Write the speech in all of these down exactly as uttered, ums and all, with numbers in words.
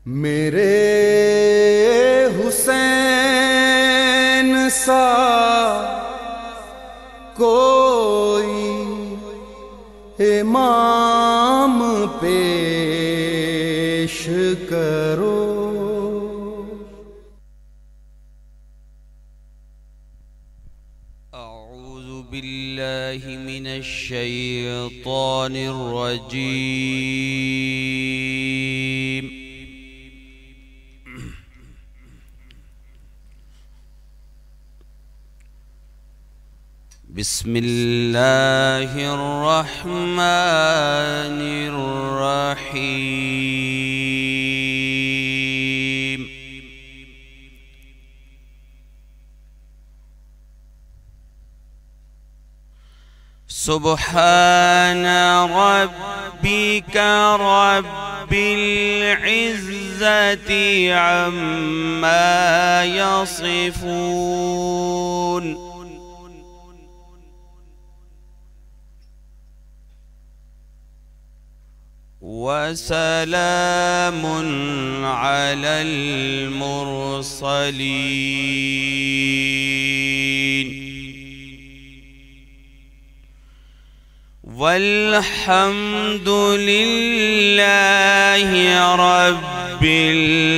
मेरे हुसैन सा कोई इमाम पेश करो। अऊज़ु बिल्लाहि मिनश शैतानिर रजीम। बिस्मिल्लाहिर रहमानिर रहीम। सुब्हान रब्बिका रब्बिल इज़्ज़ति अम्मा यसिफून। वसलामुन अलल मुरसलीन वल्हम्दुलिल्लाहि रब्बिल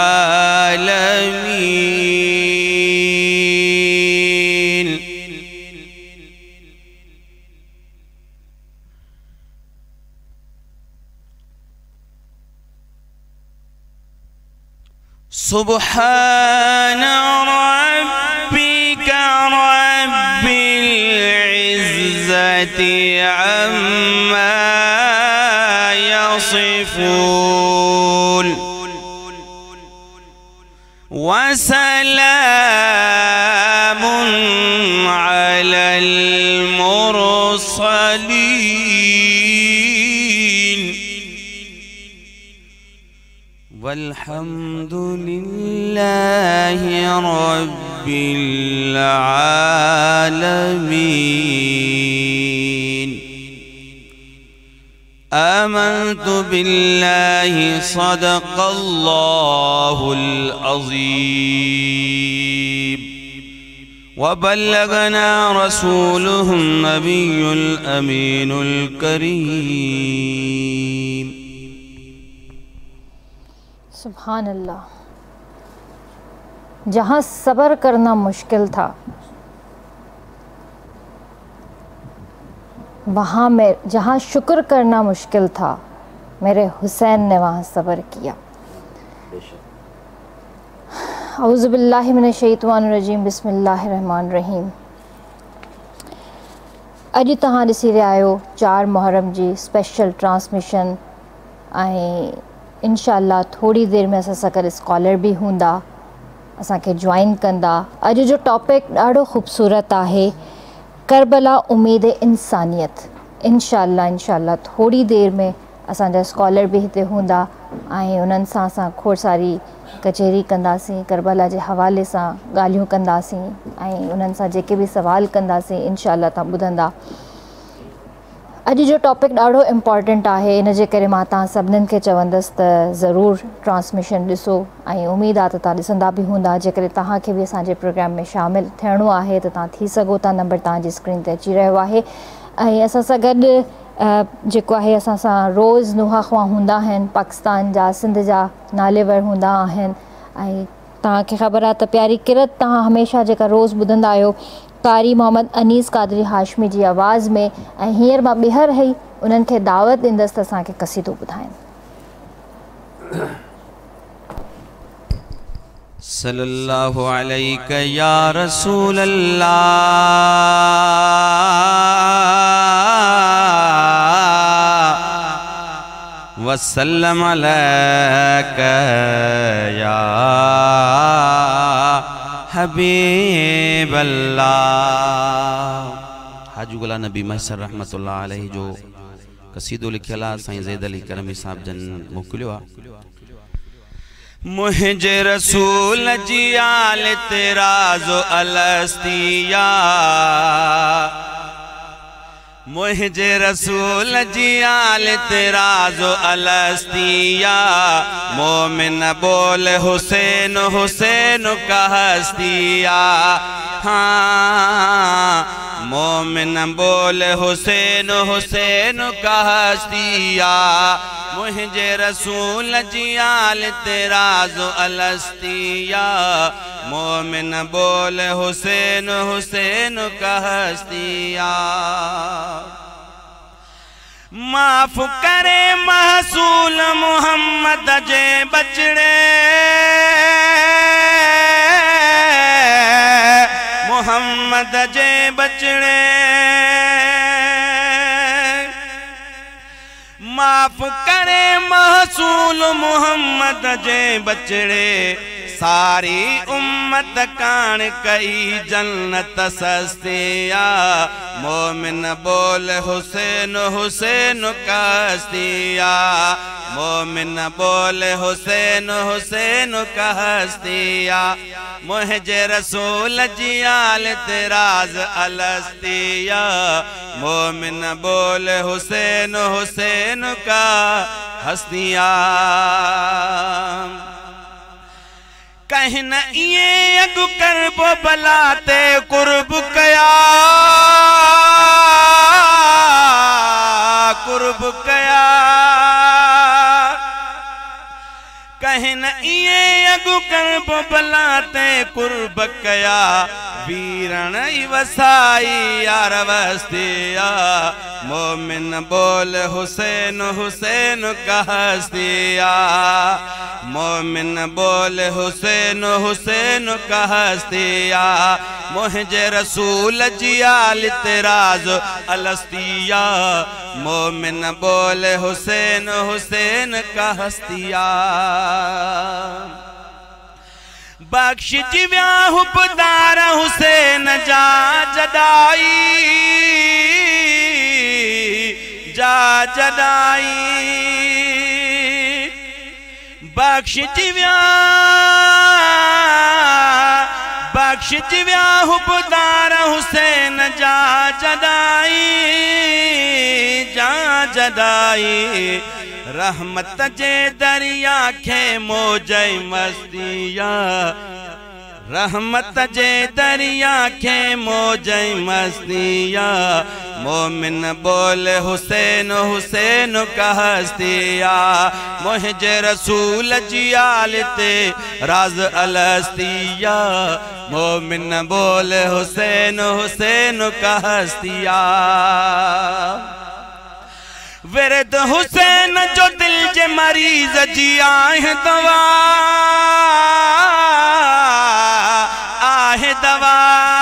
आलमीन। सुब्हान रब्बिका रब्बिल इज़्ज़ति अम्मा यसिफून वसलामुन अलल मुरसलीन वल्हम्दुलिल्लाहि रब्बिल आलमीन। आमन्तु बिल्लाहि सदक़ल्लाहुल अज़ीम व बल्लगना रसूलुहुन नबियुल अमीनुल करीम। सुभान अल्लाह। जहाँ सब्र करना मुश्किल था वहाँ में, जहाँ शुक्र करना मुश्किल था मेरे हुसैन ने वहाँ सब्र किया। औज़ु बिल्लाहि मिनश शैतानिर रजीम। बिस्मिल्लाहिर रहमानिर रहीम। अॼु तव्हां ॾिसी रहिया आहियो चार मुहर्रम जी स्पेशल ट्रांसमिशन ऐं इंशाअल्लाह थोड़ी देर में असां सां गॾु स्कॉलर बि हूंदा, असांखे ज्वाइन कंदा। अॼु जो टॉपिक ॾाढो ख़ूबसूरत आहे, करबला उम्मीद इंसानियत। इंशाअल्लाह इंशाअल्लाह थोड़ी देर में असांजा स्कॉलर बि हिते हूंदा ऐं उन्हनि सां असां खोड़ सारी कचहरी कंदासीं, करबला जे हवाले सां ॻाल्हियूं कंदासीं ऐं उन्हनि सां जेके बि सवाल कंदासीं इंशाअल्लाह तव्हां ॿुधंदा। अॼु जो टॉपिक ॾाढो इम्पॉर्टेंट आहे, इन जे करे मां तव्हां सभिनीनि खे चवंदसि त ज़रूरु ट्रांसमिशन ॾिसो ऐं उमेदु आहे त तव्हां ॾिसंदा बि हूंदा। जेकॾहिं तव्हांखे बि असांजे प्रोग्राम में शामिलु थियणो आहे त तव्हां थी सघो था। नंबर तव्हांजी स्क्रीन ते अची रहियो आहे ऐं असां सां गॾु जेको आहे असां सां रोज़ नुहाख़्वा हूंदा आहिनि, पाकिस्तान जा सिंध जा नालेवर हूंदा आहिनि ऐं तव्हांखे ख़बर आहे त प्यारी किरत तव्हां हमेशह जेका रोज़ ॿुधंदा आहियो कारी मोहम्मद अनीस कादरी हाशमी जी आवाज़ में। ऐं हींअर मां ॿीहर रही उन्हनि खे दावत ॾींदसि त असांखे क़सीदो ॿुधाइनि। सल्लल्लाहु अलैका या रसूल अल्लाह वसल्लम अलैका या हबीब अल्लाह। हाजी गुला नबी महसर रहमतुल्लाह अलैहि जो कसीदो लिखियल आहे साईं ज़ैद अली करमी साहब जन मोकिलियो आहे। मुझे रसूल जी आल तेरा जो अलस्तिया मुझे रसूल जी आल तेरा जो अलस्तिया मोमिन बोल हुसैन हुसैन का हस्तिया हाँ मोमिन बोल हुसैन हुसैन का हस्तिया मुझे रसूल जी आल तेरा जो अलस्तिया मोमिन बोल हुसैन हुसैन का हस्तिया माफ करे महसूल मोहम्मद जे बचड़े मोहम्मद जे बचड़े माफ करे महसूल मोहम्मद जे बचड़े सारी उम्मत कान कई जन्नत सस्तिया मोमिन बोल हुसैन हुसैन का हस्तिया मोमिन बोल हुसैन हुसैन का हस्तिया मुझे रसूल जी आल तेराज अलस्तिया मोमिन बोल हुसैन हुसैन का हस्तिया कहीं न ये अगु करबो बलाते कुर्ब कया कुर्ब कया कहीं न ये अगु करबो बलाते कुर्ब कया वीरण वसाई यार वस्तिया मोमिन बोल हुसैन हुसैन का हस्तिया मोमिन बोल हुसैन हुसैन का हस्तिया मुझे रसूल जी आल तेराज अलस्तिया मोमिन बोल हुसैन हुसैन का हस्तिया बख्श जिव्या हुबदार हुसैन जा जदाई जा जदाई बख्श जिव्या बख्श जिव्या हुबदार हुसैन जा जदाई जा जदाई रहमत जे दरिया खे मौजै मस्तिया रहमत जे दरिया खे मौजै मस्तिया मोमिन बोल हुसैन हुसैन का हस्तिया मुझे रसूल जी आल ते राज अलस्तिया मोमिन बोल हुसैन हुसैन का हस्तिया विरद हुसैन जो दिल जे मरीज जी आहे दवा आहे दवा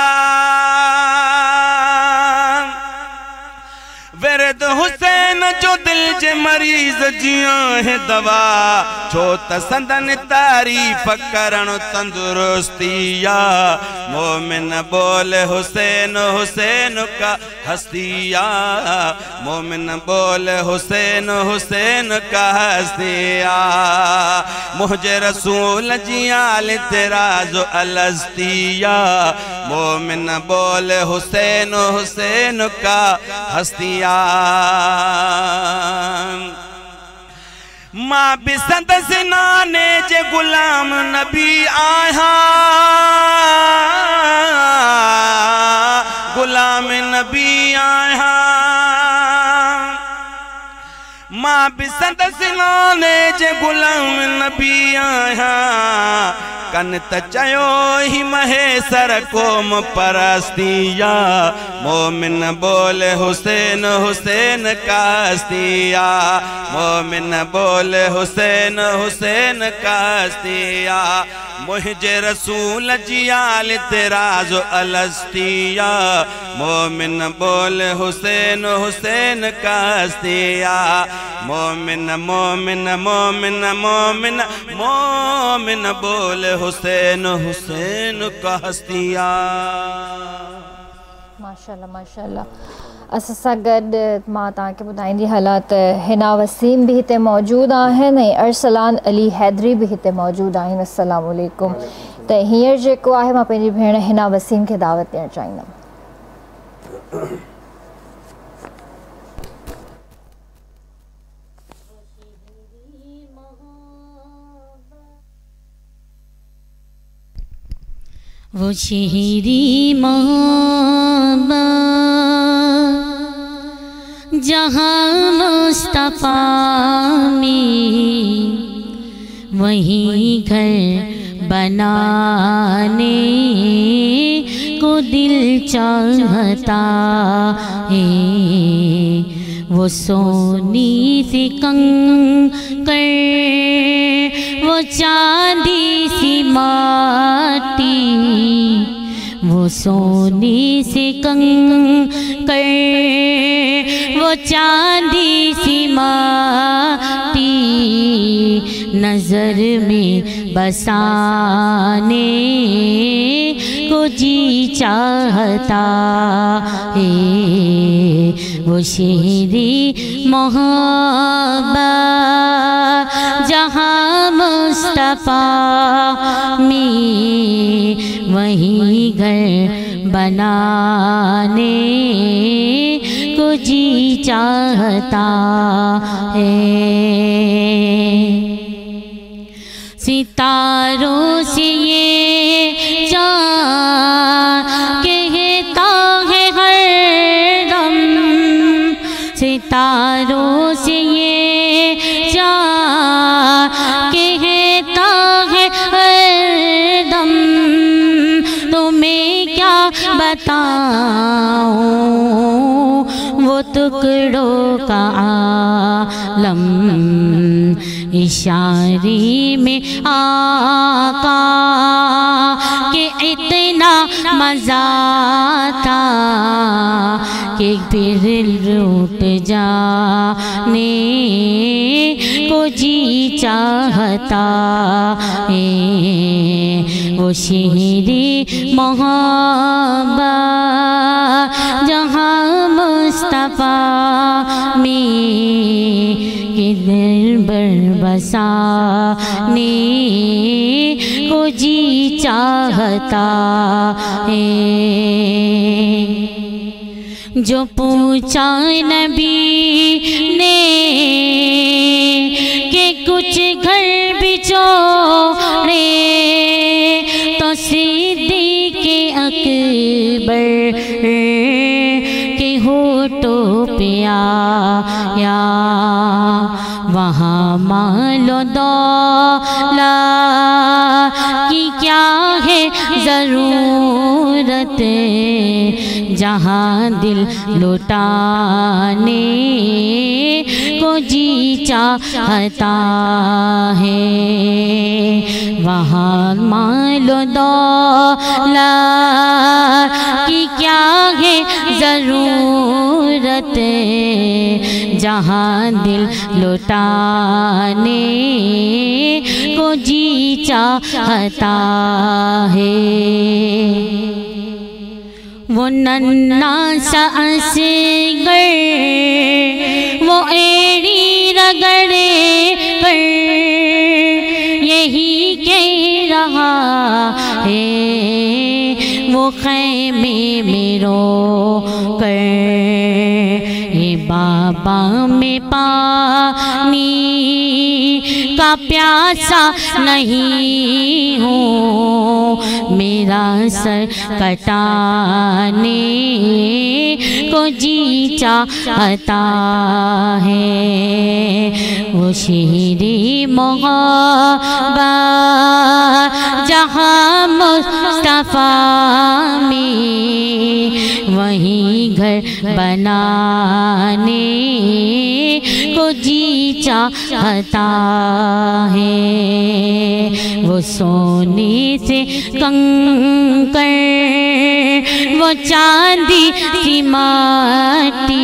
विरद हुसैन जो दिल जे मरीज जी आहे दवा छो त संदन तारीफ करण तंदुरुस्तिया मोमिन बोल हुसैन हुसैन का हस्तिया मोमिन बोल हुसैन हुसैन का हस्तिया मुझे रसूल जी आल तेरा जो अलस्तिया मोमिन बोल हुसैन हुसैन का हस्तिया मां बिसंत सिनाने जे गुलाम नबी आया गुलाम नबी आया मां बिसंत सिनाने जे गुलाम नबी आया कन त चयो ही महेसर कोम परस्तिया मोमिन बोल हुसैन हुसैन का हस्तिया मोमिन बोल हुसैन हुसैन का हस्तिया मुझे रसूल जी आल तेरा जो अलस्तिया मोमिन बोल हुसैन हुसैन का हस्तिया मोमिन मोमिन मोमिन मोमिन मोमिन बोल हुसैन हुसैन का हस्तिया माशाल्लाह माशाल्लाह असां सां गॾु मां तव्हांखे ॿुधाईंदी हलां त हिना वसीम बि हिते मौजूदु आहिनि ऐं अरसलान अली हैदरी बि हिते मौजूदु आहिनि। अस्सलाम वालेकुम। त हींअर जेको आहे मां पंहिंजी भेण हिना वसीम खे दावत ॾियणु चाहींदमि। वो शहरी मोहब्बत जहाँ मुस्तफ़ा में वहीं घर बनाने को दिल चाहता है। वो सोनी से कंकर वो चांदी सी माटी, वो सोनी से कंकर वो चांदी सी माटी नजर में बसाने को जी चाहता है। वो शहरी मोहब्बत जहाँ मुस्तफ़ा में वहीं घर बनाने को जी चाहता है। सितारों से ये चाँद कहता है हरदम, सितारों से ये चाँद कहता है हरदम, तुम्हें क्या बताऊं वो टुकड़ों का आलम। इशारे में आका के इतना मज़ा था कि फिर लूट जाने को जी चाहता है। वो शहरी मोहब्बत जहाँ मुस्तफ़ा में किधर बर बसाने को जी चाहता है। जो पूछा नबी ने कि कुछ घर बिछोड़े तो सिद्दीक़ अकबर के होठों पे आया। वहाँ मालो दौलत की क्या है ज़रूरत, जहाँ दिल लुटाने को जी चाहता है। वहाँ मालो दौलत की क्या है ज़रूरत, जहाँ दिल लुटाने को जी चाहता है। वो नन्ना सा असगर वो एड़ी रगड़े पर यही कह रहा है। वो खैमे में रो कर ये बाबा में पानी का प्यासा नहीं हूँ, मेरा सर कटाने को जी चाहता है। वो शहरी मोहब्बत जहाँ मुस्तफ़ा में वहीं घर बनाने को जी चाहता है। वो सोने से कंकर वो चांदी की माटी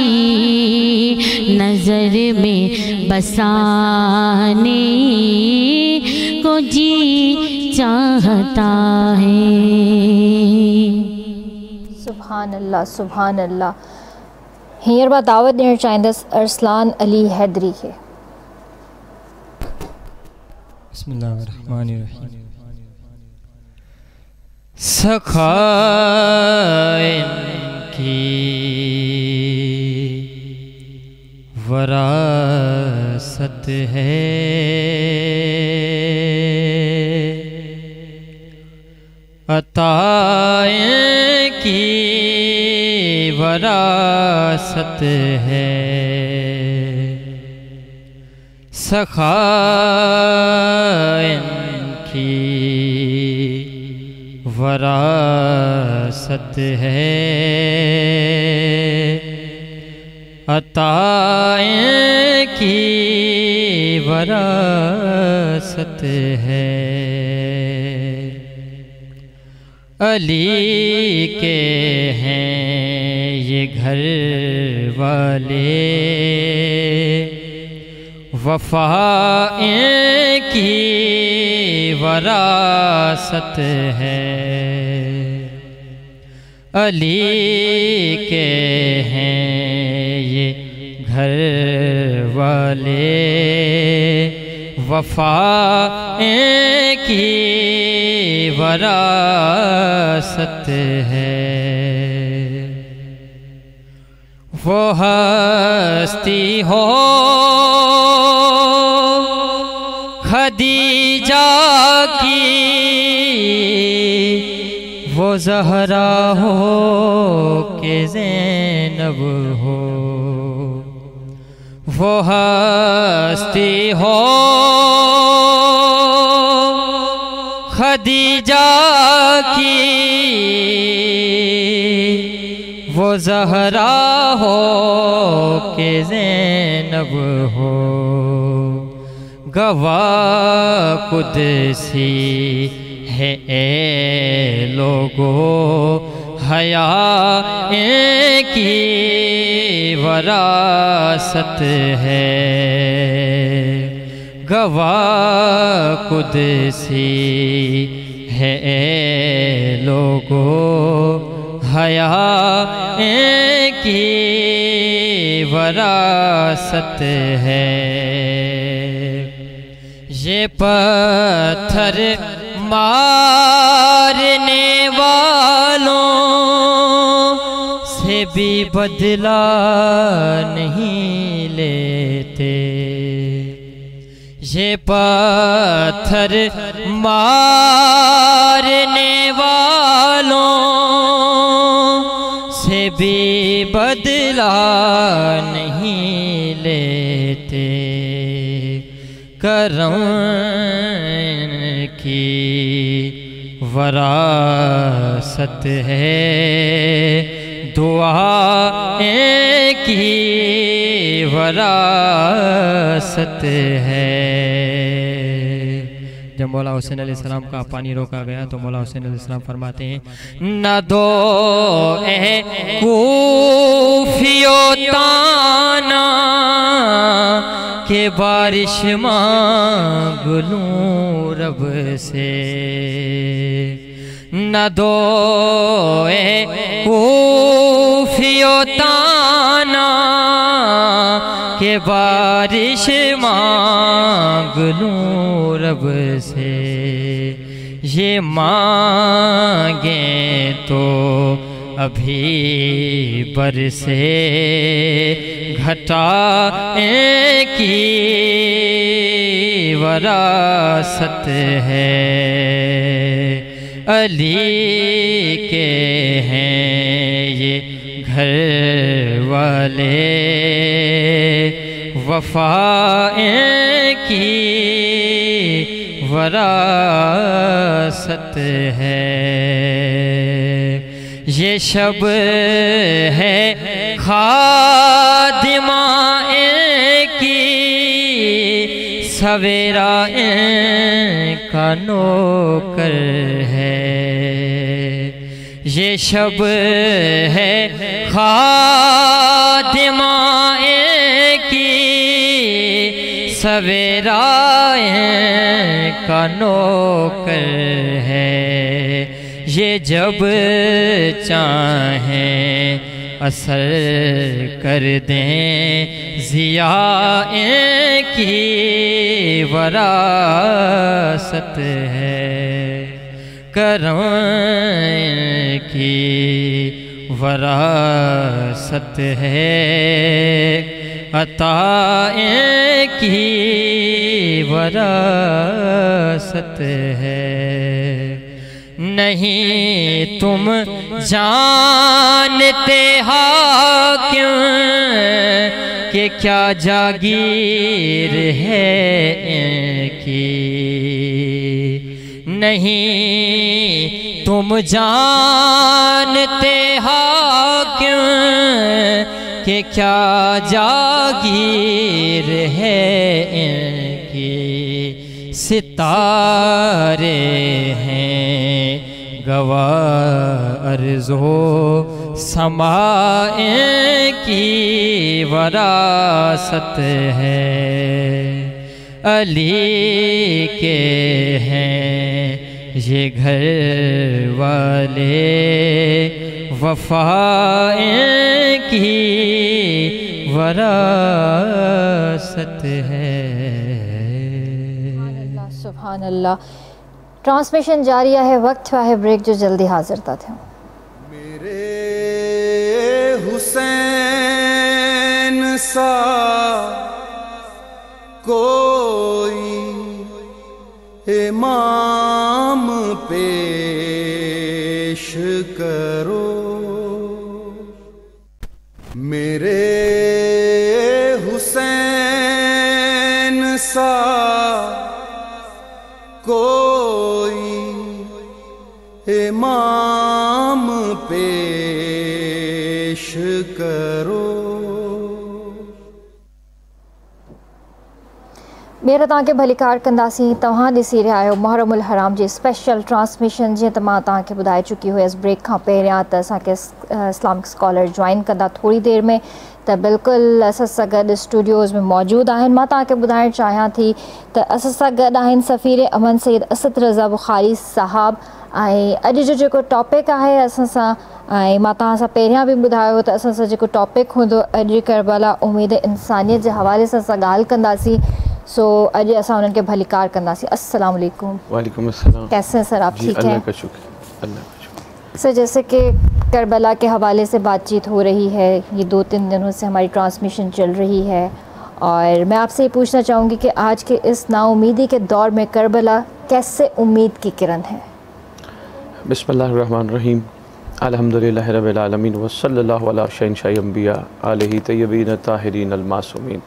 नजर में बसाने को जी चाहता है। सुभान अल्लाह सुभान अल्लाह। हींअर मां दावत ॾियणु चाहींदसि अरसलान अली हैदरी खे। बिस्मिल्लाहिर्रहमानिर्रहीम। सखाइन की वरासत है, अताएं की वरासत है, सखाएं की वरासत है, अताएं की वरासत है। अली के हैं ये घर वाले, वफ़ाएं की वरासत है। अली के हैं ये घर वाले, वफ़ाएं की वरासत है। वो हस्ती हो खदीजा की, वो ज़हरा हो के ज़ैनब हो। वो हस्ती हो खदीजा की, वो ज़हरा हो के ज़ैनब हो। गवाह कुदसी है ए लोगो, हया की वरासत है। गवाह कुदसी है ए लोगो, हया की वरासत है। ये पत्थर मारने वालों से भी बदला नहीं लेते। ये पत्थर मारने वालों से भी बदला नहीं लेते। करम की वरासत है, दुआएं की वरासत है। जब मौला हुसैन अलैहिस्सलाम का पानी रोका गया तो मौला हुसैन अलैहिस्सलाम फरमाते हैं, न दो ए कूफियो ताना के बारिश मांग लूं रब से। न दो ए कूफियो ताना के बारिश मांग लूं रब से। ये मांगे तो अभी बरसे घटाएं की वरासत है। अली के हैं ये घर वाले, वफ़ाएं की वरासत है। ये शब है खादिमाएं की, सवेरा का नौकर है। ये शब है खादिमाएं की, सवेरा का नौकर है। ये जब चाहें असर कर दें, ज़ियाएं की वरासत है। करम की वरासत है, अताएं की वरासत है। नहीं तुम जानते हाकिम कि क्या जागीर है इनकी, नहीं तुम जानते हाकिम कि क्या जागीर है इनकी। सितारे हैं गवाह अर्ज़ो समाए की वरासत है, अली के हैं ये घर वाले वफ़ाए की वरासत है। सुभान अल्लाह। ट्रांसमिशन जारी है, वक्त हुआ है ब्रेक जो जल्दी हाजिर था थे। मेरे हुसैन सा कोई इमाम पेश करो, मेरे हुसैन सा कोई इमाम पेश करो। मेरा तव्हांखे भलीकार कंदासीं। तव्हां ॾिसी रहिया आहियो मुहर्रमुल हराम जी स्पेशल ट्रांसमिशन। जीअं त मां तव्हांखे ॿुधाए चुकी हुयसि ब्रेक खां पहिरियां त असांखे इस्लामिक स्कॉलर ज्वाइन कंदा थोरी देरि में, त बिल्कुलु असां सां गॾु स्टूडियोज़ में मौजूदु आहिनि। मां तव्हांखे ॿुधाइणु चाहियां थी त असां सां गॾु आहिनि सफ़ीर अमन सईद असद रज़ा बुखारी साहब। ऐं अॼु जो जेको टॉपिक आहे असां सां, ऐं मां तव्हां सां पहिरियां बि ॿुधायो त असां सां जेको टॉपिक हूंदो अॼु करबला उम्मीद इंसानियत जे हवाले सां असां ॻाल्हि कंदासीं। सो अॼु असां उन्हनि खे भलीकार कंदासीं। अस्सलाम वालेकुम। वालेकुम अस्सलाम। कैसे हैं सर आप? ठीक हैं? अल्लाह का शुक्र, अल्लाह का शुक्र। सर जैसे कि करबला के हवाले से बातचीत हो रही है, ये दो तीन दिनों से हमारी ट्रांसमिशन चल रही है, और मैं आपसे ये पूछना चाहूँगी कि आज के इस नाउमीदी के दौर में करबला कैसे उम्मीद की किरण है? बिस्मिल्लाहिर्रहमानिर्रहीम, अल्हम्दुलिल्लाहि रब्बिल आलमीन व सल्लल्लाहु अला शहंशाह अंबिया आलिहि तय्यबीन ताहिरीन अल मासूमीन।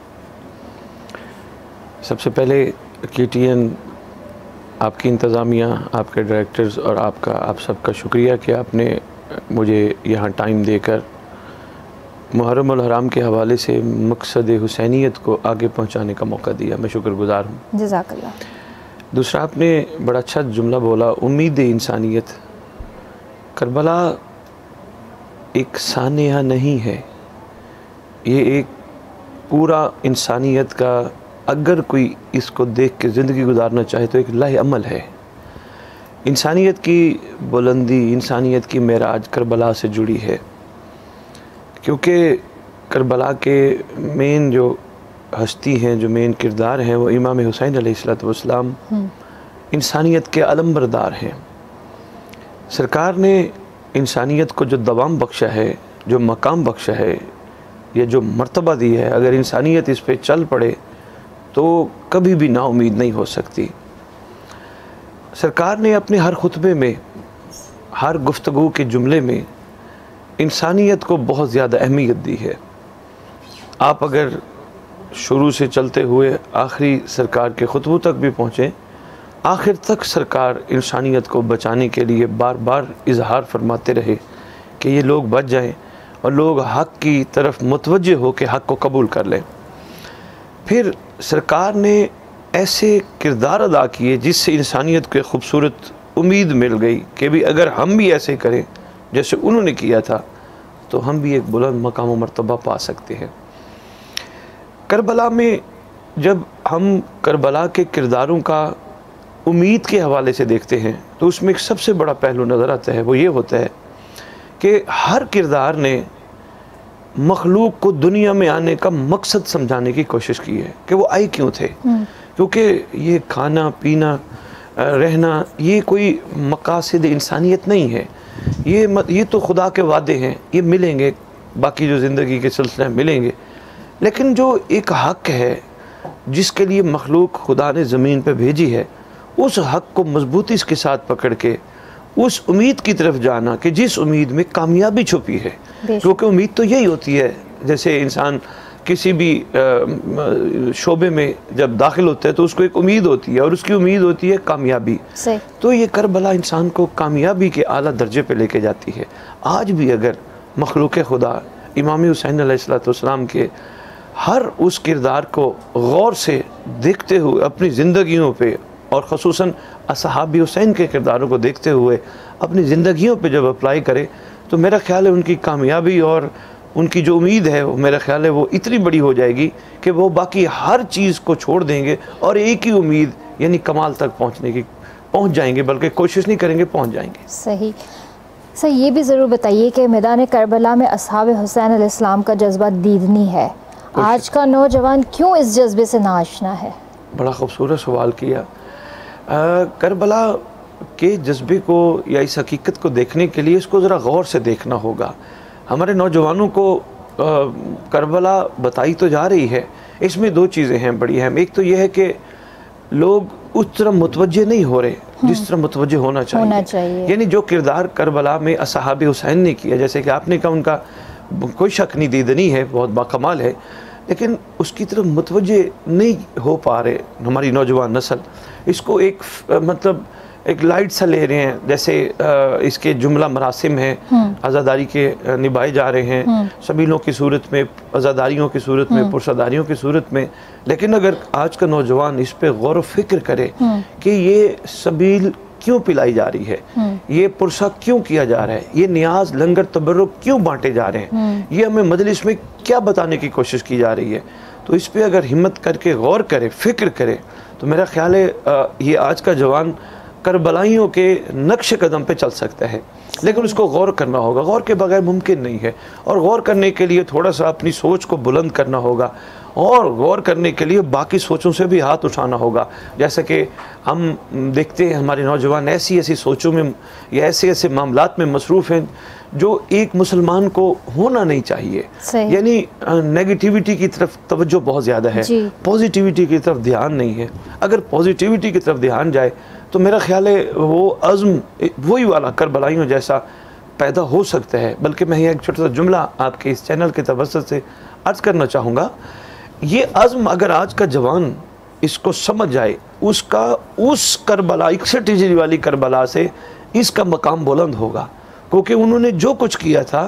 सबसे पहले के टी एन, आपकी इंतज़ामिया, आपके डायरेक्टर्स और आपका आप सबका शुक्रिया कि आपने मुझे यहाँ टाइम देकर मुहर्रमुल हराम के हवाले से मकसद हुसैनियत को आगे पहुँचाने का मौका दिया। मैं शुक्रगुज़ार हूँ। जज़ाकल्लाह। दूसरा, आपने बड़ा अच्छा जुमला बोला, उम्मीद इंसानियत। करबला एक सानिया नहीं है, ये एक पूरा इंसानियत का, अगर कोई इसको देख के ज़िंदगी गुजारना चाहे तो एक लाहे अमल है। इंसानियत की बुलंदी, इंसानियत की मेराज करबला से जुड़ी है, क्योंकि करबला के मेन जो हस्ती हैं, जो मेन किरदार हैं, वो इमाम हुसैन अलैहिस्सलातु वस्सलाम इंसानियत के अलमबरदार हैं। सरकार ने इंसानियत को जो दवाम बख्शा है, जो मकाम बख्शा है, या जो मर्तबा दी है, अगर इंसानियत इस पे चल पड़े तो कभी भी नाउमीद नहीं हो सकती। सरकार ने अपने हर खुतबे में, हर गुफ्तगू के जुमले में इंसानियत को बहुत ज़्यादा अहमियत दी है। आप अगर शुरू से चलते हुए आखिरी सरकार के खुतबों तक भी पहुँचें, आखिर तक सरकार इंसानियत को बचाने के लिए बार बार इजहार फरमाते रहे कि ये लोग बच जाएं और लोग हक़ की तरफ मुतवज्जे हो के हक़ को कबूल कर लें। फिर सरकार ने ऐसे किरदार अदा किए जिससे इंसानियत को खूबसूरत उम्मीद मिल गई कि भी अगर हम भी ऐसे करें जैसे उन्होंने किया था तो हम भी एक बुलंद मकाम व मर्तबा पा सकते हैं। करबला में जब हम करबला के किरदारों का उम्मीद के हवाले से देखते हैं तो उसमें एक सबसे बड़ा पहलू नज़र आता है, वो ये होता है कि हर किरदार ने मखलूक को दुनिया में आने का मकसद समझाने की कोशिश की है कि वो आए क्यों थे। क्योंकि ये खाना पीना रहना ये कोई मकासद इंसानियत नहीं है, ये मत, ये तो खुदा के वादे हैं, ये मिलेंगे, बाकी जो ज़िंदगी के सिलसिले मिलेंगे। लेकिन जो एक हक़ है जिसके लिए मखलूक खुदा ने ज़मीन पर भेजी है, उस हक़ को मजबूती के साथ पकड़ के उस उम्मीद की तरफ जाना कि जिस उम्मीद में कामयाबी छुपी है, क्योंकि उम्मीद तो यही होती है, जैसे इंसान किसी भी शोबे में जब दाखिल होता है तो उसको एक उम्मीद होती है और उसकी उम्मीद होती है कामयाबी। तो ये करबला इंसान को कामयाबी के आला दर्जे पे लेके जाती है। आज भी अगर मखलूक खुदा इमाम हुसैन अलैहिस्सलाम के हर उस किरदार को गौर से देखते हुए अपनी ज़िंदगियों पे और ख़ुसूसन असहाबी हुसैन के किरदारों को देखते हुए अपनी ज़िंदगियों पे जब अप्लाई करे तो मेरा ख्याल है उनकी कामयाबी और उनकी जो उम्मीद है वो मेरा ख्याल है वो इतनी बड़ी हो जाएगी कि वो बाकी हर चीज़ को छोड़ देंगे और एक ही उम्मीद यानी कमाल तक पहुंचने की पहुंच जाएंगे, बल्कि कोशिश नहीं करेंगे, पहुंच जाएंगे। सही सर, ये भी ज़रूर बताइए कि मैदान करबला में असहाब हुसैन अलैहिस्सलाम का जज्बा दीदनी है, आज का नौजवान क्यों इस जज्बे से नाआशना है? बड़ा खूबसूरत सवाल किया। आ, करबला के जज्बे को या इस हकीकत को देखने के लिए इसको ज़रा गौर से देखना होगा। हमारे नौजवानों को आ, करबला बताई तो जा रही है, इसमें दो चीज़ें हैं बड़ी अहम। एक तो यह है कि लोग उस तरह मुतवज्जे नहीं हो रहे जिस तरह मुतवज्जे होना चाहिए, होना चाहिए। यानी जो किरदार करबला में असहाबे हुसैन ने किया, जैसे कि आपने कहा उनका कोई शक नहीं दीदनी है, बहुत बाकमाल है, लेकिन उसकी तरफ मुतवज्जे नहीं हो पा रहे हमारी नौजवान नस्ल। इसको एक मतलब एक लाइट सा ले रहे हैं, जैसे इसके जुमला मरासिम हैं, आज़ादारी के निभाए जा रहे हैं सबीलों की सूरत में, आज़ादारियों की सूरत में, पुरसादारियों की सूरत में। लेकिन अगर आज का नौजवान इस पे गौर व फिक्र करे कि ये सबील क्यों पिलाई जा रही है, ये पुरसा क्यों किया जा रहा है, ये नियाज लंगर तबर्रुक क्यों बांटे जा रहे हैं, ये हमें मजलिस में क्या बताने की कोशिश की जा रही है, तो इस पे अगर हिम्मत करके गौर करे, फिक्र करे, तो मेरा ख्याल है ये आज का जवान करबलाइयों के नक्श कदम पे चल सकता है। लेकिन उसको गौर करना होगा, गौर के बगैर मुमकिन नहीं है। और गौर करने के लिए थोड़ा सा अपनी सोच को बुलंद करना होगा और गौर करने के लिए बाकी सोचों से भी हाथ उठाना होगा। जैसे कि हम देखते हैं हमारे नौजवान ऐसी ऐसी सोचों में या ऐसे ऐसे मामलात में मसरूफ़ हैं जो एक मुसलमान को होना नहीं चाहिए। यानी नेगेटिविटी की तरफ तवज्जो बहुत ज़्यादा है, पॉजिटिविटी की तरफ ध्यान नहीं है। अगर पॉजिटिविटी की तरफ ध्यान जाए तो मेरा ख्याल है वो अज़्म वही वाला करबलाइयों जैसा पैदा हो सकता है। बल्कि मैं एक छोटा सा जुमला आपके इस चैनल के तवज्जुह से अर्ज़ करना चाहूँगा, ये अज़्म अगर आज का जवान इसको समझ जाए, उसका उस करबला इकसठ हिजरी वाली करबला से इसका मकाम बुलंद होगा, क्योंकि उन्होंने जो कुछ किया था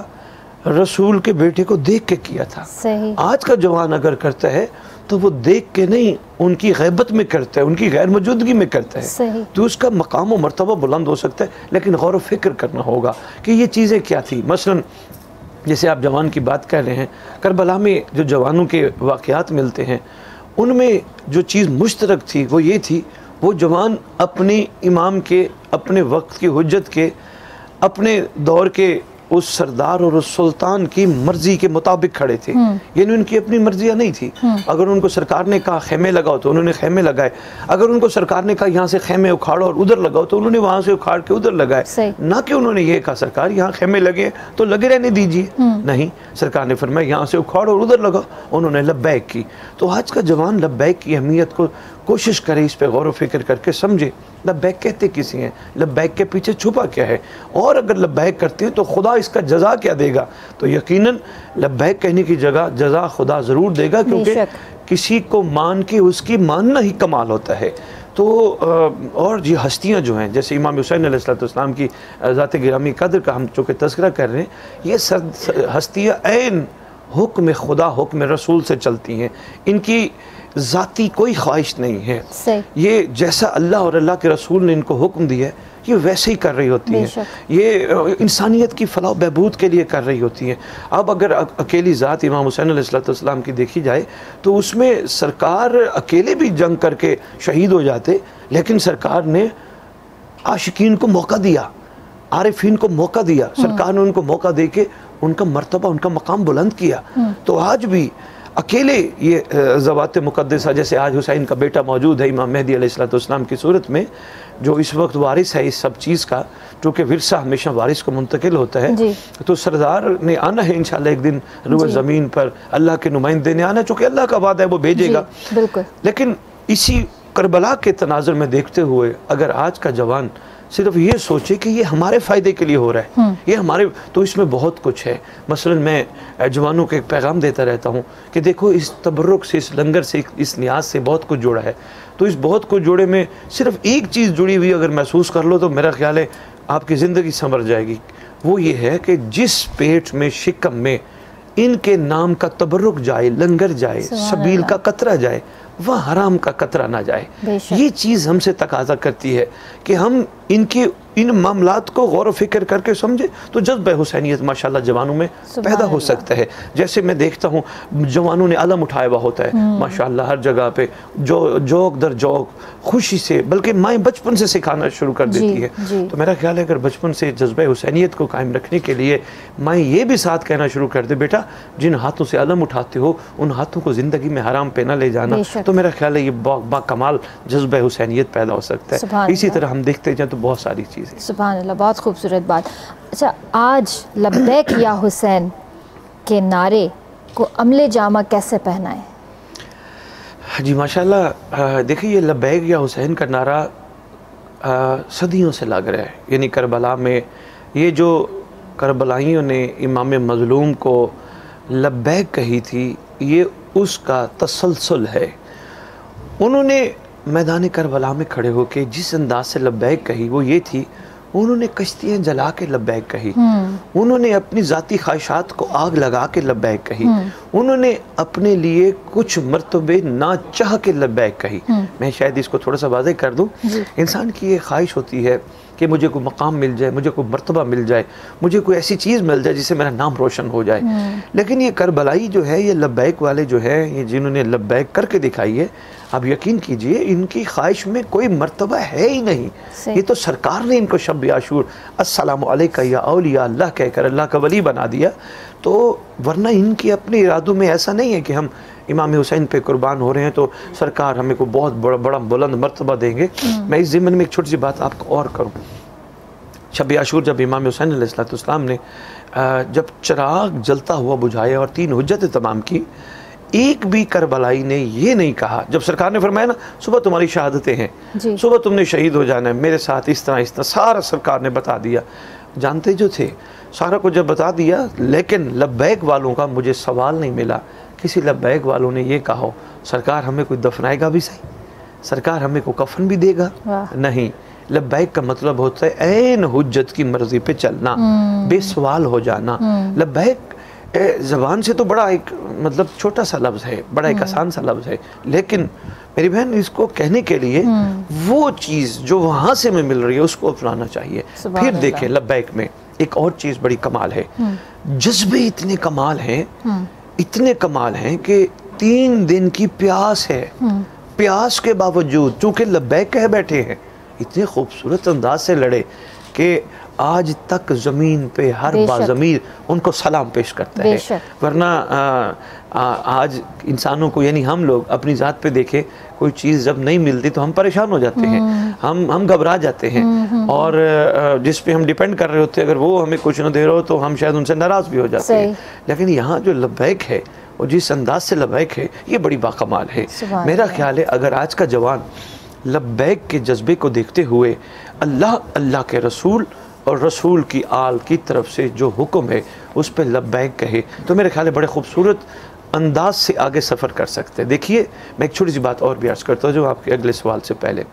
रसूल के बेटे को देख के किया था। सही। आज का जवान अगर करता है तो वो देख के नहीं, उनकी गैबत में करता है, उनकी गैर मौजूदगी में करता है। सही। तो उसका मकाम व मर्तबा बुलंद हो सकता है, लेकिन गौर व फिक्र करना होगा कि ये चीज़ें क्या थी। मसलन जैसे आप जवान की बात कर रहे हैं, करबला में जो जवानों के वाक़यात मिलते हैं उनमें जो चीज़ मुश्तरक थी वो ये थी, वो जवान अपने इमाम के, अपने वक्त की हुज्जत के, अपने दौर के उस सरदार और उस सुल्तान की मर्जी के मुताबिक खड़े थे। यानी उनकी अपनी मर्जियाँ नहीं थी। अगर उनको सरकार ने कहा खेमे लगाओ तो उन्होंने खेमे लगाए, अगर उनको सरकार ने कहा यहाँ से खेमे उखाड़ो और उधर लगाओ तो उन्होंने वहाँ से उखाड़ के उधर लगाए। ना कि उन्होंने ये कहा सरकार यहाँ खेमे लगे तो लगे रहने दीजिए, नहीं, सरकार ने फरमाया यहाँ से उखाड़ो और उधर लगाओ, उन्होंने लब्बैक की। तो आज का जवान लब्बैक की अहमियत को कोशिश करे, इस पे गौर व फिक्र करके समझे लब्बैक कहते किसी हैं, लब्बैक के पीछे छुपा क्या है, और अगर लब्बैक करते हैं तो खुदा इसका जज़ा क्या देगा। तो यकीनन लब्बैक कहने की जगह जज़ा खुदा ज़रूर देगा, क्योंकि किसी को मान के उसकी मानना ही कमाल होता है। तो और ये हस्तियाँ जो हैं, जैसे इमाम हुसैन अलैहिस्सलाम की ज़ात गिरामी कदर का हम चूँकि तज़किरा कर रहे हैं, ये हस्तियाँ ऐन हुक्म खुदा हुक्म रसूल से चलती हैं, इनकी ज़ाती कोई ख्वाहिश नहीं है। ये जैसा अल्लाह और अल्लाह के रसूल ने इनको हुक्म दिया है ये वैसे ही कर रही होती है, ये इंसानियत की फलाह बहबूद के लिए कर रही होती है। अब अगर अकेली ज़ात इमाम हुसैन अलैहिस्सलाम की देखी जाए तो उसमें सरकार अकेले भी जंग करके शहीद हो जाते, लेकिन सरकार ने आशिकीन को मौका दिया, आरिफीन को मौका दिया, सरकार ने उनको मौका दे के उनका मर्तबा, उनका मकाम बुलंद किया। तो आज भी अकेले ये ज़वात मुक़द्दसा, जैसे आज हुसैन का बेटा मौजूद है इमाम मेहदी अलैहिस्सलाम की सूरत में, जो इस वक्त वारिस है इस सब चीज़ का, क्योंकि विरसा हमेशा वारिस को मुंतकिल होता है। तो सरदार ने आना है इंशाअल्लाह एक दिन रुए ज़मीन पर, अल्लाह के नुमाइंदे ने आना, चूँकि अल्लाह का वादा है वो भेजेगा। लेकिन इसी करबला के तनाजुर में देखते हुए अगर आज का जवान सिर्फ ये सोचे कि ये हमारे फ़ायदे के लिए हो रहा है, ये हमारे, तो इसमें बहुत कुछ है। मसलन मैं जवानों को एक पैगाम देता रहता हूँ कि देखो इस तबर्रुक से, इस लंगर से, इस न्याज से बहुत कुछ जुड़ा है। तो इस बहुत कुछ जुड़े में सिर्फ एक चीज़ जुड़ी हुई अगर महसूस कर लो तो मेरा ख्याल है आपकी ज़िंदगी संवर जाएगी। वो ये है कि जिस पेट में, शिकम में इनके नाम का तबर्रुक जाए, लंगर जाए, सबील का कतरा जाए, वह हराम का कतरा ना जाए। ये चीज़ हमसे तकाजा करती है कि हम इनके इन मामलात को गौर व फिक्र करके समझे तो जज्बा हुसैनियत माशाल्लाह जवानों में पैदा हो सकता है। जैसे मैं देखता हूँ जवानों ने अलम उठाया हुआ होता है माशाल्लाह हर जगह पे, जो जोक दर जोक खुशी से, बल्कि माएँ बचपन से सिखाना शुरू कर देती है। तो मेरा ख्याल है अगर बचपन से जज्बा हुसैनियत को कायम रखने के लिए माएँ ये भी साथ कहना शुरू कर दे, बेटा जिन हाथों से अलम उठाते हो उन हाथों को ज़िंदगी में हराम पे ना ले जाना, तो मेरा ख्याल है ये बाकमाल जज्बा हुसैनियत पैदा हो सकता है। इसी तरह हम देखते जाएँ तो बहुत सारी चीज़ें। सुभान अल्लाह, बहुत खूबसूरत बात। अच्छा, आज लब्बैक या हुसैन के नारे को अमले जामा कैसे पहनाएं? जी माशाल्लाह, देखिए ये लब्बैक या हुसैन का नारा सदियों से लग रहा है। यानी करबला में ये जो करबलाइयों ने इमाम मज़लूम को लब्बैक कही थी, ये उसका तसलसल है। उन्होंने मैदान करबला में खड़े होकर जिस अंदाज से लब्बैक कही वो ये थी, उन्होंने कश्तियाँ जला के लब्बैक कही, उन्होंने अपनी ज़ाती ख्वाहिशात को आग लगा के लब्बैक कही, उन्होंने अपने लिए कुछ मर्तबे ना चाह के लब्बैक कही। मैं शायद इसको थोड़ा सा वाज़ेह कर दूँ, इंसान की ये ख्वाहिश होती है कि मुझे कोई मकाम मिल जाए, मुझे कोई मर्तबा मिल जाए, मुझे कोई ऐसी चीज़ मिल जाए जिससे मेरा नाम रोशन हो जाए। लेकिन ये करबलाई जो है, ये लब्बैक वाले जो है, ये जिन्होंने लब्बैक करके दिखाई है, आप यकीन कीजिए इनकी ख्वाहिश में कोई मर्तबा है ही नहीं। ये तो सरकार ने इनको शब आशूर अस्सलामु अलैका या औलिया अल्लाह कहकर अल्लाह का वली बना दिया। तो वरना इनके अपने इरादों में ऐसा नहीं है कि हम इमाम हुसैन पे कुर्बान हो रहे हैं तो सरकार हमें को बहुत बड़ा बड़ा बुलंद मर्तबा देंगे। मैं इस ज़िम्मन में एक छोटी सी बात आपको और करूँ। शब आशूर जब इमाम हुसैन अलैहिस्सलाम ने जब चिराग जलता हुआ बुझाया और तीन हुज्जत तमाम की, एक भी करबलाई ने ये नहीं कहा, जब सरकार ने फरमाया ना सुबह तुम्हारी शहादतें हैं, सुबह तुमने शहीद हो जाना है मेरे साथ, इस तरह इस तरह सारा सरकार ने बता दिया। जानते जो थे सारा कुछ जब बता दिया, लेकिन लब्बैक वालों का मुझे सवाल नहीं मिला। किसी लब्बैक वालों ने ये कहा हो सरकार हमें कोई दफनाएगा भी सही, सरकार हमें को कफन भी देगा, नहीं। लब्बैक का मतलब होता है ऐन हुज्जत की मर्जी पे चलना, बेसवाल हो जाना। लब्बैक ज़बान से तो बड़ा एक मतलब छोटा सा लफ्ज़ है, बड़ा एक आसान सा लफ्ज़ है, लेकिन मेरी बहन इसको कहने के लिए वो चीज़ जो वहाँ से हमें मिल रही है उसको अपनाना चाहिए। फिर देखें लब्बैक में एक और चीज़ बड़ी कमाल है, जज्बे इतने कमाल हैं, इतने कमाल हैं कि तीन दिन की प्यास है, प्यास के बावजूद चूँकि लब्बैक कह बैठे हैं, इतने खूबसूरत अंदाज से लड़े कि आज तक ज़मीन पे हर बाज़मीर उनको सलाम पेश करता है। वरना आ, आ, आज इंसानों को यानी हम लोग अपनी ज़ात पे देखें, कोई चीज़ जब नहीं मिलती तो हम परेशान हो जाते हैं, हम हम घबरा जाते हैं, और जिस पे हम डिपेंड कर रहे होते हैं अगर वो हमें कुछ न दे रहे हो तो हम शायद उनसे नाराज़ भी हो जाते हैं। लेकिन यहाँ जो लब्बैक है और जिस अंदाज से लब्बैक है ये बड़ी बाकमाल है। मेरा ख्याल है अगर आज का जवान लब्बैक के जज्बे को देखते हुए अल्लाह अल्लाह के रसूल और रसूल की आल की तरफ से जो हुक्म है उस पर लब्बैक कहे तो मेरे ख्याल है बड़े खूबसूरत अंदाज से आगे सफ़र कर सकते हैं। देखिए मैं एक छोटी सी बात और भी अर्ज़ करता हूँ जो आपके अगले सवाल से पहले।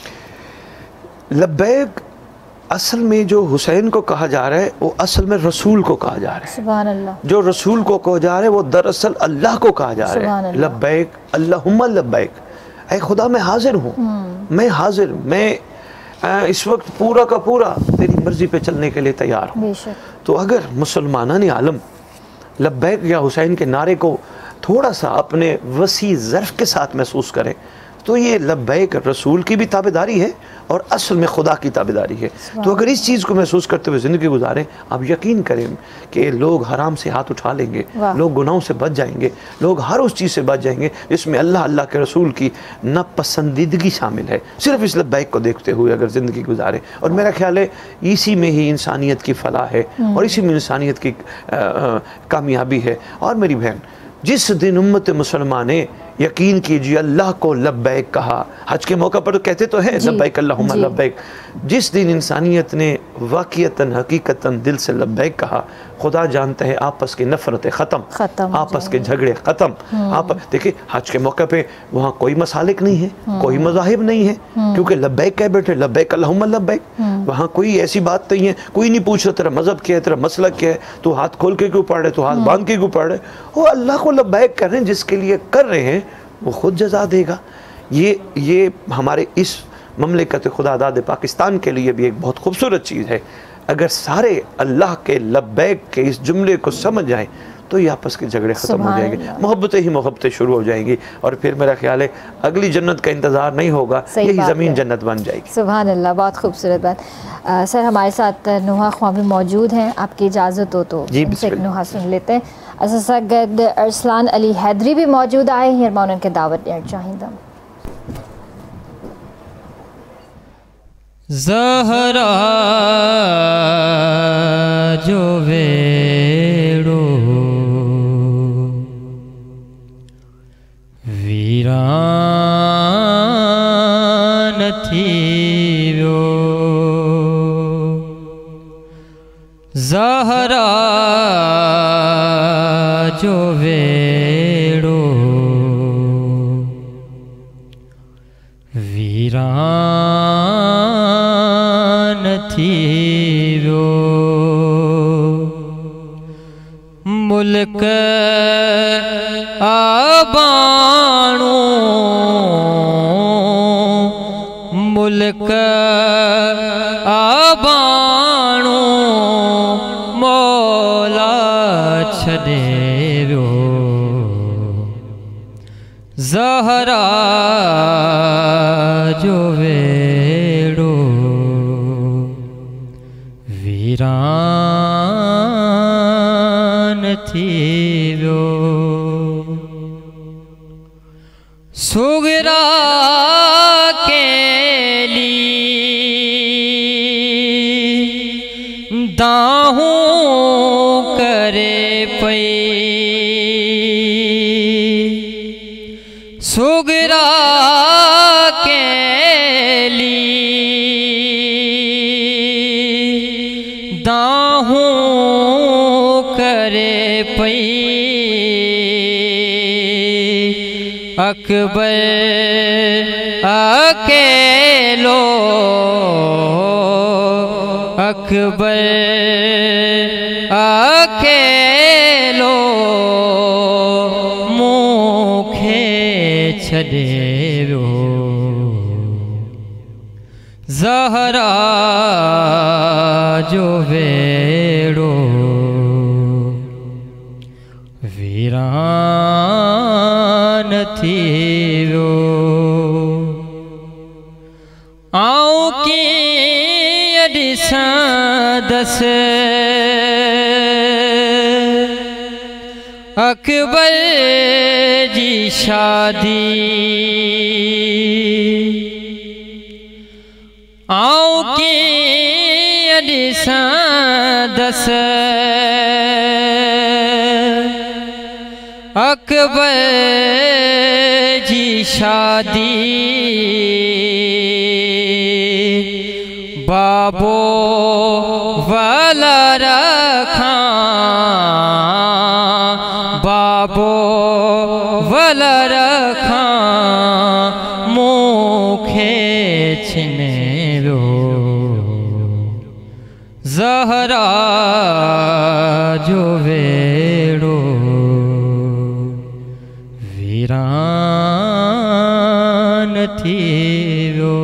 लब्बैक असल में जो हुसैन को कहा जा रहा है वो असल में रसूल को कहा जा रहा है। सुभान अल्लाह। जो रसूल को कहा जा रहा है वो दरअसल अल्लाह को कहा जा रहा है। लब्बैक अल्लाहुम्मा लब्बैक, ऐ खुदा मैं हाजिर हूँ, मैं हाजिर, मैं इस वक्त पूरा का पूरा तेरी मर्जी पे चलने के लिए तैयार हूँ। तो अगर मुसलमानान आलम लब्बैक या हुसैन के नारे को थोड़ा सा अपने वसी ज़र्फ़ के साथ महसूस करें तो ये लब्बैक रसूल की भी ताबेदारी है और असल में खुदा की ताबेदारी है। तो अगर इस चीज़ को महसूस करते हुए ज़िंदगी गुजारें, आप यकीन करें कि लोग हराम से हाथ उठा लेंगे, लोग गुनाहों से बच जाएंगे, लोग हर उस चीज़ से बच जाएंगे जिसमें अल्लाह अल्लाह के रसूल की नापसंदीदगी शामिल है। सिर्फ इस लब्बैक को देखते हुए अगर ज़िंदगी गुजारें, और मेरा ख्याल है इसी में ही इंसानियत की फलाह है और इसी में इंसानियत की कामयाबी है। और मेरी बहन, जिस दिन उम्मत मुसलमान यकीन कीजिए अल्लाह को लब्बैक कहा। हज के मौका पर तो कहते तो हैं लब्बैक अल्लाहुम्मा लब्बैक। जिस दिन इंसानियत ने वाक़ियतन हकीकतन दिल से लब्बैक कहा, खुदा जानता है आपस की नफ़रतें ख़त्म, आपस के झगड़े ख़त्म। आप देखिए हज के मौके पे वहाँ कोई मसालिक नहीं है, कोई मज़ाहिब नहीं है, क्योंकि लब्बैक कह बैठे, लब्बैक अल्लाहुम्मा लब्बैक। वहाँ कोई ऐसी बात नहीं है, कोई नहीं पूछ रहा तेरा मज़हब क्या है, तेरा मसलक क्या है, तू हाथ खोल के क्यों पढ़ रहे, तू हाथ बांध के क्यों पढ़ रहे। वो अल्लाह को लब्बैक कर रहे हैं, जिसके लिए कर रहे हैं वो खुद जज़ा देगा। ये ये हमारे इस ममलिकत खुदादाद पाकिस्तान के लिए भी एक बहुत खूबसूरत चीज़ है। अगर सारे अल्लाह के लब्बैक के इस जुमले को समझ जाएं तो ये आपस के झगड़े ख़त्म हो जाएंगे, मोहब्बतें ही मोहब्बतें शुरू हो जाएंगी, और फिर मेरा ख्याल है अगली जन्नत का इंतज़ार नहीं होगा, यही ज़मीन जन्नत बन जाएगी। सुभान अल्लाह, बहुत खूबसूरत बात। आ, सर हमारे साथ नुहा ख्वामी मौजूद हैं, आपकी इजाज़त हो तो उनसे एक नुहा सुन लेते हैं। असा गद अरसलान अली हैदरी भी मौजूद आए हैं, मां उनके दावत ॾियणु चाहींदमि। ज़हरा जो वेड़ो वीरान थी व्यो, ज़हरा जो वेड़ो वीरान थी व्यो, मुल्क आबाणो मुल्क आबाणो मौला छॾे व्यो, ज़हरा जो वेड़ो वीरान थी व्यो, सुगरा के लिए दाहूं करे पई, सुगरा के लिए दाहूं करे पई, अकबर अकेलो अकबर अकेलो मुखे छॾे व्यो, ज़हरा जो वेड़ो वीरान थी व्यो, आऊं कीअं ॾिसंदसि अकबर जी शादी, आऊं कीअं ॾिसंदसि अकबर जी शादी, बाबो वाला रखा बाबो वाला रखा मुखे छिने व्यो, ज़हरा जो वेड़ो वीरान थी व्यो,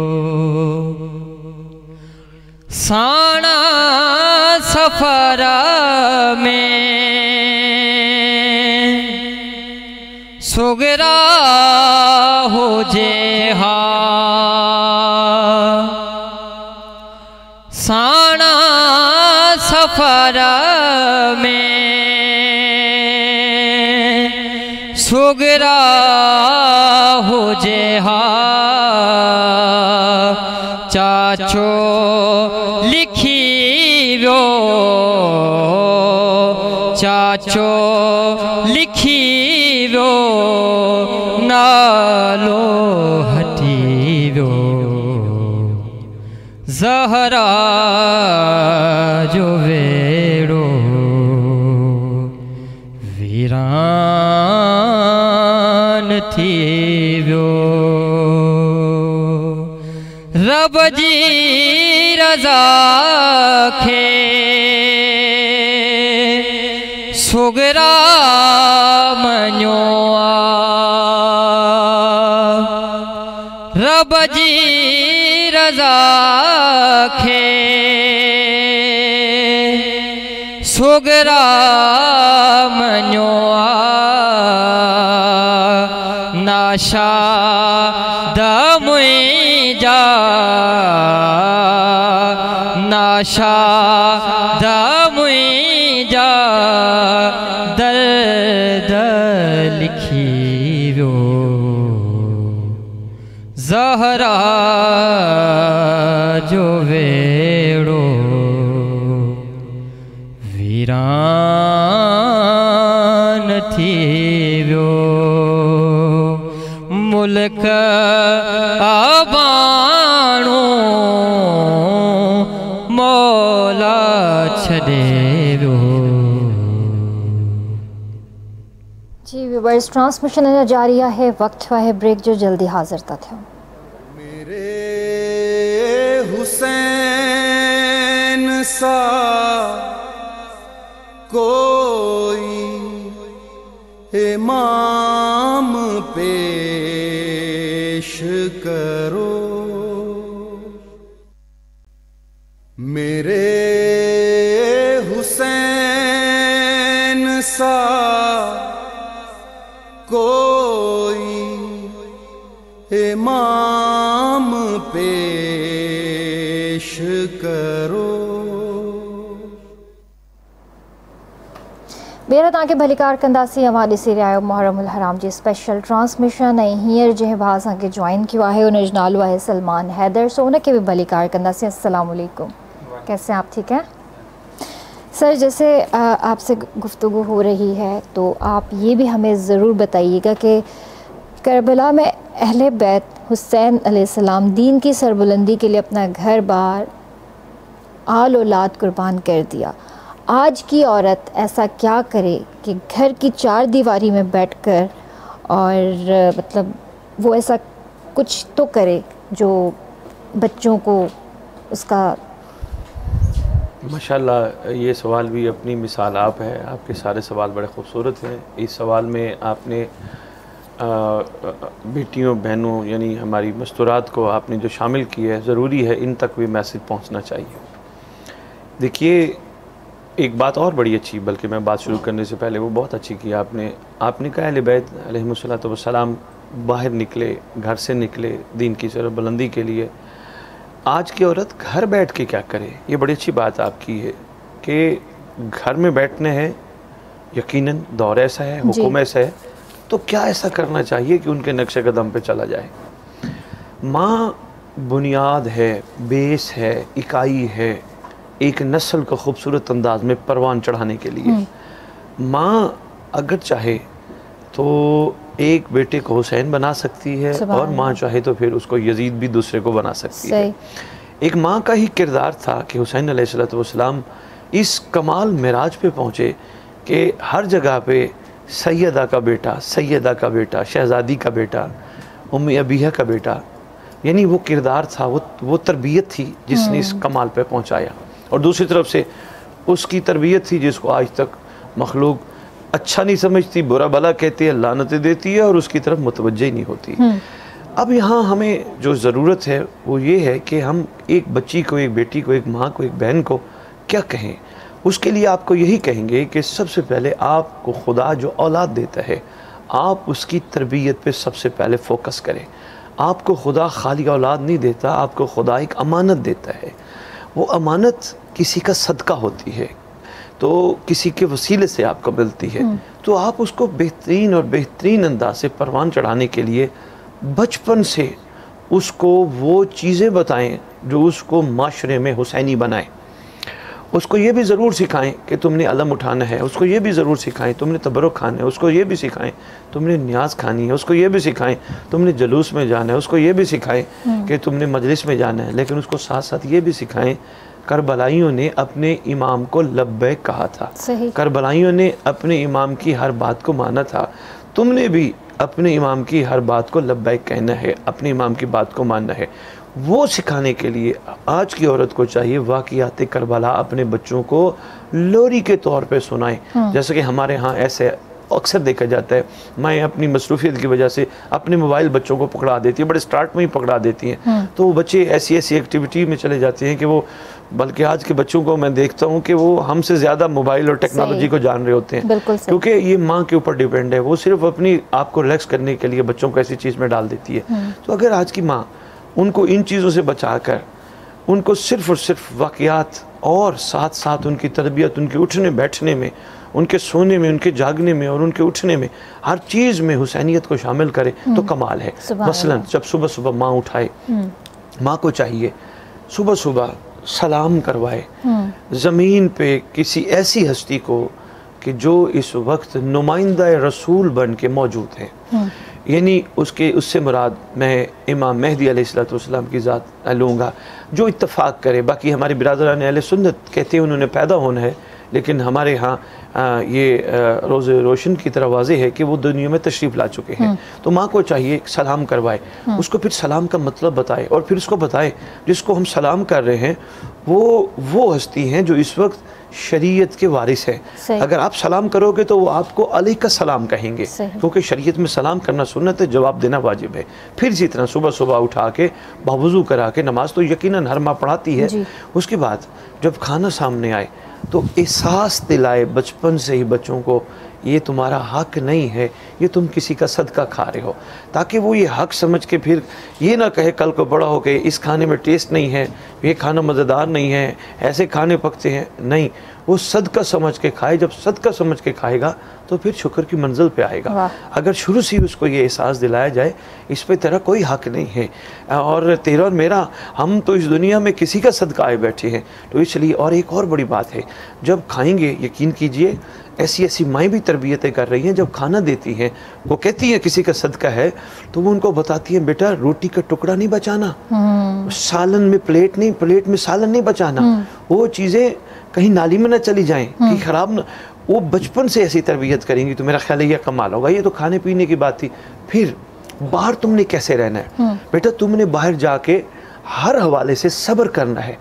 साणा सफरा में सुगरा हुजे हा, साणा सफरा में सुगरा हुजे हा, चाचो लिखी व्यो चाचो लिखी व्यो ज़हरा जो वेड़ो वीरान थी वियो, रब जी रज़ा खे सुगरा मञो आ, रब जी रज़ा खे सुगरा मञो आ, नाशा मुंहिंजा नाशा मुंहिंजा दर्द लिखी वियो, ज़हरा जो वेड़ो वीरान थी वियो, मुल्क आबाणो मौला छॾे वियो। जी व्यूअर्स, ट्रांसमिशन अञा जारी आहे, वक़्तु आहे ब्रेक जो, जल्दी हाज़िर था थियूं। मेरे हुसैन सा कोई इमाम पेश करो, मेरे हुसैन सा कोई इमाम पेश करो। ॿीहर तव्हांखे भलीकार कंदासीं। अवां ॾिसी रहिया आहियो मुहर्रमुल हराम जी स्पेशल ट्रांसमिशन, ऐं हींअर जंहिं भाउ असांखे जॉइन किया है उनजो नालो आहे सलमान हैदर, सो उनके भी भलीकार कंदासीं। अस्सलाम वालेकुम, कैसे हैं आप? ठीक हैं सर। जैसे आपसे गुफ्तगू हो रही है तो आप ये भी हमें ज़रूर बताइएगा कि करबला में अहले बैत हुसैन अलैहिस्सलाम दीन की सरबुलंदी के लिए अपना घर बार आल औलाद कुर्बान कर दिया। आज की औरत ऐसा क्या करे कि घर की चार दीवारी में बैठकर और मतलब वो ऐसा कुछ तो करे जो बच्चों को उसका। माशाल्लाह, ये सवाल भी अपनी मिसाल आप है, आपके सारे सवाल बड़े खूबसूरत हैं। इस सवाल में आपने आ, बेटियों बहनों यानी हमारी मस्तूरात को आपने जो शामिल किया है, ज़रूरी है इन तक भी मैसेज पहुंचना चाहिए। देखिए, एक बात और बड़ी अच्छी, बल्कि मैं बात शुरू करने से पहले वो बहुत अच्छी की आपने आपने कहा अहले बैत अलैहिमुस्सलातु वस्सलाम बाहर निकले, घर से निकले दीन की सरबुलंदी के लिए। आज की औरत घर बैठ के क्या करे? ये बड़ी अच्छी बात आपकी है कि घर में बैठने हैं, यकीनन दौर ऐसा है, हुक्म ऐसा है, तो क्या ऐसा करना चाहिए कि उनके नक्शे कदम पे चला जाए। माँ बुनियाद है, बेस है, इकाई है एक नस्ल को खूबसूरत अंदाज में परवान चढ़ाने के लिए। माँ अगर चाहे तो एक बेटे को हुसैन बना सकती है, और माँ चाहे तो फिर उसको यजीद भी दूसरे को बना सकती है। एक माँ का ही किरदार था कि हुसैन अलैहिस्सलाम इस कमाल मिराज पे पहुँचे कि हर जगह पे सैयदा का बेटा, सैयदा का बेटा, शहज़ादी का बेटा, उम्मी अबीहा का बेटा, यानी वो किरदार था, वो वो तरबियत थी जिसने इस कमाल पे पहुँचाया। और दूसरी तरफ से उसकी तरबियत थी जिसको आज तक मखलूक अच्छा नहीं समझती, बुरा भला कहती है, लानतें देती है और उसकी तरफ मुतवज्जह ही नहीं होती। अब यहाँ हमें जो ज़रूरत है वो ये है कि हम एक बच्ची को, एक बेटी को, एक माँ को, एक बहन को क्या कहें। उसके लिए आपको यही कहेंगे कि सबसे पहले आपको खुदा जो औलाद देता है, आप उसकी तरबियत पे सबसे पहले फ़ोकस करें। आपको खुदा खाली औलाद नहीं देता, आपको खुदा एक अमानत देता है। वो अमानत किसी का सदका होती है, तो किसी के वसीले से आपको मिलती है, तो आप उसको बेहतरीन और बेहतरीन अंदाज से परवान चढ़ाने के लिए बचपन से उसको वो चीज़ें बताएं जो उसको माशरे में हुसैनी बनाएं। उसको ये भी ज़रूर सिखाएं कि तुमने अलम उठाना है, उसको ये भी ज़रूर सिखाएं तुमने तबरुक खाना है, उसको ये भी सिखाएं तुमने न्याज खानी है, उसको ये भी सिखाएं तुमने जुलूस में जाना है, उसको ये भी सिखाएं कि तुमने मजलिस में जाना है। लेकिन उसको साथ साथ ये भी सिखाएं, करबलाइयों ने अपने इमाम को लब्बैक कहा था, करबलाइयों ने अपने इमाम की हर बात को माना था, तुमने भी अपने इमाम की हर बात को लब्बैक कहना है, अपने इमाम की बात को मानना है। वो सिखाने के लिए आज की औरत को चाहिए वाक़ियात करबला अपने बच्चों को लोरी के तौर पे सुनाएं। जैसे कि हमारे यहाँ ऐसे अक्सर देखा जाता है, मैं अपनी मसरूफियत की वजह से अपने मोबाइल बच्चों को पकड़ा देती है, बड़े स्टार्ट में ही पकड़ा देती हैं, तो वो बच्चे ऐसी ऐसी एक्टिविटी में चले जाते हैं कि वो, बल्कि आज के बच्चों को मैं देखता हूँ कि वो हमसे ज़्यादा मोबाइल और टेक्नोलॉजी को जान रहे होते हैं, क्योंकि ये माँ के ऊपर डिपेंड है। वो सिर्फ अपनी आप को रिलैक्स करने के लिए बच्चों को ऐसी चीज़ में डाल देती है। तो अगर आज की माँ उनको इन चीज़ों से बचा कर उनको सिर्फ़ और सिर्फ वाक़ियात और साथ साथ उनकी तरबियत, उनके उठने बैठने में, उनके सोने में, उनके जागने में और उनके उठने में, हर चीज़ में हुसैनियत को शामिल करे तो कमाल है। मसलन जब सुबह सुबह माँ उठाए, माँ को चाहिए सुबह सुबह सलाम करवाए ज़मीन पे किसी ऐसी हस्ती को कि जो इस वक्त नुमाइंदा रसूल बन के मौजूद है। यानी उसके उससे मुराद मैं इमाम मेहदी अलैहिस्सलाम की ज़ात लूँगा, जो इत्तफ़ाक़ करे। बाकी हमारे बिरादरान अहले सुन्नत कहते हैं उन्होंने पैदा होना है, लेकिन हमारे यहाँ ये रोज़ रोशन की तरह वाज़े है कि वो दुनिया में तशरीफ़ ला चुके हैं। तो माँ को चाहिए सलाम करवाए, उसको फिर सलाम का मतलब बताए और फिर उसको बताए जिसको हम सलाम कर रहे हैं वो वो हस्ती हैं जो इस वक्त शरीयत के वारिस है। अगर आप सलाम करोगे तो वो आपको अलैका सलाम कहेंगे, क्योंकि शरीयत में सलाम करना सुन्नत है, जवाब देना वाजिब है। फिर इसी तरह सुबह सुबह उठा के बावुज़ू करा के, नमाज तो यकीनन हर माँ पढ़ाती है, उसके बाद जब खाना सामने आए तो एहसास दिलाए बचपन से ही बच्चों को ये तुम्हारा हक नहीं है, ये तुम किसी का सदका खा रहे हो, ताकि वो ये हक समझ के फिर ये ना कहे कल को बड़ा हो के इस खाने में टेस्ट नहीं है, ये खाना मज़ेदार नहीं है, ऐसे खाने पकते हैं। नहीं, वो सदका समझ के खाए। जब सदका समझ के खाएगा तो फिर शुक्र की मंजिल पे आएगा। अगर शुरू से ही उसको ये एहसास दिलाया जाए इस पे तेरा कोई हक नहीं है और तेरा और मेरा, हम तो इस दुनिया में किसी का सदका आए बैठे हैं। तो इसलिए, और एक और बड़ी बात है, जब खाएंगे यकीन कीजिए ऐसी ऐसी माएँ भी तरबियतें कर रही हैं, जब खाना देती हैं वो कहती हैं किसी का सदका है तो वो उनको बताती हैं बेटा रोटी का टुकड़ा नहीं बचाना, सालन में प्लेट नहीं, प्लेट में सालन नहीं बचाना, वो चीज़ें कहीं नाली में ना चली जाएं कि ख़राब ना। वो बचपन से ऐसी तरबियत करेंगी तो मेरा ख्याल है यह कमाल होगा। ये तो खाने पीने की बात थी। फिर बाहर तुमने कैसे रहना है बेटा, तुमने बाहर जाके हर हवाले से सब्र करना है।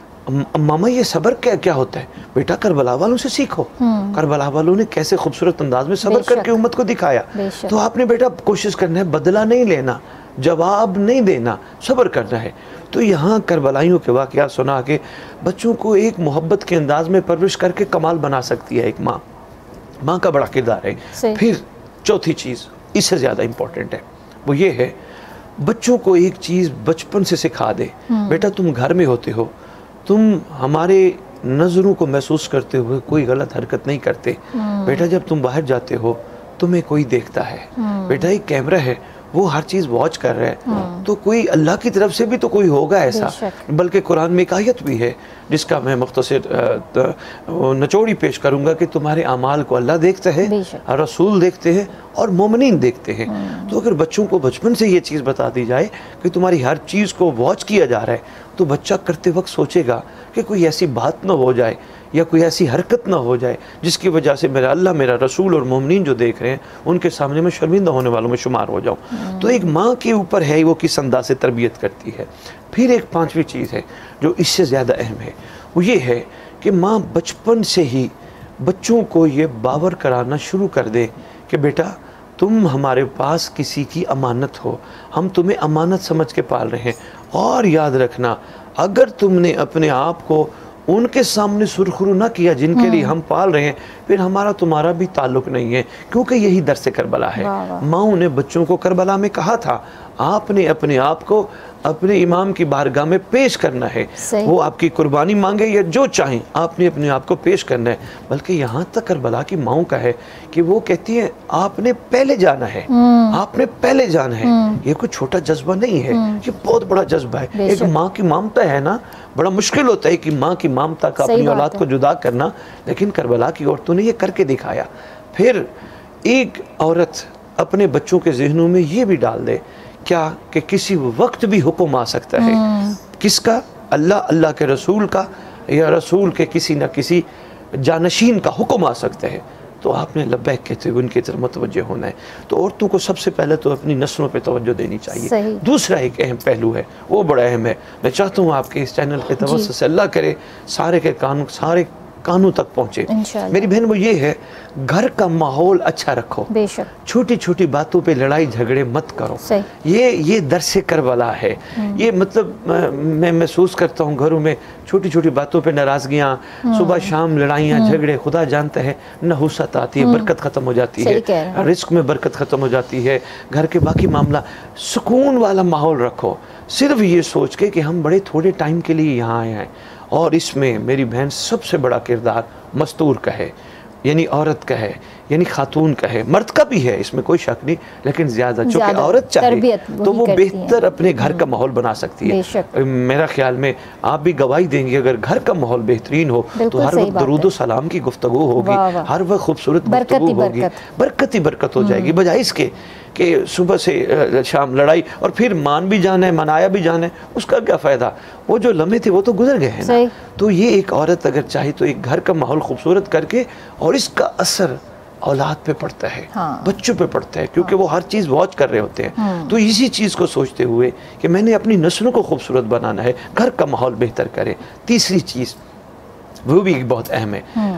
मामा ये सब्र क्या क्या होता है बेटा, करबला वालों से सीखो। करबला वालों ने कैसे खूबसूरत अंदाज में सब्र करके उम्मत को दिखाया। तो आपने बेटा कोशिश करना है, बदला नहीं लेना, जवाब नहीं देना, सब्र करना है। तो यहाँ करबलाइयों के वाक़यात सुना के बच्चों को एक मोहब्बत के अंदाज में परवरिश करके कमाल बना सकती है एक माँ। माँ का बड़ा किरदार है। फिर चौथी चीज़ इससे ज़्यादा इम्पोर्टेंट है, वो ये है बच्चों को एक चीज़ बचपन से सिखा दे। बेटा तुम घर में होते हो, तुम हमारे नज़रों को महसूस करते हुए कोई गलत हरकत नहीं करते। बेटा जब तुम बाहर जाते हो तुम्हें कोई देखता है, बेटा एक कैमरा है वो हर चीज़ वॉच कर रहा है, तो कोई अल्लाह की तरफ से भी तो कोई होगा ऐसा। बल्कि कुरान में एक आयत भी है जिसका मैं मुख्तसर नचोड़ी पेश करूँगा कि तुम्हारे अमाल को अल्लाह देखता है, रसूल देखते हैं और मोमिनीन देखते हैं। तो अगर बच्चों को बचपन से ये चीज़ बता दी जाए कि तुम्हारी हर चीज़ को वॉच किया जा रहा है, तो बच्चा करते वक्त सोचेगा कि कोई ऐसी बात ना हो जाए या कोई ऐसी हरकत ना हो जाए जिसकी वजह से मेरा अल्लाह, मेरा रसूल और मोमिनीन जो देख रहे हैं उनके सामने मैं शर्मिंदा होने वालों में शुमार हो जाऊँ। तो एक माँ के ऊपर है वो किस अंदाज से तरबियत करती है। फिर एक पांचवी चीज़ है जो इससे ज़्यादा अहम है, वो ये है कि माँ बचपन से ही बच्चों को ये बावर कराना शुरू कर दे कि बेटा तुम हमारे पास किसी की अमानत हो, हम तुम्हें अमानत समझ के पाल रहे हैं। और याद रखना अगर तुमने अपने आप को उनके सामने सुरखरू ना किया जिनके लिए हम पाल रहे हैं, फिर हमारा तुम्हारा भी ताल्लुक नहीं है, क्योंकि यही दर्स करबला है। माओं ने बच्चों को करबला में कहा था आपने अपने आप को अपने इमाम की बारगाह में पेश करना है। वो आपकी कुर्बानी मांगे या जो चाहें, आपने अपने आप को पेश करना है। बल्कि यहाँ तक करबला की माओं का है कि वो कहती हैं आपने पहले जाना है, आपने पहले जाना है। ये कोई छोटा जज्बा नहीं है, ये बहुत बड़ा जज्बा है। एक माँ की ममता है ना, बड़ा मुश्किल होता है कि माँ की ममता का अपनी औलाद को जुदा करना, लेकिन करबला की औरतों ने ये करके दिखाया। फिर एक औरत अपने बच्चों के जहनों में ये भी डाल दे क्या कि किसी वक्त भी हुक्म आ सकता है। किसका? अल्लाह अल्लाह के रसूल का, या रसूल के किसी न किसी जानशीन का हुक्म आ सकता है, तो आपने लब्बैक कहते हुए उनकी तरफ मुतवज्जे होना है। तो औरतों को सबसे पहले तो अपनी नस्लों पे तवज्जो देनी चाहिए। दूसरा एक अहम पहलू है, वो बड़ा अहम है। मैं चाहता हूँ आपके इस चैनल के तवज्जो से अल्लाह करे सारे के कानून सारे कानों तक पहुँचे। मेरी बहन वो ये है, घर का माहौल अच्छा रखो, बेशक छोटी छोटी बातों पे लड़ाई झगड़े मत करो। ये ये दरसे करबला है। ये मतलब मैं महसूस करता हूँ घरों में छोटी छोटी बातों पे नाराजगियाँ, सुबह शाम लड़ाइयाँ झगड़े, खुदा जानता है नहुसत आती है, बरकत ख़त्म हो जाती है, रिस्क में बरकत ख़त्म हो जाती है। घर के बाकी मामला सुकून वाला माहौल रखो, सिर्फ ये सोच के कि हम बड़े थोड़े टाइम के लिए यहाँ आए हैं। और इसमें मेरी बहन सबसे बड़ा किरदार मस्तूर का है, यानी औरत का है, यानी खातून का है। मर्द का भी है, इसमें कोई शक नहीं, लेकिन ज़्यादा चूँकि औरत चाहे तो वो बेहतर अपने घर का माहौल बना सकती है। मेरा ख्याल में आप भी गवाही देंगे, अगर घर का माहौल बेहतरीन हो तो हर वक्त दरूद सलाम की गुफ्तगू होगी, हर वक्त खूबसूरत गुफ्तगू होगी, बरकत ही बरकत हो जाएगी। बजाय इसके कि सुबह से शाम लड़ाई और फिर मान भी जाना है, मनाया भी जाना है, उसका क्या फ़ायदा? वो जो लम्हे थे वो तो गुजर गए हैं ना। तो ये एक औरत अगर चाहे तो एक घर का माहौल खूबसूरत करके, और इसका असर औलाद पे पड़ता है, हाँ। बच्चों पे पड़ता है, क्योंकि हाँ। वो हर चीज़ वॉच कर रहे होते हैं। हाँ। तो इसी चीज़ को सोचते हुए कि मैंने अपनी नस्लों को खूबसूरत बनाना है, घर का माहौल बेहतर करें। तीसरी चीज़ वो भी बहुत अहम है।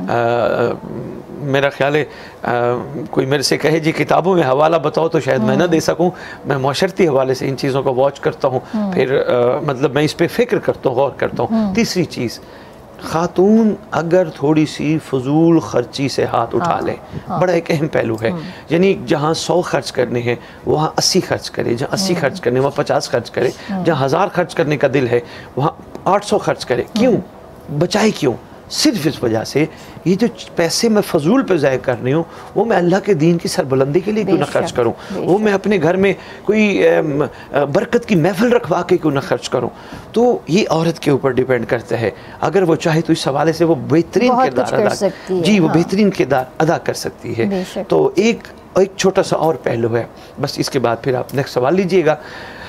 आ, मेरा ख्याल है आ, कोई मेरे से कहे जी किताबों में हवाला बताओ तो शायद मैं ना दे सकूं, मैं माशरती हवाले से इन चीज़ों को वॉच करता हूं, फिर आ, मतलब मैं इस पे फ़िक्र करता हूँ, गौर करता हूँ। तीसरी चीज़, खातून अगर थोड़ी सी फजूल खर्ची से हाथ उठा हाँ, ले, हाँ, बड़ा एक अहम पहलू है। यानी जहाँ सौ खर्च करने हैं वहाँ अस्सी खर्च करे, जहाँ अस्सी खर्च करने वहाँ पचास खर्च करे, जहाँ हज़ार खर्च करने का दिल है वहाँ आठ सौ खर्च करे। क्यों बचाए? क्यों? सिर्फ इस वजह से ये जो पैसे मैं फजूल पे ज़ाय कर रही हूँ वो मैं अल्लाह के दीन की सरबुलंदी के लिए क्यों ना खर्च करूँ, वो मैं अपने घर में कोई बरकत की महफिल रखवा के क्यों ना खर्च करूँ। तो ये औरत के ऊपर डिपेंड करता है, अगर वो चाहे तो इस हवाले से वो बेहतरीन किरदार अदा जी वो बेहतरीन किरदार अदा कर सकती है। तो एक एक छोटा सा और पहलू है, बस इसके बाद फिर आप नेक्स्ट सवाल लीजिएगा।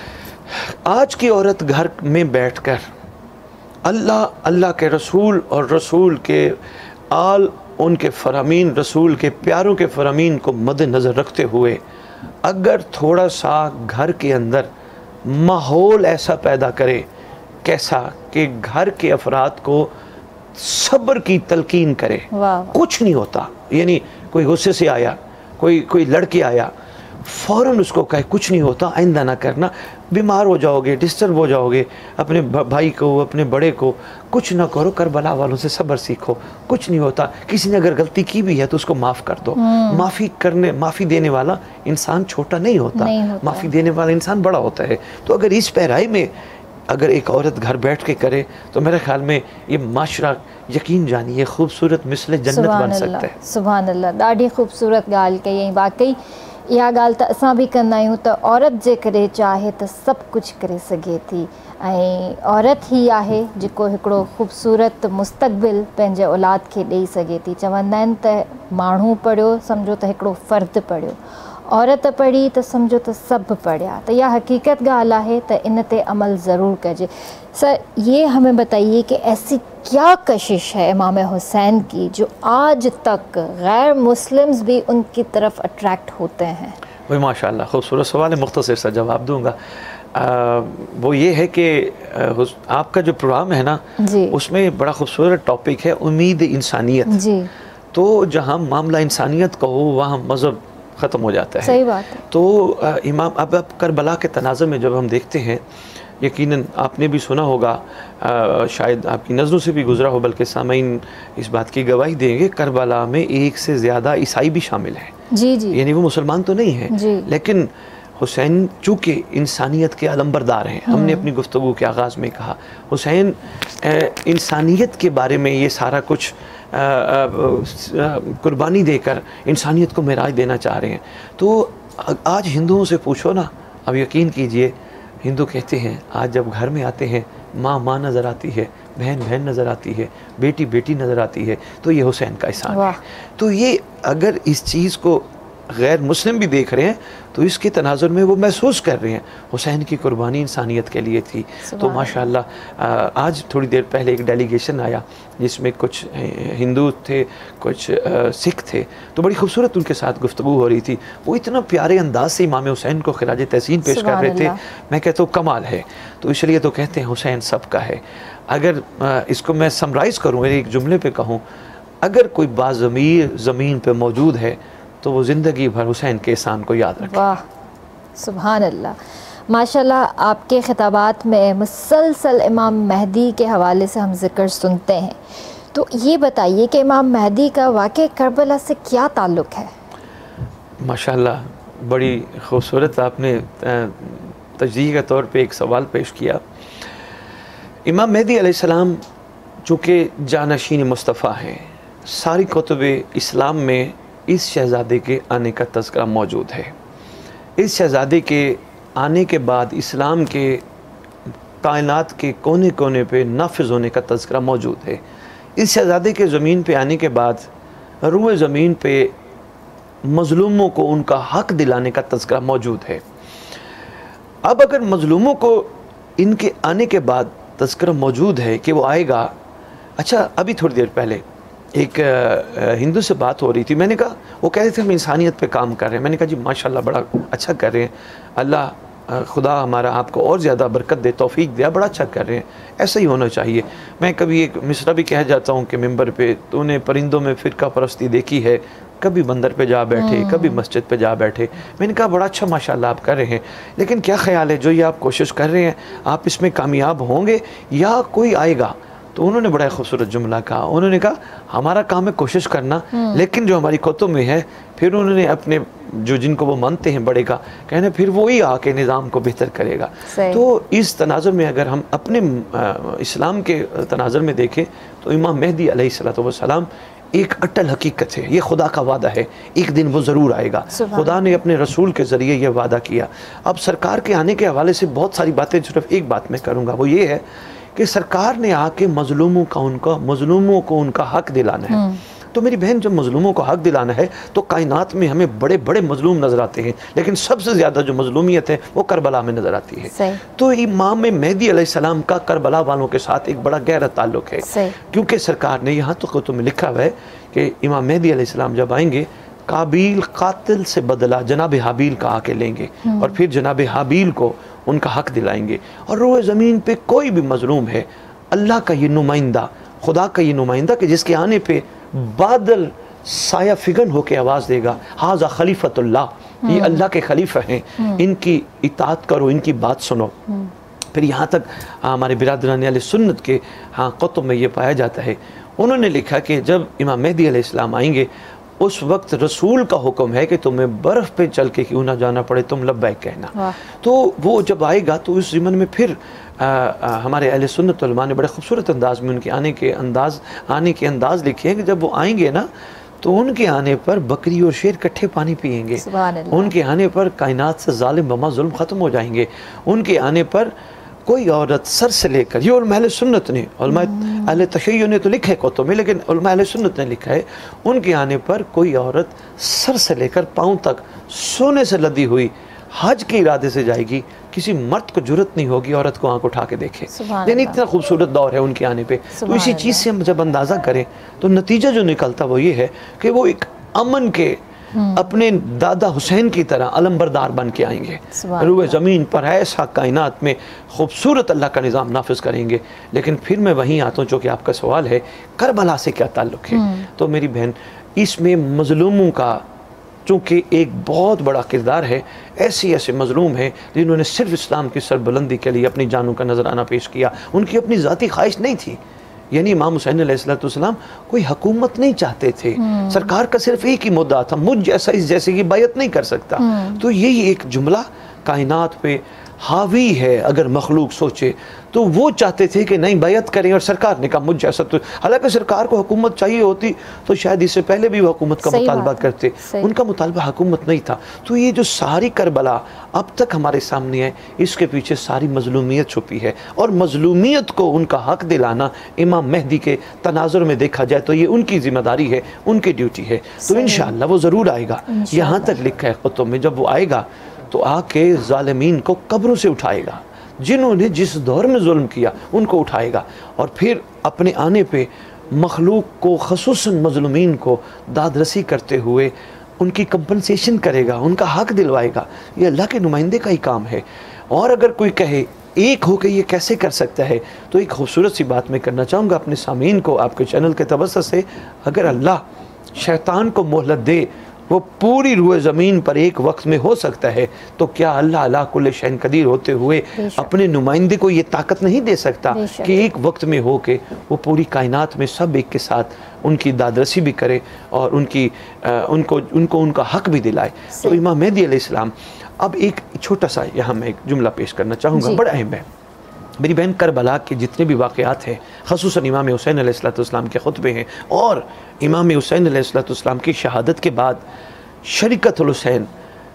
आज की औरत घर में बैठ कर अल्लाह अल्लाह के रसूल और रसूल के आल, उनके फरामीन, रसूल के प्यारों के फरामीन को मद्देनज़र रखते हुए अगर थोड़ा सा घर के अंदर माहौल ऐसा पैदा करे, कैसा कि घर के अफराद को सब्र की तलकीन करे। कुछ नहीं होता, यानी कोई गुस्से से आया, कोई कोई लड़के आया, फ़ौरन उसको कहे कुछ नहीं होता, आइंदा ना करना, बीमार हो जाओगे, डिस्टर्ब हो जाओगे, अपने भाई को अपने बड़े को कुछ ना करो, करबला वालों से सब्र सीखो, कुछ नहीं होता। किसी ने अगर गलती की भी है तो उसको माफ़ कर दो। माफ़ी करने माफ़ी देने वाला इंसान छोटा नहीं होता, नहीं होता। माफ़ी देने वाला इंसान बड़ा होता है। तो अगर इस पैराई में अगर एक औरत घर बैठ के करे तो मेरे ख्याल में ये माशरा यकीन जानिए खूबसूरत मिसले जन्नत बन सकता है। सुभान अल्लाह, ॾाढी ख़ूबसूरत ॻाल्हि कई। वाकई इहा ॻाल्हि त असां बि कंदा आहियूं त औरत जे करे चाहे त सभु कुझु करे सघे थी, ऐं औरत ई आहे जेको हिकिड़ो ख़ूबसूरत मुस्तक़बिल पंहिंजे औलाद खे ॾेई सघे थी। चवंदा आहिनि त माण्हू पढ़ियो सम्झो त हिकिड़ो फ़र्द पढ़ियो, औरत पढ़ी तो समझो तो सब पढ़िया। तो यह हकीकत ॻाल्हि आहे त इन ते अमल ज़रूर कजे। सर ये हमें बताइए कि ऐसी क्या कशिश है इमाम हुसैन की जो आज तक गैर मुस्लिम्स भी उनकी तरफ अट्रैक्ट होते हैं? वही माशाल्लाह खूबसूरत सवाल है, मुख्तसर सा जवाब दूंगा। आ, वो ये है कि आपका जो प्रोग्राम है ना उसमें बड़ा खूबसूरत टॉपिक है उम्मीद इंसानियत जी। तो जहाँ मामला इंसानियत का हो वहाँ मज़हब ख़त्म हो जाता है। सही बात है। तो आ, इमाम अब अब करबला के तनाज़ुर में जब हम देखते हैं, यकीनन आपने भी सुना होगा, आ, शायद आपकी नज़रों से भी गुजरा हो, बल्कि सामीन इस बात की गवाही देंगे, करबला में एक से ज़्यादा ईसाई भी शामिल हैं। जी जी, यानी वो मुसलमान तो नहीं है, लेकिन हुसैन चूँकि इंसानियत के अलंबरदार हैं, हमने अपनी गुफ्तगू के आगाज़ में कहा हुसैन इंसानियत के बारे में ये सारा कुछ कुर्बानी देकर इंसानियत को मेराज देना चाह रहे हैं। तो आज हिंदुओं से पूछो ना, अब यकीन कीजिए हिंदू कहते हैं आज जब घर में आते हैं माँ माँ नज़र आती है, बहन बहन नज़र आती है, बेटी बेटी नज़र आती है, तो ये हुसैन का एहसान है। तो ये अगर इस चीज़ को गैर मुस्लिम भी देख रहे हैं तो इसके तनाजुर में वो महसूस कर रहे हैं हुसैन की कुर्बानी इंसानियत के लिए थी। तो माशाल्लाह आज थोड़ी देर पहले एक डेलीगेशन आया जिसमें कुछ हिंदू थे, कुछ सिख थे, तो बड़ी खूबसूरत उनके साथ गुफ्तगू हो रही थी। वो इतना प्यारे अंदाज से इमाम हुसैन को खिराज तहसीन पेश कर रहे थे, मैं कहता हूँ कमाल है। तो इसलिए तो कहते हैं हुसैन सबका है। अगर इसको मैं समराइज़ करूँ, एक जुमले पे कहूँ, अगर कोई बाज़मीर ज़मीन पे मौजूद है तो वो ज़िंदगी भर हुसैन के एहसान को याद रखे। वाह, सुभान अल्लाह, माशाल्लाह। आपके खिताबात में मुसलसल इमाम मेहदी के हवाले से हम ज़िक्र सुनते हैं, तो ये बताइए कि इमाम मेहदी का वाक़ई करबला से क्या ताल्लुक़ है? माशाल्लाह, बड़ी खूबसूरत आपने तजदीद के तौर पे एक सवाल पेश किया। इमाम मेहदी अलैहिस्सलाम चूँकि जानशीन मुस्तफ़ा हैं, सारी कुतुब इस्लाम में इस शहज़ादे के आने का तज़किरा मौजूद है। इस शहज़ादे के आने के बाद इस्लाम के कायनात के कोने कोने पे नाफिज होने का तज़किरा मौजूद है। इस शहज़ादे के ज़मीन पे आने के बाद रूए ज़मीन पे मज़लूमों को उनका हक़ दिलाने का तज़किरा मौजूद है। अब अगर मज़लूमों को इनके आने के बाद तज़किरा मौजूद है कि वो आएगा। अच्छा, अभी थोड़ी देर पहले एक हिंदू से बात हो रही थी, मैंने कहा, वो कह रहे थे हम इंसानियत पे काम कर रहे हैं। मैंने कहा जी माशाल्लाह बड़ा अच्छा कर रहे हैं, अल्लाह खुदा हमारा आपको और ज़्यादा बरकत दे, तौफीक दे, बड़ा अच्छा कर रहे हैं, ऐसा ही होना चाहिए। मैं कभी एक मिसरा भी कह जाता हूँ कि मिंबर पे, तूने परिंदों में फ़िरका परस्ती देखी है, कभी बंदर पे जा बैठे, कभी मस्जिद पे जा बैठे। मैंने कहा बड़ा अच्छा माशाल्लाह आप कर रहे हैं, लेकिन क्या ख्याल है जो ये आप कोशिश कर रहे हैं आप इसमें कामयाब होंगे या कोई आएगा? तो उन्होंने बड़ा खूबसूरत जुमला कहा, उन्होंने कहा हमारा काम है कोशिश करना, लेकिन जो हमारी कुतुब में है, फिर उन्होंने अपने जो जिनको वो मानते हैं बड़े का कहना, फिर वो ही आके निज़ाम को बेहतर करेगा। तो इस तनाज़ुर में अगर हम अपने इस्लाम के तनाज़ुर में देखें तो इमाम मेहदी अलैहिस्सलातु वस्सलाम एक अटल हकीकत है, ये खुदा का वादा है, एक दिन वो ज़रूर आएगा। खुदा ने अपने रसूल के ज़रिए ये वादा किया। अब सरकार के आने के हवाले से बहुत सारी बातें, सिर्फ एक बात मैं करूँगा, वो ये है कि सरकार ने आके मजलूमों का उनका मजलूमों को उनका हक दिलाना है। तो मेरी बहन, जब मजलूमों को हक दिलाना है तो कायनात में हमें बड़े बड़े मजलूम नज़र आते हैं, लेकिन सबसे ज़्यादा जो मजलूमियत है वो करबला में नज़र आती है। तो इमाम मेहदी अलैहिस्सलाम का करबला वालों के साथ एक बड़ा गहरा ताल्लुक़ है, क्योंकि सरकार ने यहाँ तो कुतुब में लिखा हुआ है कि इमाम मेहदी अलैहिस्सलाम जब आएंगे, काबिल कातिल से बदला जनाब हाबील का आके लेंगे और फिर जनाब हाबील को उनका हक दिलाएंगे। और रोए ज़मीन पे कोई भी मजलूम है, अल्लाह का ये नुमाइंदा, खुदा का ये नुमाइंदा कि जिसके आने पे बादल साया फिगन होके आवाज़ देगा, हाजा खलीफतुल्लाह, ये अल्लाह के खलीफा हैं, इनकी इताअत करो, इनकी बात सुनो। फिर यहाँ तक हमारे बिरादरान अहले सुन्नत के हाँ कुतुब में ये पाया जाता है, उन्होंने लिखा कि जब इमाम मेहदी अलैहिस्सलाम आएंगे उस वक्त रसूल का हुक्म है कि तुम्हें बर्फ़ पे चल के क्यों ना जाना पड़े, तुम लब्बैक कहना। तो वो जब आएगा तो उस ज़िमन में फिर आ, आ, हमारे अहले सुन्नत उलमा ने बड़े खूबसूरत अंदाज में उनके आने के अंदाज आने के अंदाज लिखे हैं कि जब वो आएंगे ना तो उनके आने पर बकरी और शेर इकट्ठे पानी पिएंगे, उनके आने पर कायनात से जालिम बमा जुल्म ख़त्म हो जाएंगे, उनके आने पर कोई औरत सर से लेकर, ये उलमा अहले सुन्नत ने, उलमा अहले तशय्युअ ने तो लिखा है कुतुब में, लेकिन उलमा अहले सुन्नत ने लिखा है, उनके आने पर कोई औरत सर से लेकर पाँव तक सोने से लदी हुई हज के इरादे से जाएगी, किसी मर्द को जुर्रत नहीं होगी औरत को आंख उठा के देखे। यानी इतना खूबसूरत दौर है उनके आने पे। तो इसी चीज़ से हम जब अंदाज़ा करें तो नतीजा जो निकलता वो ये है कि वो एक अमन के अपने दादा हुसैन की तरह अलमबरदार बन के आएंगे, रूए ज़मीन पर ऐसा कायनात में खूबसूरत अल्लाह का निज़ाम नाफिज करेंगे। लेकिन फिर मैं वहीं आता हूँ, जो कि आपका सवाल है करबला से क्या ताल्लुक़ है। तो मेरी बहन, इसमें मज़लूमों का चूँकि एक बहुत बड़ा किरदार है, ऐसे ऐसे मज़लूम हैं जिन्होंने सिर्फ इस्लाम की सरबुलंदी के लिए अपनी जानों का नजराना पेश किया, उनकी अपनी ज़ाती ख्वाहिश नहीं थी। यानी इमाम हुसैन अलैहिस्सलाम कोई हुकूमत नहीं चाहते थे, सरकार का सिर्फ एक ही मुद्दा था, मुझ जैसा इस जैसे की बायत नहीं कर सकता। तो यही एक जुमला कायनात पे हावी है। अगर मखलूक सोचे तो वो चाहते थे कि नहीं बैत करें, और सरकार ने कहा मुझ जैसा तो, हालांकि सरकार को हुकूमत चाहिए होती तो शायद इससे पहले भी वो हुकूमत का मुतालबा करते, उनका मुतालबा हुकूमत नहीं था। तो ये जो सारी करबला अब तक हमारे सामने है, इसके पीछे सारी मजलूमियत छुपी है, और मजलूमियत को उनका हक दिलाना इमाम मेहदी के तनाजुर में देखा जाए तो ये उनकी जिम्मेदारी है, उनकी ड्यूटी है। तो इंशाअल्लाह वो ज़रूर आएगा। यहाँ तक लिखा है कुतुब में, जब वो आएगा तो आके ज़ालिमीन को कब्रों से उठाएगा, जिन्होंने जिस दौर में जुल्म किया उनको उठाएगा, और फिर अपने आने पे मखलूक को ख़ुसूसन मजलूमीन को दादरसी करते हुए उनकी कंपनसेशन करेगा, उनका हक दिलवाएगा। ये अल्लाह के नुमाइंदे का ही काम है। और अगर कोई कहे एक होकर ये कैसे कर सकता है, तो एक खूबसूरत सी बात मैं करना चाहूँगा अपने सामीन को, आपके चैनल के तवज्जुह से। अगर अल्लाह शैतान को मोहलत दे, वो पूरी रूह ज़मीन पर एक वक्त में हो सकता है, तो क्या अल्लाह अला कुल्ल शैन कदीर होते हुए अपने नुमाइंदे को ये ताकत नहीं दे सकता कि एक वक्त में हो के वो पूरी कायनात में सब एक के साथ उनकी दादरसी भी करे और उनकी आ, उनको उनको उनका हक भी दिलाए। तो इमाम मेहदी अलैहिस्सलाम, अब एक छोटा सा यहाँ मैं एक जुमला पेश करना चाहूँगा, बड़ा अहम है। मेरी बहन, करबला के जितने भी वाक़यात हैं, ख़ुसूसन इमाम हुसैन अलैहिस्सलाम के खुतबे हैं, और इमाम हुसैन अलैहिस्सलाम की शहादत के बाद शरीकतुल हुसैन,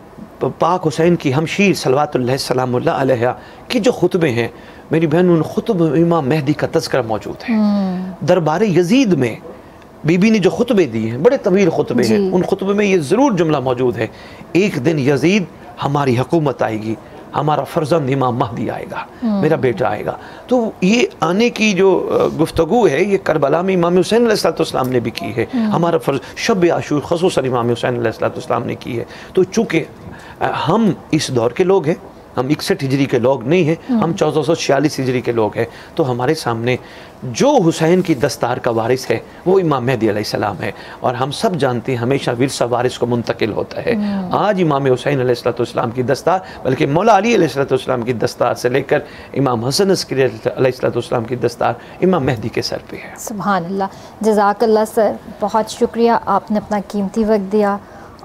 पाक हुसैन की हमशीर सलवातुल्लाह सलामुल्लाह अलैहा की जो खुतबे हैं, मेरी बहन, उन खुतब में इमाम मेहदी का तज़किरा मौजूद है। दरबार यजीद में बीबी ने जो खुतबे दिए हैं, बड़े तवील खुतबे हैं, उन खुतबे में ये ज़रूर जुमला मौजूद है, एक दिन यजीद हमारी हुकूमत आएगी, हमारा फर्जंद इमाम महदी आएगा, मेरा बेटा आएगा। तो ये आने की जो गुफ्तगू है, ये करबला में इमाम हुसैन अलैहिस्सलाम ने भी की है, हमारा फर्ज शब आशूर ख़ुसूसन इमाम हुसैन अलैहिस्सलाम ने की है। तो चूँकि हम इस दौर के लोग हैं, हम इकसठ हिजरी के लोग नहीं हैं, हम चौदह सौ छियालीस हिजरी के लोग हैं, तो हमारे सामने जो हुसैन की दस्तार का वारिस है वो इमाम मेहदी अलैहिस्सलाम है। और हम सब जानते हैं हमेशा विरसा वारिस को मुंतकिल होता है। आज इमाम हुसैन अलैहिस्सलाम की दस्तार, बल्कि मौला अली अलैहिस्सलाम की दस्तार से लेकर इमाम हसन अस्करी अलैहिस्सलाम की दस्तार इमाम मेहदी के सर पे है। सुभान अल्लाह, जज़ाकल्लाह सर, बहुत शुक्रिया, आपने अपना कीमती वक्त दिया।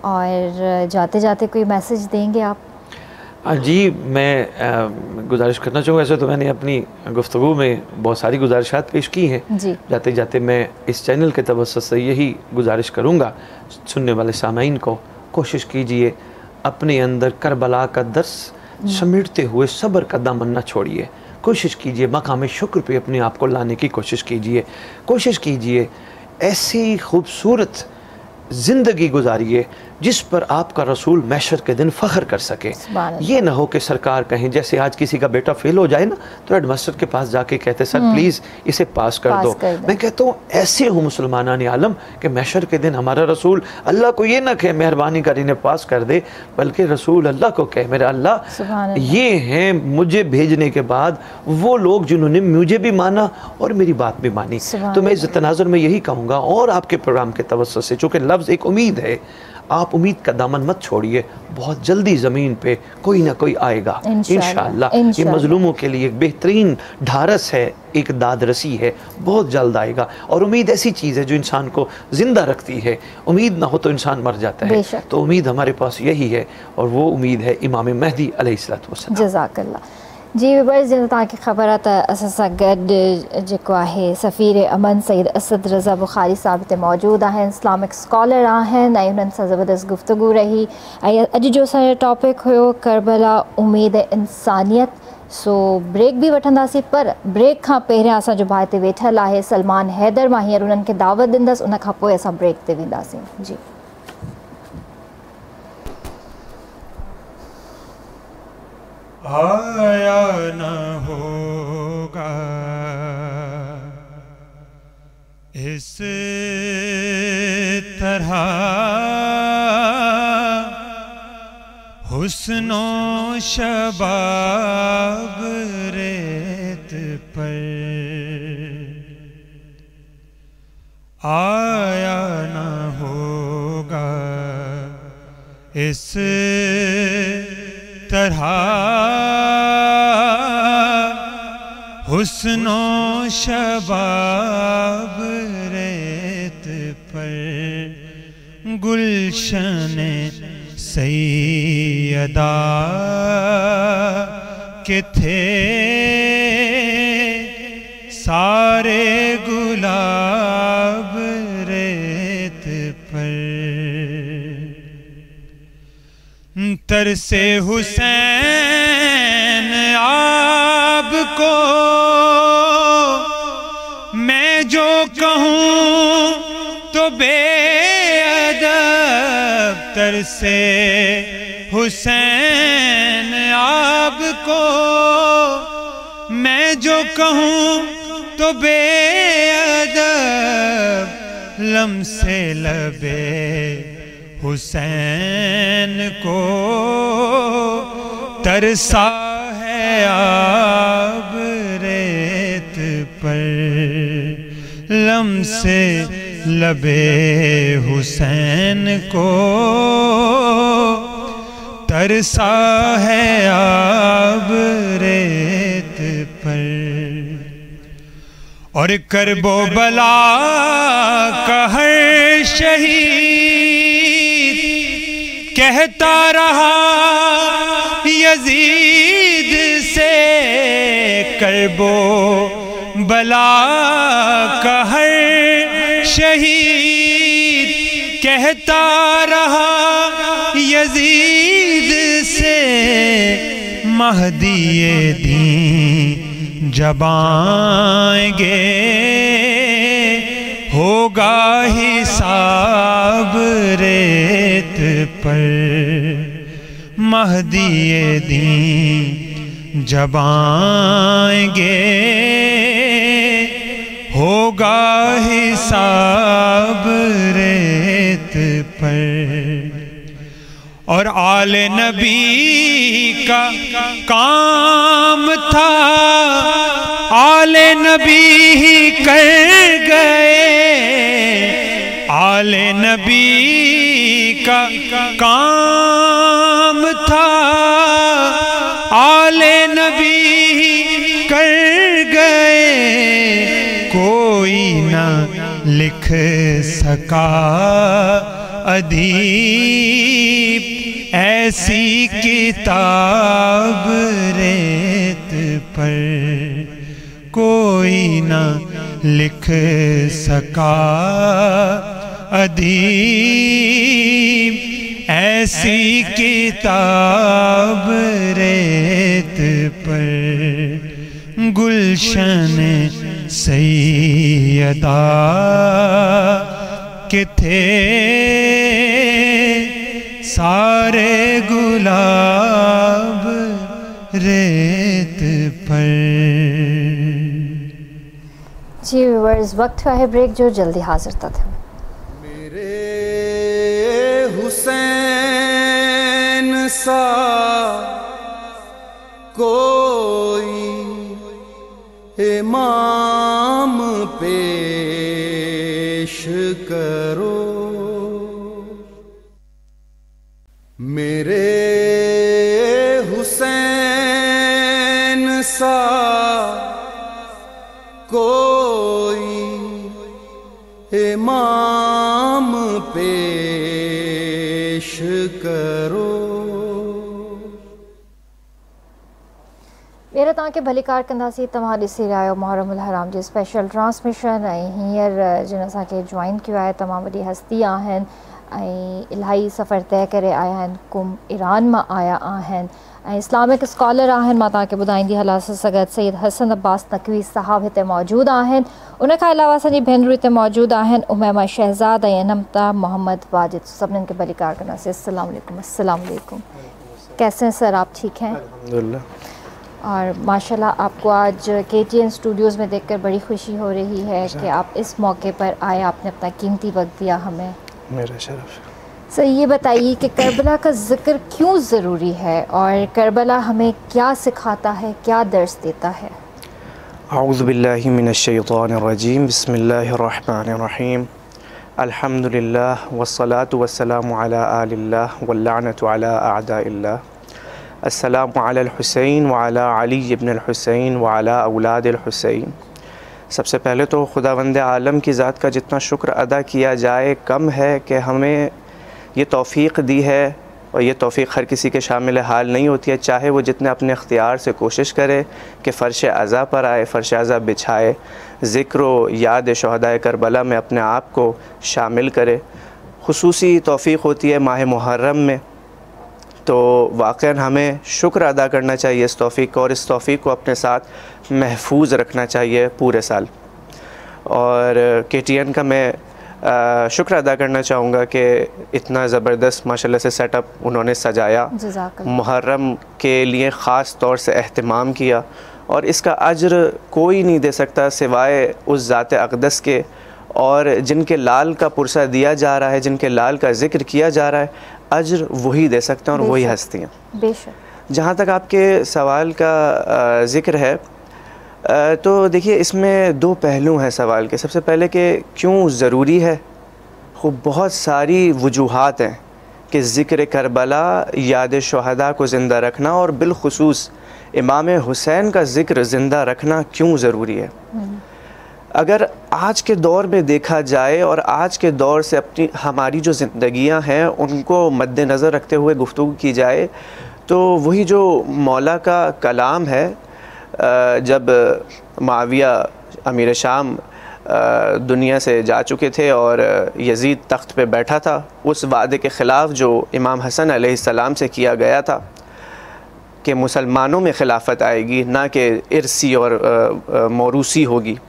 और जाते जाते कोई मैसेज देंगे आप? जी, मैं गुजारिश करना चाहूँगा, ऐसे तो मैंने अपनी गुफ्तगू में बहुत सारी गुजारिशात पेश की हैं, जाते जाते मैं इस चैनल के तवज्जुह से यही गुजारिश करूँगा सुनने वाले सामाईन को, कोशिश कीजिए अपने अंदर करबला का दर्स समेटते हुए सब्र का दामन न छोड़िए। कोशिश कीजिए मकाम शुक्र पे अपने आप को लाने की कोशिश कीजिए। कोशिश कीजिए ऐसी खूबसूरत ज़िंदगी गुजारिए जिस पर आपका रसूल महशर के दिन फ़ख्र कर सके। ये ना हो कि सरकार कहें, जैसे आज किसी का बेटा फेल हो जाए ना तो हेड मास्टर के पास जाके कहते सर प्लीज़ इसे पास कर पास दो कर मैं कहता हूँ ऐसे हो मुसलमान आलम कि महशर के दिन हमारा रसूल अल्लाह को ये ना कहे मेहरबानी कर इन्हें पास कर दे, बल्कि रसूल अल्लाह को कहे मेरा अल्लाह ये हैं मुझे भेजने के बाद वो लोग जिन्होंने मुझे भी माना और मेरी बात भी मानी। तो मैं इस तनाजुर में यही कहूँगा, और आपके प्रोग्राम के तवज्जुह से, चूँकि लफ्ज़ एक उम्मीद है, आप उम्मीद का दामन मत छोड़िए, बहुत जल्दी ज़मीन पे कोई ना कोई आएगा इंशाअल्लाह। ये मजलूमों के लिए एक बेहतरीन ढारस है, एक दादरसी है, बहुत जल्द आएगा। और उम्मीद ऐसी चीज़ है जो इंसान को ज़िंदा रखती है, उम्मीद ना हो तो इंसान मर जाता है। तो उम्मीद हमारे पास यही है, और वो उम्मीद है इमाम मेहदी अलैहिस्सलाम। जज़ाकल्लाह जी। विवर्स, जिन तव्हांखे ख़बर आहे त असां सां गॾु जेको आहे सफ़ीर अमन सईद असद रज़ा बुखारी साहिब हिते मौजूदु आहिनि, इस्लामिक स्कॉलर आहिनि, ऐं उन्हनि सां ज़बरदस्त गुफ़्तगू रही। ऐं अॼु जो असांजो टॉपिक हुयो करबला उम्मीद इंसानियत। सो ब्रेक बि वठंदासीं, पर ब्रेक खां पहिरियां असांजो भाउ हिते वेठल आहे सलमान हैदर, मां हींअर उन्हनि खे दावत ॾींदसि, उन खां पोइ असां ब्रेक ते वेंदासीं। जी आया न होगा इस तरह हुस्नो शबाब रेत पर, आया न होगा इस तरह हुस्नो शबाब रेत पर, गुलशन सैयदा के थे सारे गुलाब रेत पर। तरसे हुसैन आपको मैं जो कहूँ तो बेअदब। तरसे हुसैन आपको मैं जो कहूँ तो बेअदब। लम्से लबे हुसैन को तरसा है आब रेत पर। लम्से लबे हुसैन को तरसा है आब रेत पर। और करबो बला का हर शहीद कहता रहा यजीद से। करबो बला का हर शहीद कहता रहा यजीद से। महदीए दी जब आएंगे होगा हिसाब रेत पर। महदीए दी जब आएंगे होगा हिसाब रेत पर। और आले नबी का काम था आले नबी ही कर गए। आले नबी का काम था आले नबी ही कर गए। कोई ना लिख सका अदीब ऐसी किताब रेत पर। कोई ना लिख सका अदीब ऐसी किताब रेत पर। गुलशन सैयदा के थे सारे गुलाब रेत पर। जी व्यूअर्स, वक्त हुआ है ब्रेक, जो जल्दी हाजिर था। मेरे हुसैन सा कोई इमाम पेश करो। मेरे हुसैन सा कोई इमाम पेश करो। मेरा तव्हांखे भली कार कंदासीं। तव्हां ॾिसी रहिया आहियो मुहर्रमुल हराम जी स्पेशल ट्रांसमिशन। ऐं हींअर जिन असांखे जॉइन कयो आहे तमामु वॾी हस्ती आहिनि ऐं इलाही सफ़र तय करे आया आहिनि। कुम ईरान मां आया आहिनि ऐं इस्लामिक स्कॉलर आहिनि। मां तव्हांखे ॿुधाईंदी हलां सगद सैयद हसन अब्बास नक़वी साहब हिते मौजूदु आहिनि। उन खां अलावा असांजी भेनरूं हिते मौजूदु आहिनि उमैमा शहज़ाद ऐं अनमता मोहम्मद वाजिद। सभिनीनि खे भली कार कंदासीं। अस्सलाम वालेकुम। अस्सलाम वालेकुम। कैसे हैं सर, आप ठीक हैं? अल्हम्दुलिल्लाह। और माशाल्लाह आपको आज के टी एन स्टूडियोज़ में देखकर बड़ी खुशी हो रही है कि आप इस मौके पर आए, आपने अपना कीमती वक्त दिया हमें। मेरा शरफ। सर ये बताइए कि करबला का ज़िक्र क्यों ज़रूरी है और करबला हमें क्या सिखाता है, क्या दर्स देता है? औज़ु बिल्लाहि मिनश शैतानिर रजीम, बिस्मिल्लाहिर रहमानिर रहीम, अल्हम्दुलिल्लाह वस्सलातु वस्सलामु अला आलिल्लाह वल्लअनतु अला अअदाइल्लाह। अस्सलामु अलल हुसैन व अला अली इब्न अल हुसैन व अला औलाद अल हुसैन। सबसे पहले तो खुदावंद आलम की ज़ात का जितना शुक्र अदा किया जाए कम है कि हमें ये तौफ़ीक़ दी है और ये तौफ़ीक़ हर किसी के शामिल हाल नहीं होती है, चाहे वो जितने अपने अख्तियार से कोशिश करे कि फ़र्श अज़ा पर आए, फ़र्श अज़ा बिछाए, ज़िक्र व याद शहदाए करबला में अपने आप को शामिल करे। खुसूसी तौफ़ीक़ होती है माह मुहर्रम में, तो वाक़ई हमें शुक्र अदा करना चाहिए इस तौफ़ीक़ को, और इस तौफ़ीक़ को अपने साथ महफूज रखना चाहिए पूरे साल। और के टी एन का मैं आ, शुक्र अदा करना चाहूँगा कि इतना ज़बरदस्त माशाल्लाह से सेटअप उन्होंने सजाया, मुहर्रम के लिए ख़ास तौर से एहतमाम किया, और इसका अज्र कोई नहीं दे सकता सिवाय उस ज़ात अक़दस के, और जिनके लाल का पुरसा दिया जा रहा है, जिनके लाल का ज़िक्र किया जा रहा है, अज्र वही दे सकते हैं और वही हस्तियाँ। बेशक। जहाँ तक आपके सवाल का ज़िक्र है, तो देखिए इसमें दो पहलू हैं सवाल के। सबसे पहले कि क्यों ज़रूरी है, खूब बहुत सारी वजूहात हैं कि ज़िक्र करबला, याद शुहदा को ज़िंदा रखना और बिलखुसूस इमाम हुसैन का ज़िक्र ज़िंदा रखना क्यों ज़रूरी है। अगर आज के दौर में देखा जाए और आज के दौर से अपनी हमारी जो ज़िंदगियां हैं उनको मद्देनज़र रखते हुए गुफ्तगू की जाए, तो वही जो मौला का कलाम है, जब मुआविया अमीर शाम दुनिया से जा चुके थे और यज़ीद तख्त पे बैठा था, उस वादे के ख़िलाफ़ जो इमाम हसन अलैहिस्सलाम से किया गया था कि मुसलमानों में खिलाफत आएगी, ना कि इरसी और मौरूसी होगी,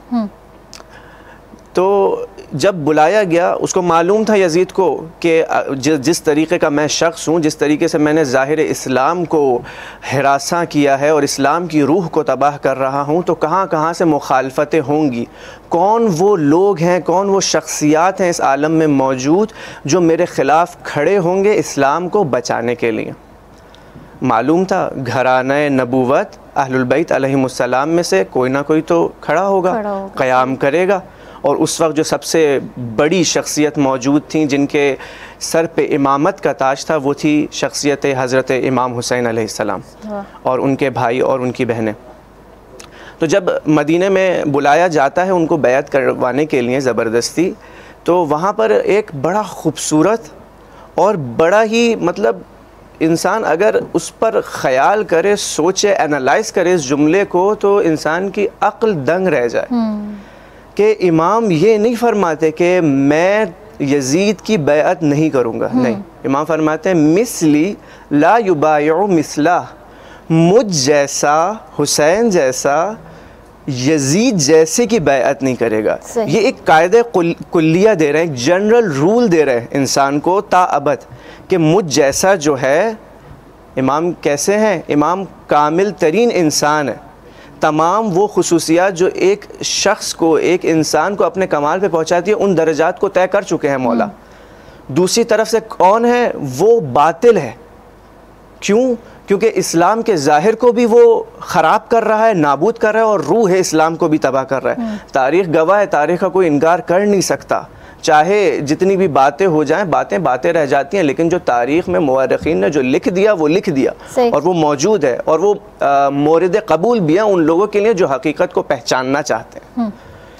तो जब बुलाया गया उसको मालूम था यज़ीद को कि जिस तरीक़े का मैं शख्स हूँ, जिस तरीके से मैंने ज़ाहिर इस्लाम को हिरासा किया है और इस्लाम की रूह को तबाह कर रहा हूँ, तो कहाँ कहाँ से मुखालफतें होंगी, कौन वो लोग हैं, कौन वो शख्सियात हैं इस आलम में मौजूद जो मेरे ख़िलाफ़ खड़े होंगे इस्लाम को बचाने के लिए। मालूम था घराना नबूवत अहलुल बैत अलैहिमुस्सलाम में से कोई ना कोई तो खड़ा होगा, क़याम करेगा, और उस वक्त जो सबसे बड़ी शख्सियत मौजूद थी जिनके सर पे इमामत का ताज था, वो थी शख्सियत हज़रत इमाम हुसैन अलैहिस्सलाम और उनके भाई और उनकी बहनें। तो जब मदीने में बुलाया जाता है उनको बैत करवाने के लिए ज़बरदस्ती, तो वहाँ पर एक बड़ा ख़ूबसूरत और बड़ा ही मतलब इंसान अगर उस पर ख़याल करे, सोचे, एनालाइज़ करे इस जुमले को, तो इंसान की अक्ल दंग रह जाए कि इमाम ये नहीं फरमाते कि मैं यज़ीद की बैअत नहीं करूँगा, नहीं, इमाम फरमाते हैं मिसली ला युबायउ मिसला, मुझ जैसा, हुसैन जैसा, यज़ीद जैसे की बैअत नहीं करेगा। ये एक कायदे कुल्लिया दे रहे हैं, एक जनरल रूल दे रहे हैं इंसान को ताअबद कि मुझ जैसा जो है, इमाम कैसे हैं, इमाम कामिल तरीन इंसान है, तमाम वो खुसूसियात जो एक शख्स को, एक इंसान को अपने कमाल पे पहुंचाती है, उन दर्जात को तय कर चुके हैं मौला। दूसरी तरफ से कौन है, वो बातिल है। क्यों? क्योंकि इस्लाम के ज़ाहिर को भी वो ख़राब कर रहा है, नाबूद कर रहा है, और रूह है इस्लाम को भी तबाह कर रहा है। तारीख़ गवाह है, तारीख़ का कोई इनकार कर नहीं सकता, चाहे जितनी भी बातें हो जाएं, बातें बातें रह जाती हैं, लेकिन जो तारीख़ में मुअर्रिख़ीन ने जो लिख दिया वो लिख दिया और वो मौजूद है, और वो मोरिद कबूल भी है उन लोगों के लिए जो हकीकत को पहचानना चाहते हैं।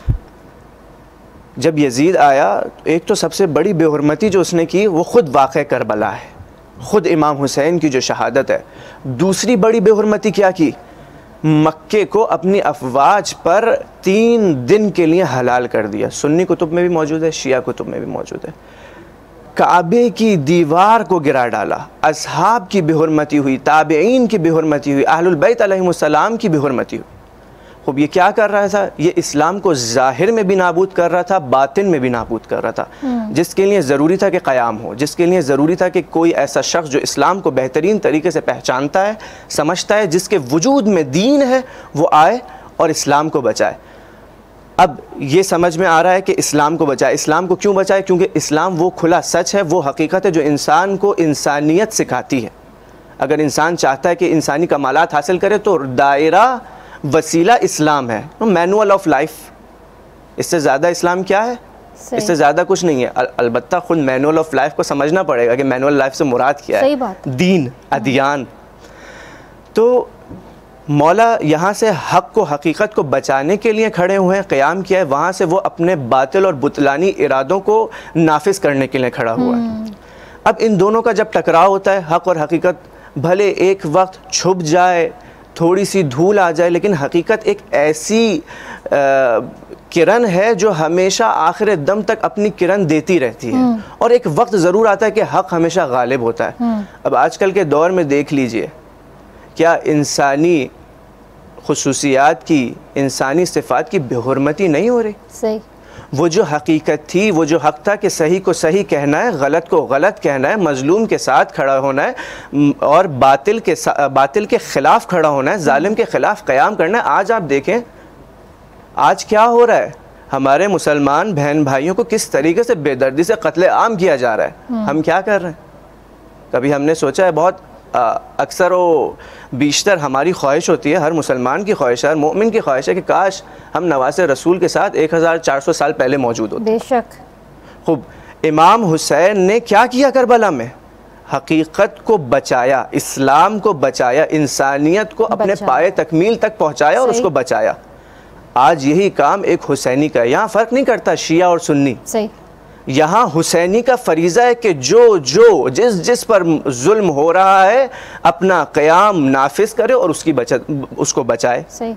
जब यज़ीद आया, एक तो सबसे बड़ी बेहुरमती जो उसने की वो ख़ुद वाक़े करबला है, ख़ुद इमाम हुसैन की जो शहादत है। दूसरी बड़ी बेहुरमती क्या की, मक्के को अपनी अफवाज पर तीन दिन के लिए हलाल कर दिया। सुन्नी कुतुब में भी मौजूद है, शिया कुतुब में भी मौजूद है। काबे की दीवार को गिरा डाला, असहाब की बेहुरमती हुई, ताबईन की बेहुरमती हुई, अहलुल बैत अलैहिमुस्सलाम की बेहुरमती हुई। खूब ये क्या कर रहा था, ये इस्लाम को ज़ाहिर में भी नाबूद कर रहा था, बातिन में भी नाबूद कर रहा था, जिसके लिए ज़रूरी था कि क़याम हो, जिसके लिए ज़रूरी था कि कोई ऐसा शख्स जो इस्लाम को बेहतरीन तरीके से पहचानता है, समझता है, जिसके वजूद में दीन है, वो आए और इस्लाम को बचाए। अब ये समझ में आ रहा है कि इस्लाम को बचाए। इस्लाम को क्यों बचाए? क्योंकि इस्लाम वो खुला सच है, वो हकीकत है जो इंसान को इंसानियत सिखाती है। अगर इंसान चाहता है कि इंसानी कमालात हासिल करे तो दायरा वसीला इस्लाम है, मैनुअल ऑफ लाइफ। इससे ज़्यादा इस्लाम क्या है? इससे ज़्यादा कुछ नहीं है। अल, अलबत्ता खुद मैनुअल ऑफ लाइफ को समझना पड़ेगा कि मैनुअल लाइफ से मुराद क्या है। दीन, अदियान। तो मौला यहाँ से हक़ को, हकीकत को बचाने के लिए खड़े हुए हैं, क़याम किया है। वहाँ से वो अपने बातिल और बुतलानी इरादों को नाफिज करने के लिए खड़ा हुआ है। अब इन दोनों का जब टकराव होता है, हक़ और हकीकत भले एक वक्त छुप जाए, थोड़ी सी धूल आ जाए, लेकिन हकीकत एक ऐसी आ, किरण है जो हमेशा आखिर दम तक अपनी किरण देती रहती है, और एक वक्त ज़रूर आता है कि हक़ हमेशा गालिब होता है। अब आजकल के दौर में देख लीजिए, क्या इंसानी खुसूसियात की, इंसानी सिफ़ात की बेहुरमती नहीं हो रही? सही। वो जो हकीकत थी, वो जो हक़ था कि सही को सही कहना है, गलत को गलत कहना है, मजलूम के साथ खड़ा होना है और बातिल के बातिल के ख़िलाफ़ खड़ा होना है, जालिम के ख़िलाफ़ क़याम करना है। आज आप देखें आज क्या हो रहा है, हमारे मुसलमान बहन भाइयों को किस तरीके से बेदर्दी से कत्ले आम किया जा रहा है। हम क्या कर रहे हैं? कभी हमने सोचा है? बहुत अक्सर व बीशतर हमारी ख्वाहिश होती है, हर मुसलमान की ख्वाहिश है, हर मोमिन की ख्वाहिश है कि काश हम नवासे रसूल के साथ एक हज़ार चार सौ साल पहले मौजूद होते। बेशक। खूब, इमाम हुसैन ने क्या किया करबला में? हकीकत को बचाया, इस्लाम को बचाया, इंसानियत को अपने पाए तकमील तक पहुँचाया और उसको बचाया। आज यही काम एक हुसैनी का है। यहाँ फ़र्क नहीं करता शिया और सुन्नी। सही। यहाँ हुसैनी का फरीज़ा है कि जो जो जिस जिस पर जुल्म हो रहा है अपना क़याम नाफिज करे और उसकी बचत उसको बचाए। सही।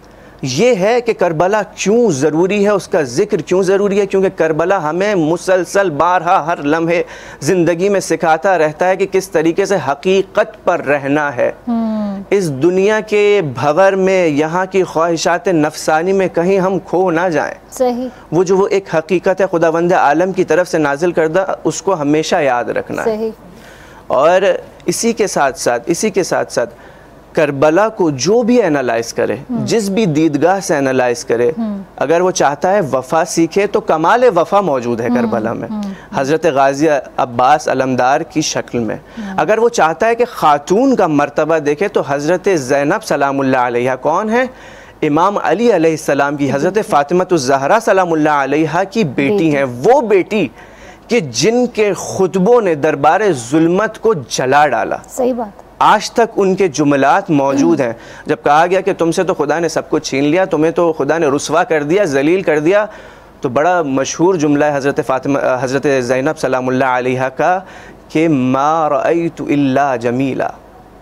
ये है कि करबला क्यों ज़रूरी है, उसका ज़िक्र क्यों ज़रूरी है, क्योंकि करबला हमें मुसलसल बारहा हर लम्हे ज़िंदगी में सिखाता रहता है कि किस तरीके से हकीकत पर रहना है। इस दुनिया के भंवर में, यहाँ की ख्वाहिशात नफसानी में कहीं हम खो ना जाएं। सही। वो जो वो एक हकीकत है खुदावंद आलम की तरफ से नाजिल करदा, उसको हमेशा याद रखना है। सही। और इसी के साथ साथ इसी के साथ साथ करबला को जो भी एनालाइज करे, जिस भी दीदगाह से एनालाइज करे, अगर वो चाहता है वफ़ा सीखे तो कमाल वफ़ा मौजूद है करबला में, हज़रत गाज़ी अब्बास अलमदार की शक्ल में। अगर वो चाहता है कि ख़ातून का मर्तबा देखे तो हज़रत ज़ैनब सलामुल्लाह अलैहा कौन है? इमाम अली अलैहिस्सलाम की, हज़रत फ़ातिमतुज़्ज़हरा सलामुल्लाह अलैहा की बेटी हैं। वो बेटी कि जिनके खुतबों ने दरबार जुल्मत को जला डाला। सही बात। आज तक उनके जुमलात मौजूद हैं। जब कहा गया कि तुमसे तो खुदा ने सब कुछ छीन लिया, तुम्हें तो खुदा ने रुसवा कर दिया, जलील कर दिया, तो बड़ा मशहूर जुमला है हज़रत फ़ातिमा हज़रत ज़ैनब सलामुल्लाह अलैहा का कि मा रअयतु इल्ला जमीला।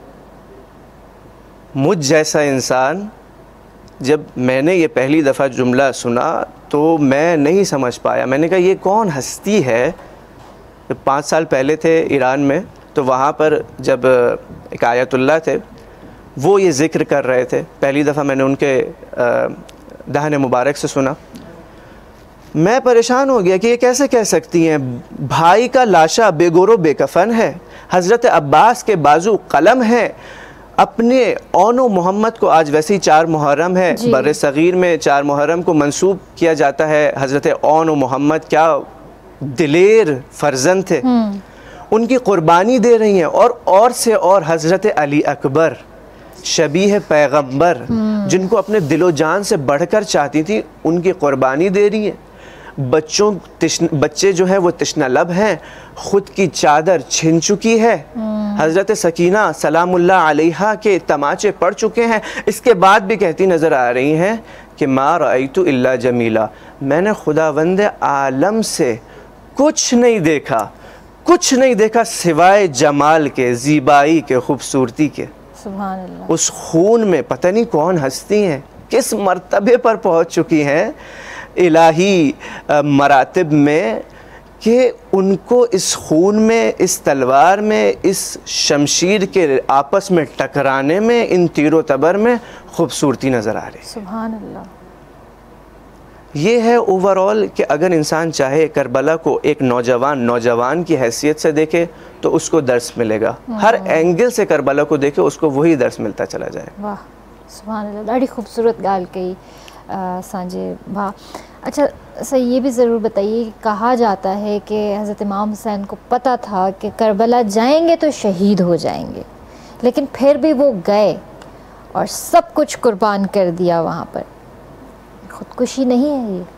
मुझ जैसा इंसान, जब मैंने ये पहली दफ़ा जुमला सुना तो मैं नहीं समझ पाया। मैंने कहा ये कौन हस्ती है? पाँच साल पहले थे ईरान में, तो वहाँ पर जब एक आयतुल्लाह थे वो ये ज़िक्र कर रहे थे, पहली दफ़ा मैंने उनके दहन मुबारक से सुना। मैं परेशान हो गया कि ये कैसे कह सकती हैं, भाई का लाशा बेगोरो बेकफन है, हज़रत अब्बास के बाजू कलम है, अपने ओनो मोहम्मद को, आज वैसे ही चार मुहर्रम है, बर्र सग़ीर में चार मुहर्रम को मंसूब किया जाता है। हज़रत ओनो मोहम्मद क्या दिलेर फर्जंद थे, उनकी कुर्बानी दे रही हैं। और और से और हज़रत अली अकबर शबीह पैगंबर, जिनको अपने दिलो जान से बढ़कर चाहती थी, उनकी कुर्बानी दे रही हैं। बच्चों तिश्न बच्चे जो हैं वो तिश्ना लब हैं, ख़ुद की चादर छिन चुकी है। हज़रत सकीना सलामुल्लाह अलैहा के तमाचे पड़ चुके हैं। इसके बाद भी कहती नज़र आ रही हैं कि मा रअयतु इल्ला जमीला, मैंने खुदावंद आलम से कुछ नहीं देखा, कुछ नहीं देखा सिवाय जमाल के, ज़ीबाई के, खूबसूरती के। सुभान अल्लाह। उस खून में पता नहीं कौन हस्ती हैं, किस मर्तबे पर पहुँच चुकी हैं इलाही मरातिब में, कि उनको इस खून में, इस तलवार में, इस शमशीर के आपस में टकराने में, इन तीरों तबर में खूबसूरती नज़र आ रही। सुभान अल्लाह। ये है ओवरऑल कि अगर इंसान चाहे करबला को एक नौजवान नौजवान की हैसियत से देखे तो उसको दर्स मिलेगा, हर एंगल से करबला को देखे उसको वही दर्स मिलता चला जाए। वाह, सुभान अल्लाह, ॾाढी खूबसूरत ॻाल्हि कही सांझे भाउ। अच्छा सही, ये भी ज़रूर बताइए कि कहा जाता है कि हज़रत इमाम हुसैन को पता था कि करबला जाएंगे तो शहीद हो जाएंगे, लेकिन फिर भी वो गए और सब कुछ कुर्बान कर दिया वहाँ पर। खुदकुशी नहीं है ये?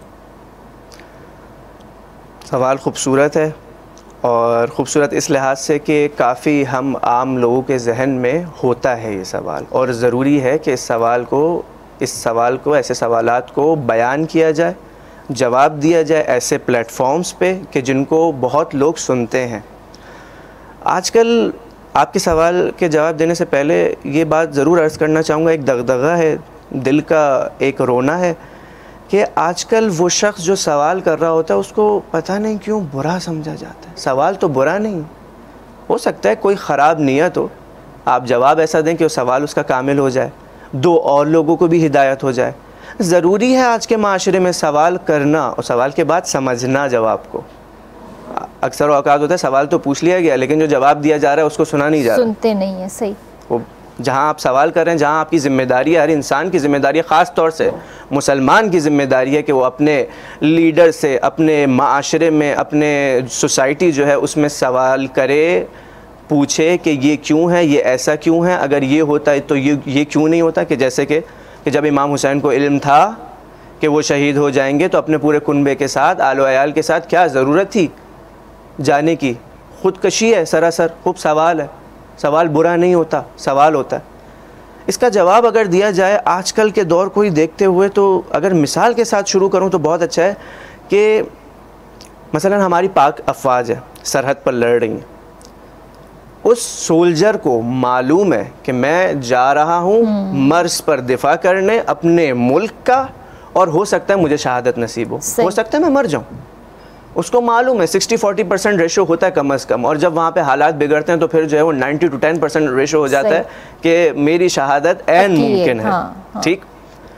सवाल खूबसूरत है, और ख़ूबसूरत इस लिहाज से कि काफ़ी हम आम लोगों के जहन में होता है ये सवाल, और ज़रूरी है कि इस सवाल को इस सवाल को ऐसे सवालात को बयान किया जाए, जवाब दिया जाए ऐसे प्लेटफॉर्म्स पे कि जिनको बहुत लोग सुनते हैं। आजकल आपके सवाल के जवाब देने से पहले ये बात ज़रूर अर्ज़ करना चाहूँगा, एक दगदगा है, दिल का एक रोना है कि आजकल वो शख्स जो सवाल कर रहा होता है उसको पता नहीं क्यों बुरा समझा जाता है। सवाल तो बुरा नहीं, हो सकता है कोई ख़राब नीयत हो, आप जवाब ऐसा दें कि वो सवाल उसका कामिल हो जाए, दो और लोगों को भी हिदायत हो जाए। ज़रूरी है आज के माशरे में सवाल करना और सवाल के बाद समझना जवाब को। अक्सर औकात होता है सवाल तो पूछ लिया गया लेकिन जो जवाब दिया जा रहा है उसको सुना नहीं जा रहा, सुनते नहीं है। सही, वो जहाँ आप सवाल कर रहे हैं, जहाँ आपकी ज़िम्मेदारी है, हर इंसान की ज़िम्मेदारी है, ख़ास तौर से मुसलमान की ज़िम्मेदारी है कि वो अपने लीडर से, अपने माशरे में, अपने सोसाइटी जो है उसमें सवाल करे, पूछे कि ये क्यों है, ये ऐसा क्यों है, अगर ये होता है तो ये ये क्यों नहीं होता। कि जैसे कि कि जब इमाम हुसैन को इल्म था कि वो शहीद हो जाएंगे तो अपने पूरे कुनबे के साथ, आलो अयाल के साथ क्या ज़रूरत थी जाने की, ख़ुदकशी है सरासर। खूब सवाल है, सवाल बुरा नहीं होता, सवाल होता है। इसका जवाब अगर दिया जाए आजकल के दौर को ही देखते हुए, तो अगर मिसाल के साथ शुरू करूं तो बहुत अच्छा है कि मसलन हमारी पाक अफवाज है, सरहद पर लड़ रही हैं, उस सोल्जर को मालूम है कि मैं जा रहा हूं मर्ज पर दिफा करने अपने मुल्क का, और हो सकता है मुझे शहादत नसीब हो, हो सकता है मैं मर जाऊं। उसको मालूम है सिक्सटी फोर्टी परसेंट रेशो होता है कम अज़ कम, और जब वहाँ पे हालात बिगड़ते हैं तो फिर जो है वो ninety two ten percent ratio हो जाता है कि मेरी शहादत ऐन मुमकिन है। हाँ, हाँ। ठीक,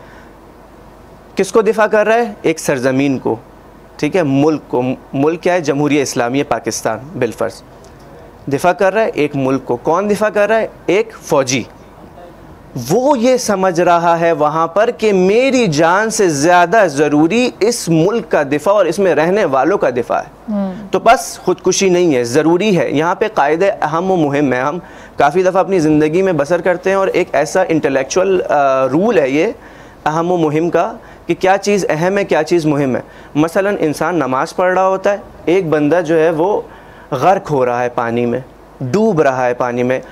किसको दिफा कर रहा है? एक सरजमीन को, ठीक है, मुल्क को। मुल्क क्या है? जमहूरिया इस्लामिया पाकिस्तान बिलफर्ज दिफा कर रहा है एक मुल्क को। कौन दिफा कर रहा है? एक फ़ौजी। वो ये समझ रहा है वहाँ पर कि मेरी जान से ज़्यादा ज़रूरी इस मुल्क का दिफा और इसमें रहने वालों का दिफा है। तो बस ख़ुदकुशी नहीं है, ज़रूरी है। यहाँ पे कायदे अहम व मुहिम है। हम काफ़ी दफ़ा अपनी ज़िंदगी में बसर करते हैं और एक ऐसा इंटेलेक्चुअल रूल है ये अहम व मुहिम का कि क्या चीज़ अहम है, क्या चीज़ मुहिम है। मसलन इंसान नमाज़ पढ़ रहा होता है, एक बंदा जो है वो गर्क हो रहा है पानी में, डूब रहा है पानी में।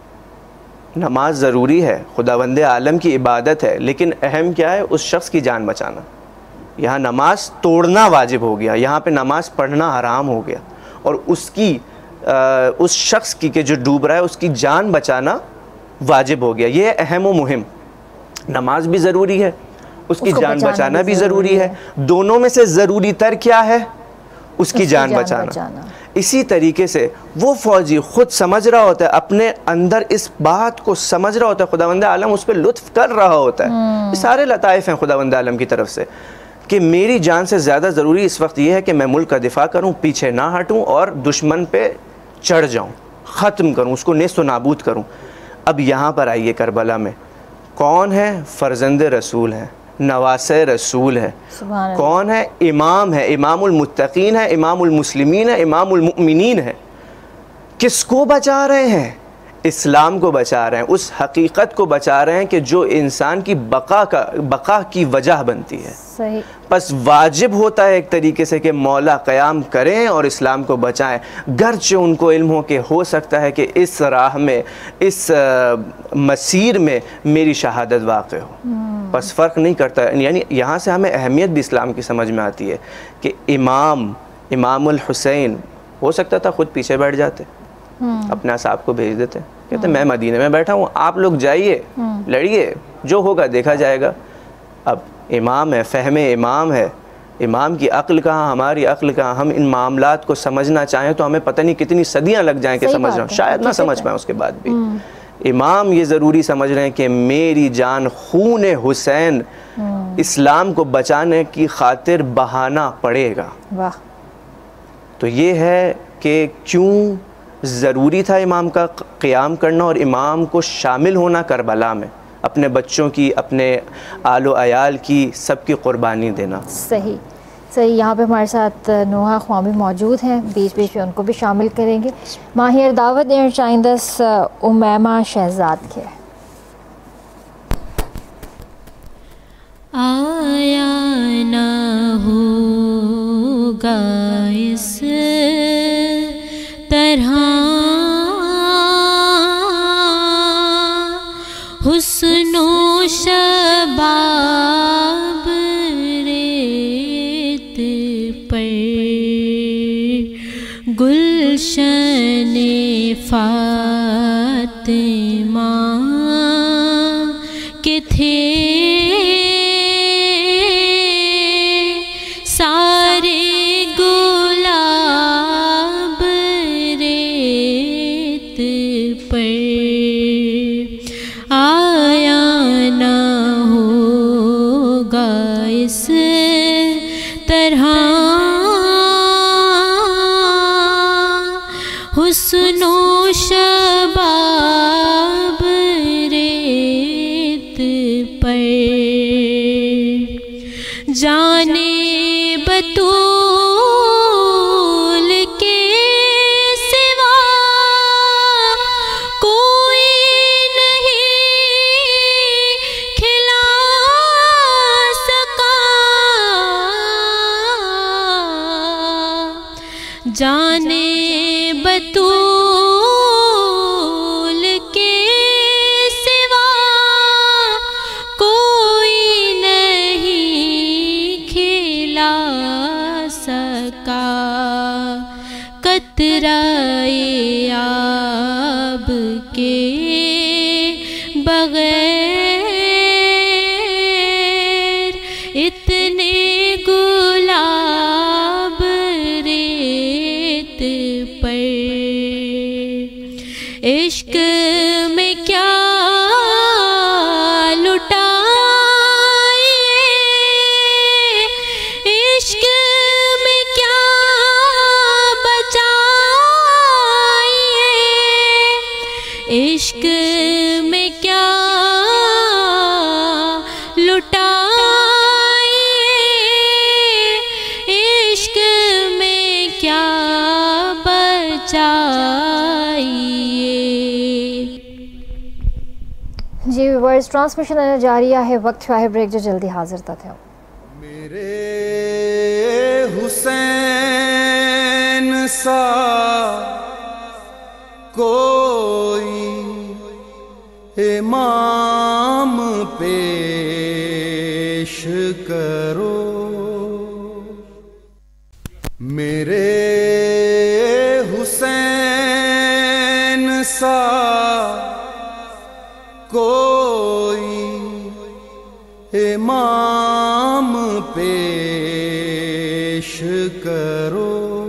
नमाज ज़रूरी है, खुदावंदे आलम की इबादत है, लेकिन अहम क्या है? उस शख्स की जान बचाना। यहाँ नमाज तोड़ना वाजिब हो गया, यहाँ पे नमाज पढ़ना हराम हो गया, और उसकी आ, उस शख्स की के जो डूब रहा है उसकी जान बचाना वाजिब हो गया। ये अहम व मुहिम। नमाज भी ज़रूरी है, उसकी जान बचाना, बचाना भी ज़रूरी है। दोनों में से ज़रूरी तर क्या है? उसकी जान, जान बचाना, बचाना। इसी तरीके से वो फ़ौजी ख़ुद समझ रहा होता है, अपने अंदर इस बात को समझ रहा होता है, खुदावंद आलम उस पर लुत्फ़ कर रहा होता है। ये सारे लताइफ़ हैं खुदावंद आलम की तरफ से कि मेरी जान से ज़्यादा ज़रूरी इस वक्त ये है कि मैं मुल्क का दिफा करूँ, पीछे ना हटूँ और दुश्मन पे चढ़ जाऊँ, ख़त्म करूँ, उसको नेस्त व नाबूद करूँ। अब यहाँ पर आइए, करबला में कौन है? फ़र्जंद रसूल है, नवासे रसूल है। कौन है? इमाम है, इमामुल मुत्तकीन है, इमामुल मुस्लिमीन है, इमामुल मुमिनीन है। किसको बचा रहे हैं? इस्लाम को बचा रहे हैं, उस हकीकत को बचा रहे हैं कि जो इंसान की बका का बका की वजह बनती है। सही। बस वाजिब होता है एक तरीके से कि मौला क़याम करें और इस्लाम को बचाएं, गर्चे उनको इल्म हो के हो सकता है कि इस राह में, इस आ, मसीर में मेरी शहादत वाक़ हो। बस फ़र्क नहीं करता। यानी यहाँ से हमें अहमियत भी इस्लाम की समझ में आती है कि इमाम इमामुल हुसैन हो सकता था ख़ुद पीछे बैठ जाते, अपने साहब को भेज देते, कहते मैं मदीने में बैठा हूँ, आप लोग जाइए, लड़िए, जो होगा देखा जाएगा। अब इमाम है, फ़हमे इमाम है, इमाम की अक्ल कहाँ, हमारी अक्ल कहाँ। हम इन मामलात को समझना चाहें तो हमें पता नहीं कितनी सदियाँ लग जाएं कि समझ रहे, शायद ना समझ पाएँ उसके बाद भी। इमाम ये ज़रूरी समझ रहे हैं कि मेरी जान खून हुसैन इस्लाम को बचाने की खातिर बहाना पड़ेगा। वाह। तो ये है कि क्यों ज़रूरी था इमाम का क़याम करना और इमाम को शामिल होना करबला में, अपने बच्चों की, अपने आलो अयाल की, सबकी क़ुरबानी देना। सही सही। यहाँ पे हमारे साथ नोहा ख्वामी मौजूद हैं, बीच बीच में उनको भी शामिल करेंगे। माहिर दावत ॾियणु चाहींदसि उमैमा शहज़ाद खे। आया ना होगा इस तरह हुस्नो शबाब रेत पर गुलशन फातिमा के थे सारे गुलाब रेत पर, आया ना होगा इस तरह हुस्नो शबाब रेत पर। जाने बतूल के सिवा कोई नहीं खिला सका, जाने बतूल के सिवा कोई नहीं खिला सका। कतराए आब के बगैर इतने गुलाब रेत पर, इश्क में क्या लुटाइए, इश्क में क्या बचाइए, इश्क में क्या लुटाइए, इश्क में क्या बचाइए। जी व्यूअर्स, ट्रांसमिशन अञा जारी है, वक्त है ब्रेक जो, जल्दी हाजिर था थे। मेरे हुसैन सा कोई इमाम पेश करो, मेरे हुसैन सा कोई इमाम पेश करो।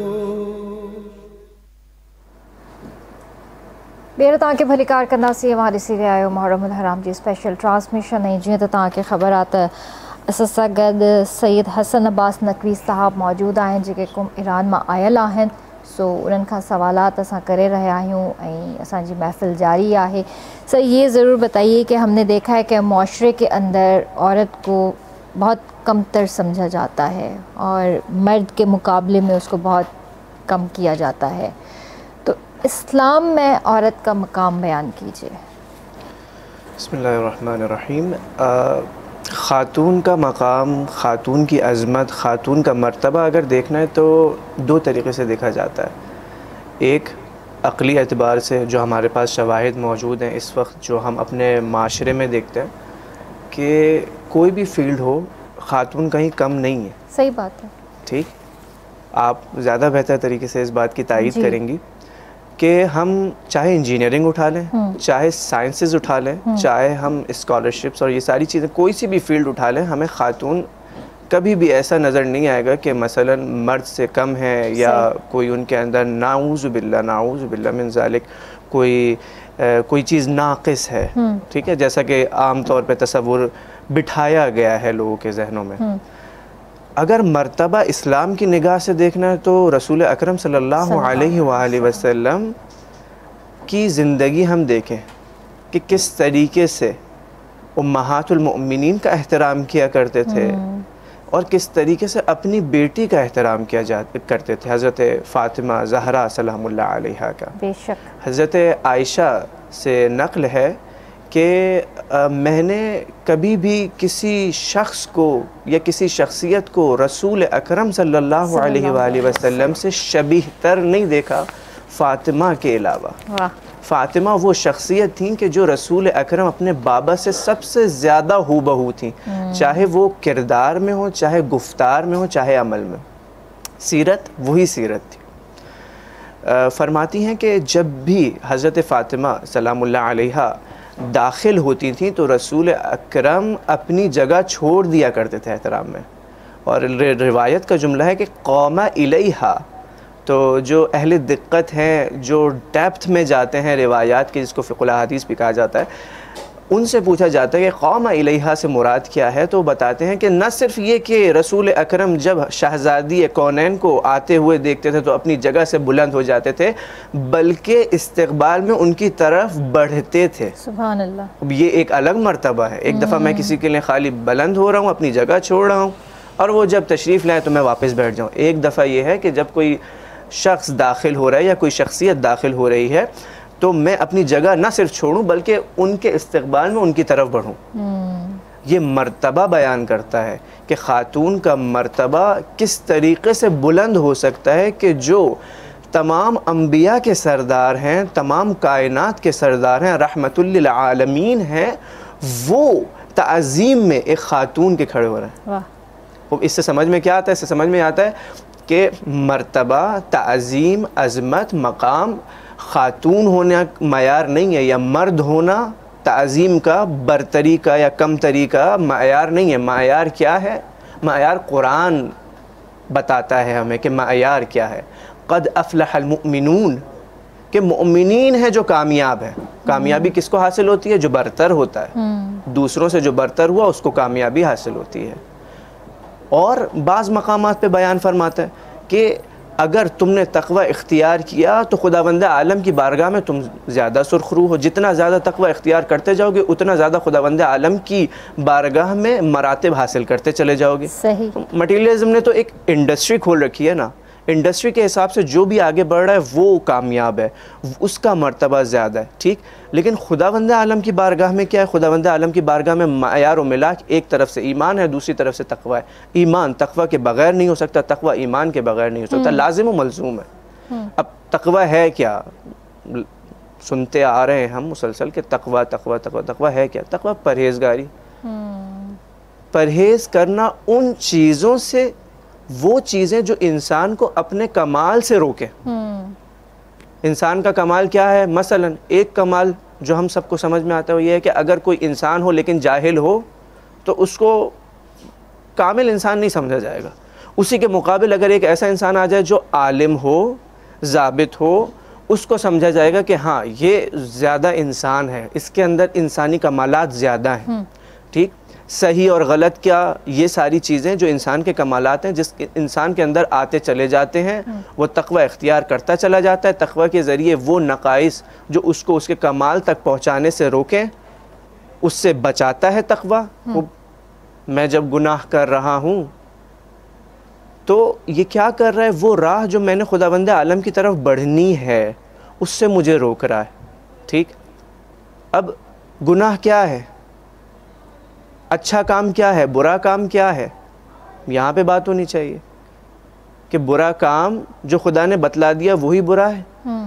बेर तव्हांखे भली कार कंदासीं, अवां ॾिसी रहिया आहियो मुहर्रम उल हराम जी स्पेशल ट्रांसमिशन। ऐं जीअं त तव्हांखे ख़बर आहे त असां सां गॾु सैयद हसन अब्बास नक़वी साहब मौजूद आहिनि जेके कुम ईरान मां आयल आहिनि। सो उन्हनि खां सवालात असां करे रहिया आहियूं ऐं असांजी महफ़िल जारी है। सर ये ज़रूर बताइए कि हमने देखा है कि माशरे के अंदर औरत को बहुत कमतर समझा जाता है और मर्द के मुकाबले में उसको बहुत कम किया जाता है, तो इस्लाम में औरत का मकाम बयान कीजिए। बिस्मिल्लाहिर्रहमानिर्रहीम। ख़ातून का मकाम, ख़ातून की अज़मत, ख़ातून का मर्तबा अगर देखना है तो दो तरीक़े से देखा जाता है। एक अक़ली एतबार से जो हमारे पास शवाहिद मौजूद हैं इस वक्त, जो हम अपने माशरे में देखते हैं कि कोई भी फ़ील्ड हो ख़ातून कहीं कम नहीं है। सही बात है। ठीक, आप ज़्यादा बेहतर तरीके से इस बात की तायीद करेंगी कि हम चाहे इंजीनियरिंग उठा लें, चाहे साइंसेस उठा लें, चाहे हम स्कॉलरशिप्स और ये सारी चीज़ें, कोई सी भी फील्ड उठा लें, हमें ख़ातून कभी भी ऐसा नज़र नहीं आएगा कि मसलन मर्द से कम है या कोई उनके अंदर नाऊज़ु बिल्ला नाऊज़ु बिल्ला मिन ज़ालिक कोई आ, कोई चीज़ नाक़िस है। ठीक है, जैसा कि आम तौर पे तसव्वुर बिठाया गया है लोगों के जहनों में। अगर मर्तबा इस्लाम की निगाह से देखना है तो रसूल अकरम सल्लल्लाहु अलैहि वसल्लम की ज़िंदगी हम देखें कि किस तरीके से उम्महातुल मुमिनीन का एहतराम किया करते थे और किस तरीके से अपनी बेटी का एहतराम किया जा करते थे। हज़रत फ़ातिमा ज़हरा सलामुल्लाह अलैहा का, बेशक हज़रत आयशा से नक़ल है कि मैंने कभी भी किसी शख्स को या किसी शख्सियत को रसूल अकरम सल्लल्लाहु अलैहि वसल्लम से शबीह तर नहीं देखा फ़ातिमा के अलावा। फ़ातिमा वो शख्सियत थी कि जो रसूल अकरम अपने बाबा से सबसे ज़्यादा हूबहू थी, चाहे वो किरदार में हो, चाहे गुफ्तार में हो, चाहे अमल में। सीरत वही सीरत थी। फरमाती हैं कि जब भी हज़रत फ़ातिमा सलामुल्लाह अलैहा दाखिल होती थी तो रसूल अकरम अपनी जगह छोड़ दिया करते थे एहतराम में। और रिवायत का जुमला है कि क़ौमा इलैहा, तो जो अहले दिक्कत हैं, जो डेप्थ में जाते हैं रिवायात के, जिसको फ़िक़्हुल हदीस भी कहा जाता है, उनसे पूछा जाता है कि क़ौमा इलैहा से मुराद क्या है, तो बताते हैं कि न सिर्फ़ ये कि रसूल अकरम जब शहज़ादी कौनैन को आते हुए देखते थे तो अपनी जगह से बुलंद हो जाते थे, बल्कि इस्तक़बाल में उनकी तरफ बढ़ते थे। सुभान अल्लाह। ये एक अलग मर्तबा है। एक दफ़ा मैं किसी के लिए खाली बुलंद हो रहा हूँ, अपनी जगह छोड़ रहा हूँ, और वो जब तशरीफ़ लाए तो मैं वापस बैठ जाऊँ। एक दफ़ा ये है कि जब कोई शख्स दाखिल हो रहा है या कोई शख्सियत दाखिल हो रही है तो मैं अपनी जगह ना सिर्फ छोड़ूं बल्कि उनके इस्तक़बाल में उनकी तरफ बढ़ूं। ये मर्तबा बयान करता है कि ख़ातून का मर्तबा किस तरीक़े से बुलंद हो सकता है कि जो तमाम अंबिया के सरदार हैं, तमाम कायनात के सरदार हैं, रहमतुल लिल आलमीन हैं, वो ताज़ीम में एक ख़ातून के खड़े हो रहे हैं। वाह। इससे समझ में क्या आता है? इससे समझ में आता है कि मर्तबा, ताज़ीम, अज़मत, मकाम ख़ातून होना मयार नहीं है, या मर्द होना ताज़ीम का, बरतरी का या कमतरी का मयार नहीं है। मयार क्या है? मयार कुरान बताता है हमें कि मयार क्या है। क़द अफ़लहल मुमिनून, कि मुमिनीन है जो कामयाब है। कामयाबी किसको हासिल होती है? जो बरतर होता है, दूसरों से जो बरतर हुआ उसको कामयाबी हासिल होती है। और बाज़ मकामात पे बयान फरमाता है कि अगर तुमने तक़वा इख्तियार किया तो खुदावंद आलम की बारगाह में तुम ज़्यादा सुरखरू हो। जितना ज़्यादा तक़वा इख्तियार करते जाओगे उतना ज़्यादा खुदावंद आलम की बारगाह में मरातिब हासिल करते चले जाओगे। सही। मटीरियलिज़म ने तो एक इंडस्ट्री खोल रखी है ना, इंडस्ट्री के हिसाब से जो भी आगे बढ़ रहा है वो कामयाब है, उसका मर्तबा ज़्यादा है, ठीक। लेकिन खुदावंद आलम की बारगाह में क्या है? खुदावंद आलम की बारगाह में मायार व मिलाक एक तरफ से ईमान है, दूसरी तरफ से तक़वा है। ईमान तक़वा के बग़ैर नहीं हो सकता, तक़वा ईमान के बग़ैर नहीं हो सकता, लाजिम व मलज़ूम है। अब तक़वा है क्या? सुनते आ रहे हैं हम मुसलसल के तक़वा तक़वा तक़वा तक़वा है क्या? तक़वा परहेज़गारी, परहेज़ करना उन चीज़ों से, वो चीज़ें जो इंसान को अपने कमाल से रोके। इंसान का कमाल क्या है? मसलन एक कमाल जो हम सबको समझ में आता है वो ये है कि अगर कोई इंसान हो लेकिन जाहिल हो तो उसको कामिल इंसान नहीं समझा जाएगा। उसी के मुकाबिल अगर एक ऐसा इंसान आ जाए जो आलिम हो, ज़ाबित हो, उसको समझा जाएगा कि हाँ ये ज़्यादा इंसान है, इसके अंदर इंसानी कमालात ज़्यादा हैं, ठीक। सही और गलत क्या, ये सारी चीज़ें जो इंसान के कमालात हैं, जिस इंसान के अंदर आते चले जाते हैं, वो तक़वा इख्तियार करता चला जाता है। तक़वा के ज़रिए वो नक़ाइस जो उसको उसके कमाल तक पहुँचाने से रोकें, उससे बचाता है तक़वा। वो मैं जब गुनाह कर रहा हूँ तो ये क्या कर रहा है? वो राह जो मैंने खुदावंद आलम की तरफ बढ़नी है उससे मुझे रोक रहा है, ठीक। अब गुनाह क्या है? अच्छा काम क्या है? बुरा काम क्या है? यहाँ पे बात होनी चाहिए कि बुरा काम जो खुदा ने बतला दिया वही बुरा है,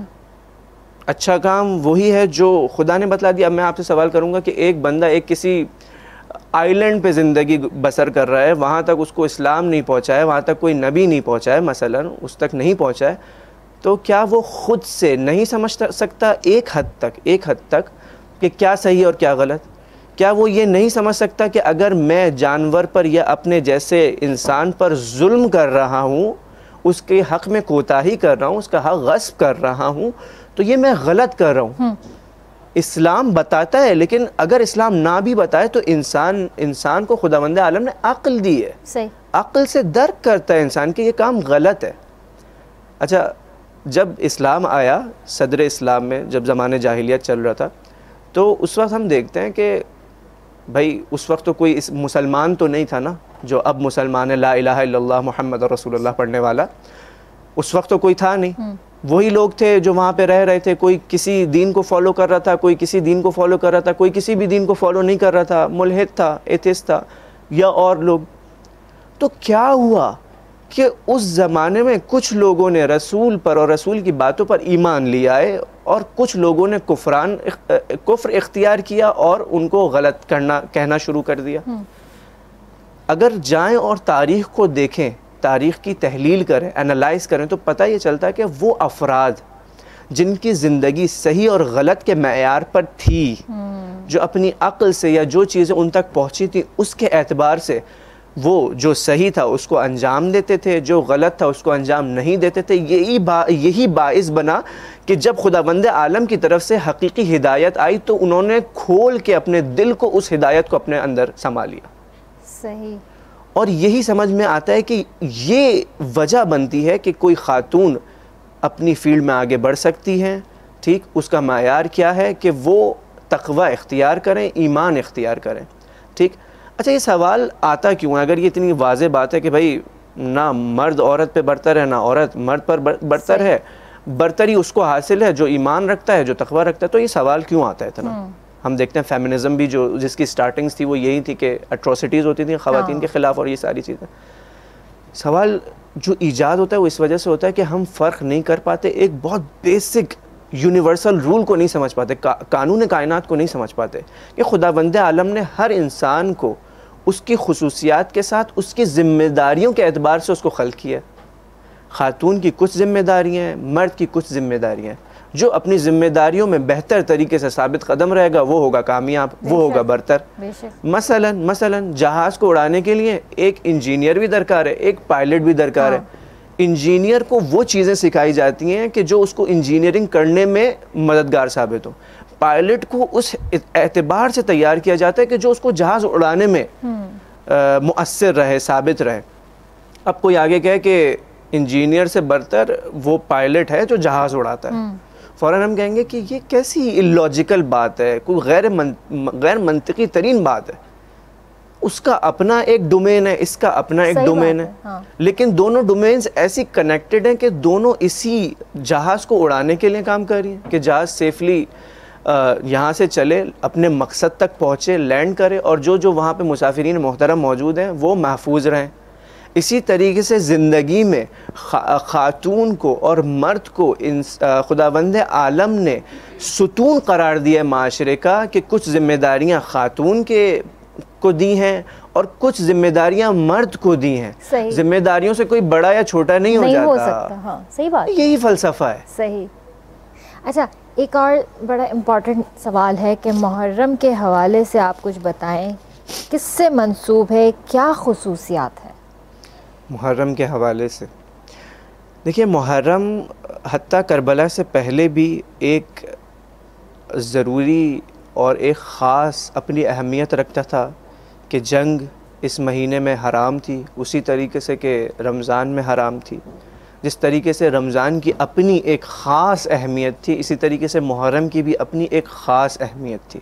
अच्छा काम वही है जो खुदा ने बतला दिया। अब मैं आपसे सवाल करूँगा कि एक बंदा एक किसी आइलैंड पे ज़िंदगी बसर कर रहा है, वहाँ तक उसको इस्लाम नहीं पहुँचा है, वहाँ तक कोई नबी नहीं पहुँचा है, मसलन उस तक नहीं पहुँचा है, तो क्या वो ख़ुद से नहीं समझ सकता एक हद तक एक हद तक कि क्या सही और क्या गलत? क्या वो ये नहीं समझ सकता कि अगर मैं जानवर पर या अपने जैसे इंसान पर जुल्म कर रहा हूँ, उसके हक़ में कोताही कर रहा हूँ, उसका हक़ गस्ब कर रहा हूँ, तो ये मैं गलत कर रहा हूँ? इस्लाम बताता है, लेकिन अगर इस्लाम ना भी बताए तो इंसान इंसान को खुदावंद आलम ने अक्ल दी है, सही। अक्ल से दर्क करता है इंसान कि ये काम गलत है। अच्छा, जब इस्लाम आया, सदर इस्लाम में जब ज़माने जाहिलियत चल रहा था, तो उस वक्त हम देखते हैं कि भाई उस वक्त तो कोई इस मुसलमान तो नहीं था ना जो अब मुसलमान है, ला इलाहा इल्लल्लाह मुहम्मद रसूलुल्लाह पढ़ने वाला। उस वक्त तो कोई था नहीं, वही लोग थे जो वहाँ पे रह रहे थे। कोई किसी दीन को फॉलो कर रहा था, कोई किसी दीन को फॉलो कर रहा था, कोई किसी भी दीन को फॉलो नहीं कर रहा था, मुल्हिद था, एथिस्ट था या और लोग। तो क्या हुआ कि उस ज़माने में कुछ लोगों ने रसूल पर और रसूल की बातों पर ईमान लिया है, और कुछ लोगों ने कुफरान कुफ्र इख्तियार किया और उनको गलत करना कहना शुरू कर दिया। अगर जाएं और तारीख़ को देखें, तारीख़ की तहलील करें, एनालाइज़ करें, तो पता ये चलता है कि वो अफराद जिनकी ज़िंदगी सही और गलत के मयार पर थी, जो अपनी अक्ल से या जो चीज़ें उन तक पहुँची थी उसके एतबार से वो जो सही था उसको अंजाम देते थे, जो गलत था उसको अंजाम नहीं देते थे। यही बा यही बाइस बना कि जब खुदावंद आलम की तरफ से हकीकी हिदायत आई तो उन्होंने खोल के अपने दिल को उस हिदायत को अपने अंदर समा लिया। सही। और यही समझ में आता है कि ये वजह बनती है कि कोई खातून अपनी फील्ड में आगे बढ़ सकती हैं, ठीक, उसका मायार क्या है कि वो तक़वा इख्तियार करें, ईमान इख्तियार करें, ठीक। अच्छा, ये सवाल आता क्यों है? अगर ये इतनी वाज़ेह बात है कि भाई ना मर्द औरत पे बरतर है, ना औरत मर्द पर बरतर है, बरतरी उसको हासिल है जो ईमान रखता है, जो तक़वा रखता है, तो ये सवाल क्यों आता है इतना? हम देखते हैं फेमिनिज़म भी जो जिसकी स्टार्टिंग्स थी वो यही थी कि एट्रोसिटीज़ होती थी ख़वातीन के ख़िलाफ़ और ये सारी चीज़ें। सवाल जो ईजाद होता है वो इस वजह से होता है कि हम फ़र्क नहीं कर पाते, एक बहुत बेसिक यूनिवर्सल रूल को नहीं समझ पाते, का, कानून कायनात को नहीं समझ पाते कि खुदावंद आलम ने हर इंसान को उसकी खुसूसियात के साथ उसकी ज़िम्मेदारियों के एतबार से उसको खल्क़ किया। ख़ातून की कुछ ज़िम्मेदारियाँ हैं, मर्द की कुछ ज़िम्मेदारियाँ हैं। जो अपनी ज़िम्मेदारियों में बेहतर तरीके से साबित कदम रहेगा वो होगा कामयाब, वो होगा बरतर। मसलन मसलन जहाज़ को उड़ाने के लिए एक इंजीनियर भी दरकार है, एक पायलट भी दरकार है। इंजीनियर को वो चीज़ें सिखाई जाती हैं कि जो उसको इंजीनियरिंग करने में मददगार साबित हो। पायलट को उस एतबार से तैयार किया जाता है कि जो उसको जहाज़ उड़ाने में मुअस्सिर रहे, साबित रहे। अब कोई आगे कहे कि इंजीनियर से बरतर वो पायलट है जो जहाज़ उड़ाता है, फ़ौरन हम कहेंगे कि ये कैसी इलॉजिकल बात है, कोई गैर मन, गैर मंतिकी तरीन बात है। उसका अपना एक डोमेन है, इसका अपना एक डोमेन है, हाँ। लेकिन दोनों डोमेन्स ऐसी कनेक्टेड हैं कि दोनों इसी जहाज़ को उड़ाने के लिए काम कर रही हैं कि जहाज़ सेफली यहाँ से चले, अपने मकसद तक पहुँचे, लैंड करे और जो जो वहाँ पे मुसाफिरीन मोहतरम मौजूद हैं वो महफूज रहें। इसी तरीके से ज़िंदगी में खा, खातून को और मर्द को इन खुदावंद आलम ने सुतून करार दिया माशरे का कि कुछ ज़िम्मेदारियाँ खातून के को दी हैं और कुछ जिम्मेदारियां मर्द को दी हैं। जिम्मेदारियों से कोई बड़ा या छोटा नहीं, नहीं हो जाता, हो सकता। हाँ, सही बात, यही फ़लसफ़ा है। सही। अच्छा, एक और बड़ा इम्पॉर्टेंट सवाल है कि मुहर्रम के हवाले से आप कुछ बताएं, किससे मंसूब है, क्या खुसूसियात है मुहर्रम के हवाले से? देखिए, मुहर्रम हत्ता करबला से पहले भी एक ज़रूरी और एक ख़ास अपनी अहमियत रखता था कि जंग इस महीने में हराम थी, उसी तरीके से कि रमज़ान में हराम थी। जिस तरीके से रमज़ान की अपनी एक ख़ास अहमियत थी, इसी तरीके से मुहर्रम की भी अपनी एक ख़ास अहमियत थी।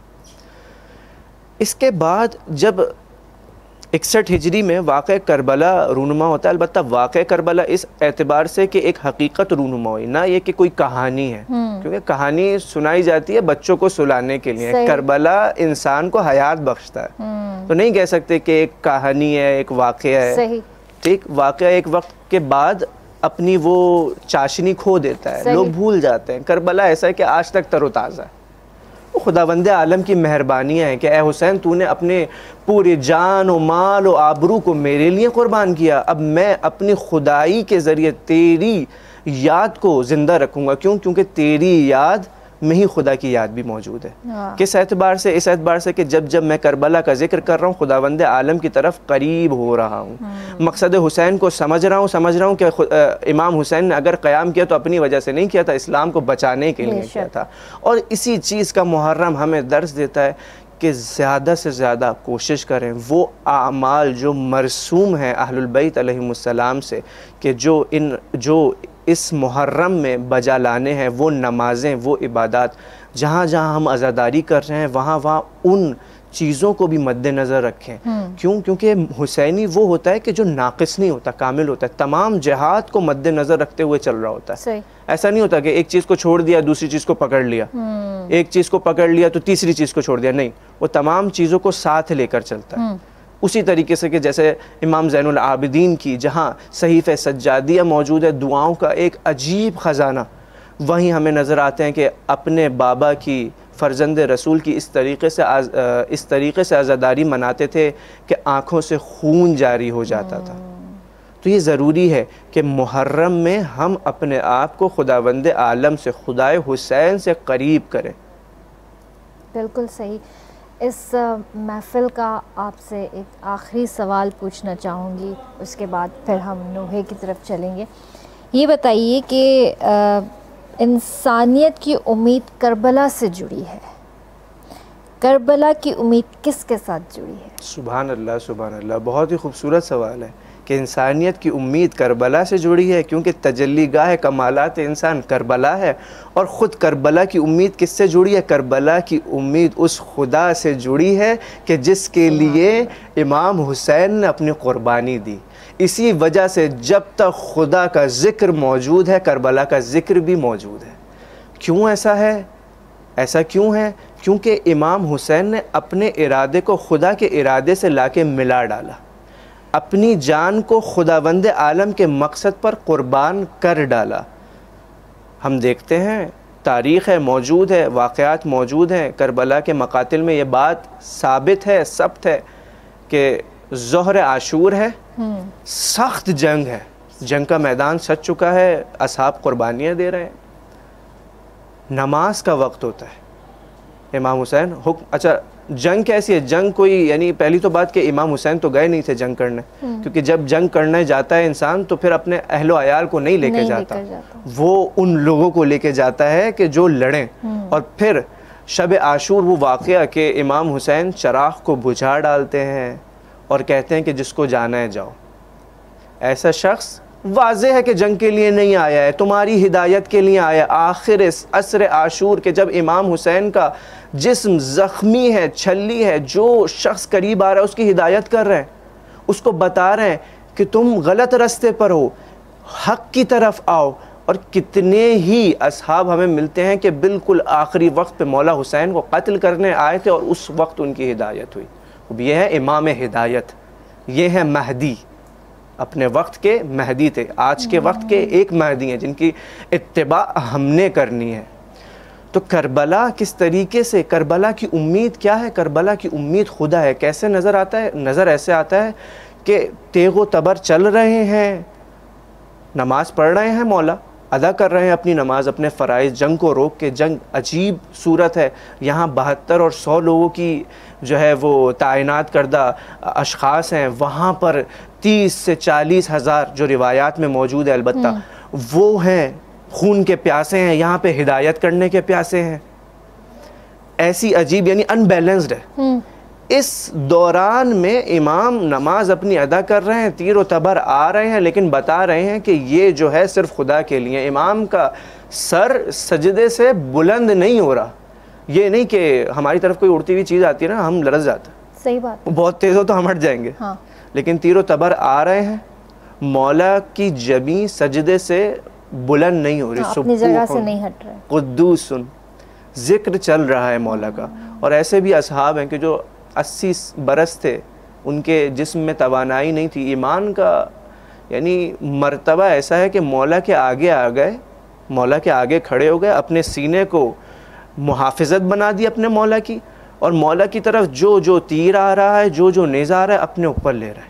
इसके बाद जब इकसठ हिजरी में वाक़े करबला रूनुमा होता है, अलबत्ता वाक़े करबला इस एतबार से कि एक हकीकत रूनुमा हुई, ना ये कि कोई कहानी है, क्योंकि कहानी सुनाई जाती है बच्चों को सुलाने के लिए, करबला इंसान को हयात बख्शता है। तो नहीं कह सकते कि एक कहानी है, एक वाक़या है, ठीक। वाक़या एक वक्त के बाद अपनी वो चाशनी खो देता है, लोग भूल जाते हैं। करबला ऐसा है कि आज तक तरोताज़ा है। खुदावंद आलम की मेहरबानियाँ हैं कि ए हुसैन, तूने अपने पूरे जान और माल और आबरू को मेरे लिए कुर्बान किया, अब मैं अपनी खुदाई के ज़रिए तेरी याद को ज़िंदा रखूँगा। क्यों? क्योंकि तेरी याद में ही खुदा की याद भी मौजूद है। किस एतबार से? इस एतबार से कि जब जब मैं करबला का जिक्र कर रहा हूँ, खुदावंद आलम की तरफ करीब हो रहा हूँ, मकसद हुसैन को समझ रहा हूँ समझ रहा हूँ कि इमाम हुसैन ने अगर क़याम किया तो अपनी वजह से नहीं किया था, इस्लाम को बचाने के लिए किया था। और इसी चीज़ का मुहर्रम हमें दर्स देता है कि ज़्यादा से ज़्यादा कोशिश करें वो आमाल जो मरसूम हैं अहलुल बैत अलैहिमुस्सलाम से, कि जो इन जो इस मुहर्रम में बजा लाने हैं, वो नमाज़ें, वो इबादत, जहाँ जहाँ हम अज़ादारी कर रहे हैं वहाँ वहाँ उन चीज़ों को भी मद्देनज़र रखें। क्यों? क्योंकि हुसैनी वो होता है कि जो नाक़िस नहीं होता, कामिल होता है, तमाम जिहाद को मद्देनज़र रखते हुए चल रहा होता है। ऐसा नहीं होता कि एक चीज़ को छोड़ दिया दूसरी चीज़ को पकड़ लिया, एक चीज़ को पकड़ लिया तो तीसरी चीज़ को छोड़ दिया, नहीं, वो तमाम चीज़ों को साथ लेकर चलता है। उसी तरीके से कि जैसे इमाम ज़ैनुल आबिदीन की जहाँ सहीफ़े सज्जादिया मौजूद है, दुआओं का एक अजीब ख़जाना, वहीं हमें नज़र आते हैं कि अपने बाबा की, फ़र्जंद रसूल की इस तरीके से आज, इस तरीके से आज़ादारी मनाते थे कि आँखों से खून जारी हो जाता था। तो ये ज़रूरी है कि मुहर्रम में हम अपने आप को खुदावंद आलम से, खुदाए हुसैन से करीब करें। बिल्कुल सही। इस महफ़िल का आपसे एक आखिरी सवाल पूछना चाहूँगी, उसके बाद फिर हम नोहे की तरफ चलेंगे। ये बताइए कि इंसानियत की उम्मीद करबला से जुड़ी है, करबला की उम्मीद किसके साथ जुड़ी है? सुभान अल्लाह, सुभान अल्लाह, बहुत ही खूबसूरत सवाल है कि इंसानियत की उम्मीद करबला से जुड़ी है, क्योंकि तजल्ली गाह कमालात इंसान करबला है। और ख़ुद करबला की उम्मीद किससे जुड़ी है? करबला की उम्मीद उस खुदा से जुड़ी है कि जिसके लिए इमाम हुसैन ने अपनी क़ुरबानी दी। इसी वजह से जब तक खुदा का ज़िक्र मौजूद है, करबला का ज़िक्र भी मौजूद है। क्यों ऐसा है? ऐसा क्यों है? क्योंकि इमाम हुसैन ने अपने इरादे को खुदा के इरादे से लाके मिला डाला, अपनी जान को खुदावंद आलम के मकसद पर कुर्बान कर डाला। हम देखते हैं, तारीख़ है, मौजूद है, वाक़यात मौजूद हैं, करबला के मकातिल में ये बात साबित है, सब्त है कि ज़ोहर आशूर है, सख्त जंग है, जंग का मैदान सज चुका है, असहाब कुर्बानियाँ दे रहे हैं, नमाज का वक्त होता है, इमाम हुसैन हुक्म। अच्छा, जंग कैसी है? जंग कोई, यानी पहली तो बात कि इमाम हुसैन तो गए नहीं थे जंग करने, क्योंकि जब जंग करने जाता है इंसान तो फिर अपने अहलो अयाल को नहीं लेके जाता, जाता, वो उन लोगों को लेके जाता है कि जो लड़ें। और फिर शब आशूर वो वाक़या कि इमाम हुसैन चराग़ को बुझा डालते हैं और कहते हैं कि जिसको जाना है जाओ। ऐसा शख्स वाज़े है कि जंग के लिए नहीं आया है, तुम्हारी हिदायत के लिए आया। आखिर इस असर आशूर के जब इमाम हुसैन का जिस्म ज़ख्मी है, छल्ली है, जो शख्स करीब आ रहा है उसकी हिदायत कर रहे हैं, उसको बता रहे हैं कि तुम गलत रास्ते पर हो, हक़ की तरफ आओ। और कितने ही असहाब हमें मिलते हैं कि बिल्कुल आखिरी वक्त पे मौला हुसैन को कत्ल करने आए थे और उस वक्त उनकी हिदायत हुई। अब ये है इमाम हिदायत, ये है महदी, अपने वक्त के महदी थे, आज के वक्त के एक महदी हैं जिनकी इत्तिबा हमने करनी है। तो करबला किस तरीके से, करबला की उम्मीद क्या है? करबला की उम्मीद खुदा है। कैसे नज़र आता है? नज़र ऐसे आता है कि तेगो तबर चल रहे हैं, नमाज पढ़ रहे हैं, मौला अदा कर रहे हैं अपनी नमाज, अपने फ़राइज़, जंग को रोक के। जंग अजीब सूरत है, यहाँ बहत्तर और सौ लोगों की जो है वो तायनात करदा अशख़ास हैं, वहाँ पर तीस से चालीस हज़ार जो रिवायात में मौजूद है, अलबत्ता वो हैं खून के प्यासे हैं, यहाँ पे हिदायत करने के प्यासे हैं। ऐसी अजीब, यानी अनबैलेंस्ड है। इस दौरान में इमाम नमाज अपनी अदा कर रहे हैं, तीर व तबर आ रहे हैं, लेकिन बता रहे हैं कि ये जो है सिर्फ खुदा के लिए। इमाम का सर सजदे से बुलंद नहीं हो रहा। ये नहीं कि हमारी तरफ कोई उड़ती हुई चीज़ आती है ना, हम लरज़ जाते हैं, सही बात, बहुत तेज़ हो तो हम हट जाएंगे, हाँ। लेकिन तीर व तबर आ रहे हैं, मौला की जबी सजदे से बुलंद नहीं हो रही, हाँ, अपनी जगह से नहीं हट रहे, कुद्दूसुन जिक्र चल रहा है मौला का। और ऐसे भी असहाब हैं कि जो अस्सी बरस थे, उनके जिस्म में तवानाई नहीं थी, ईमान का यानी मर्तबा ऐसा है कि मौला के आगे आ गए, मौला के आगे खड़े हो गए, अपने सीने को मुहाफ़िज़त बना दी अपने मौला की, और मौला की तरफ जो जो तीर आ रहा है, जो जो नेज़ा आ रहा है, अपने ऊपर ले रहा है,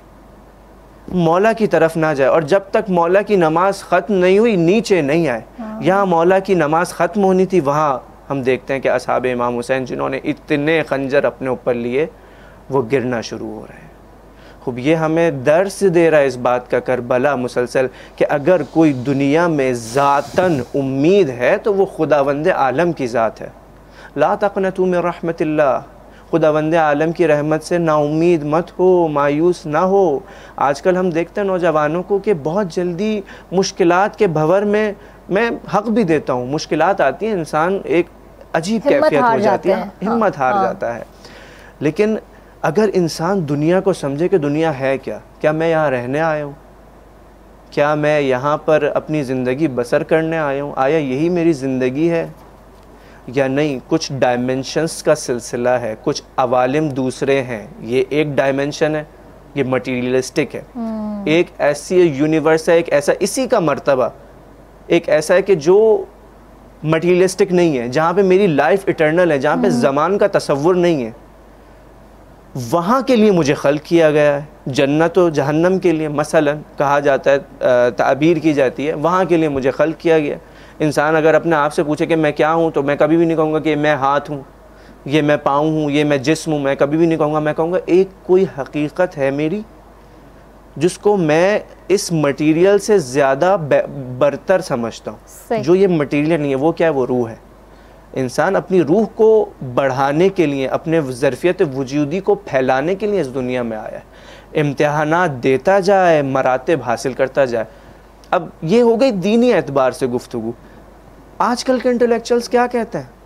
मौला की तरफ ना जाए। और जब तक मौला की नमाज ख़त्म नहीं हुई नीचे नहीं आए। हाँ। यहाँ मौला की नमाज ख़त्म होनी थी, वहाँ हम देखते हैं कि असहाब इमाम हुसैन जिन्होंने इतने खंजर अपने ऊपर लिए, वो गिरना शुरू हो रहे हैं। खूब ये हमें दर्स दे रहा है इस बात का करबला मुसलसल कि अगर कोई दुनिया में ज़ातन उम्मीद है तो वो खुदावंद आलम की ज़ात है। ला तक़नतू मिन रहमतिल्लाह, खुदावंद आलम की रहमत से नाउम्मीद मत हो, मायूस ना हो। आजकल हम देखते हैं नौजवानों को कि बहुत जल्दी मुश्किलात के भंवर में, मैं हक़ भी देता हूँ, मुश्किलात आती हैं, इंसान एक अजीब कैफियत हो जाती है, हिम्मत हार जाता है। लेकिन अगर इंसान दुनिया को समझे कि दुनिया है क्या, क्या मैं यहाँ रहने आया हूँ, क्या मैं यहाँ पर अपनी ज़िंदगी बसर करने आया हूँ, आया यही मेरी ज़िंदगी है या नहीं, कुछ डायमेंशंस का सिलसिला है, कुछ अवालिम दूसरे हैं, ये एक डायमेंशन है, ये मटीरियलिस्टिक है, एक ऐसी यूनिवर्स है, एक ऐसा इसी का मर्तबा एक ऐसा है कि जो मटीरियलिस्टिक नहीं है, जहाँ पे मेरी लाइफ इटर्नल है, जहाँ पे ज़मान का तसव्वुर नहीं है। वहाँ के लिए मुझे खल्क़ किया गया है, जन्नत और जहन्नम के लिए मसलन कहा जाता है, ताबीर की जाती है, वहाँ के लिए मुझे खल्क़ किया गया। इंसान अगर अपने आप से पूछे कि मैं क्या हूँ, तो मैं कभी भी नहीं कहूँगा कि मैं हाथ हूँ, ये मैं पाँव हूँ, ये मैं जिस्म हूँ, मैं कभी भी नहीं कहूँगा। मैं कहूँगा एक कोई हकीकत है मेरी जिसको मैं इस मटेरियल से ज़्यादा बरतर समझता हूँ। जो ये मटेरियल नहीं है वो क्या है, वो रूह है। इंसान अपनी रूह को बढ़ाने के लिए, अपने ज़रफ़ियत वजूदी को फैलाने के लिए इस दुनिया में आया है। इम्तिहानात देता जाए, मरातब हासिल करता जाए। अब ये हो गई दीनी एतबार से गुफ्तगू। आजकल के इंटेलेक्चुअल्स क्या कहते हैं,